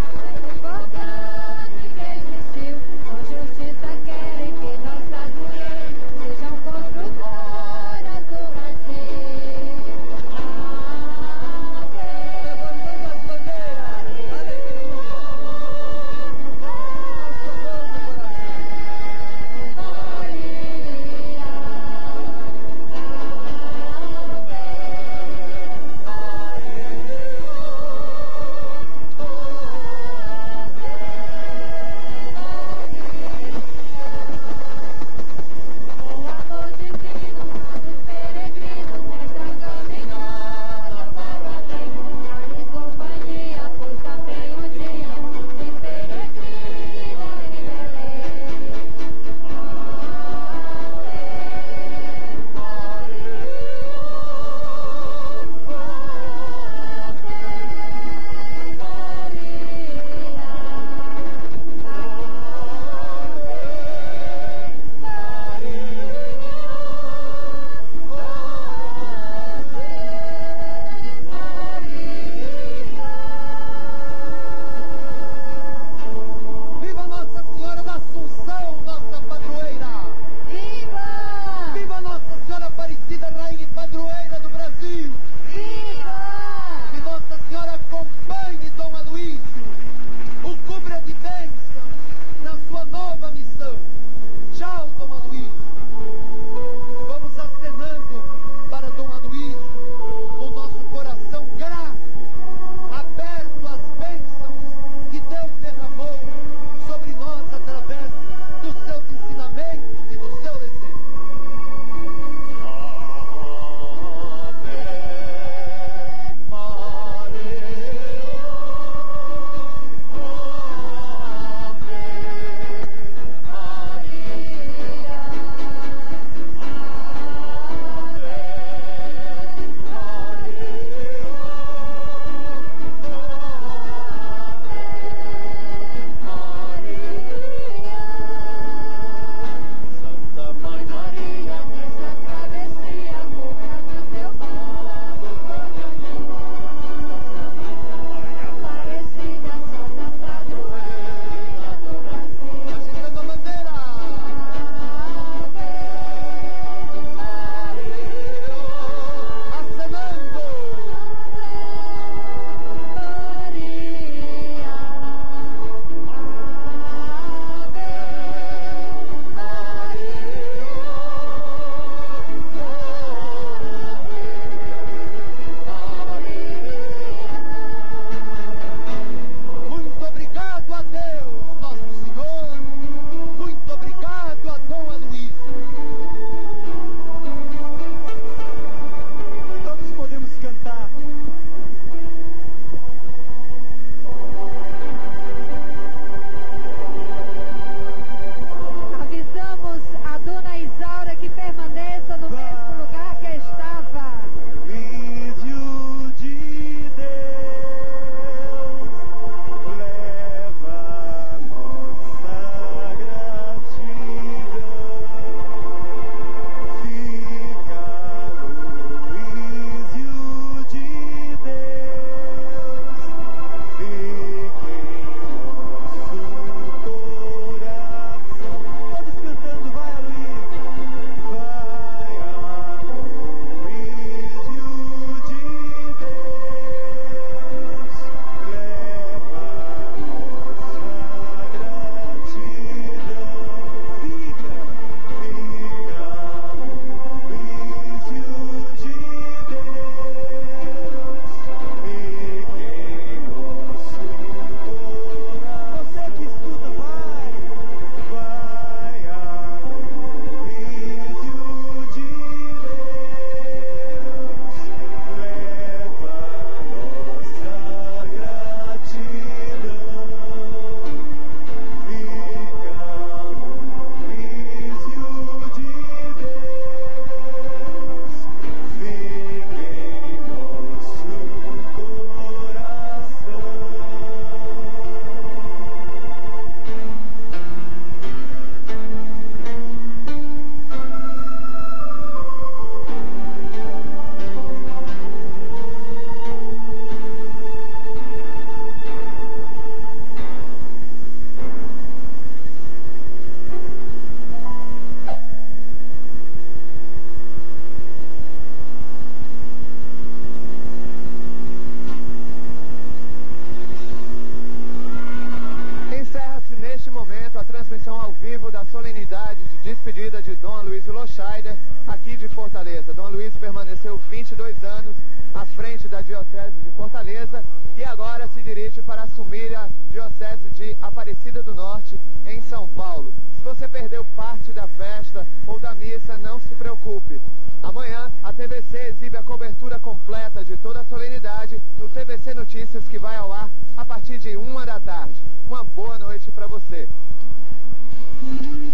vinte e dois anos à frente da Diocese de Fortaleza e agora se dirige para assumir a Diocese de Aparecida do Norte, em São Paulo. Se você perdeu parte da festa ou da missa, não se preocupe. Amanhã, a T V C exibe a cobertura completa de toda a solenidade no T V C Notícias, que vai ao ar a partir de uma da tarde. Uma boa noite para você.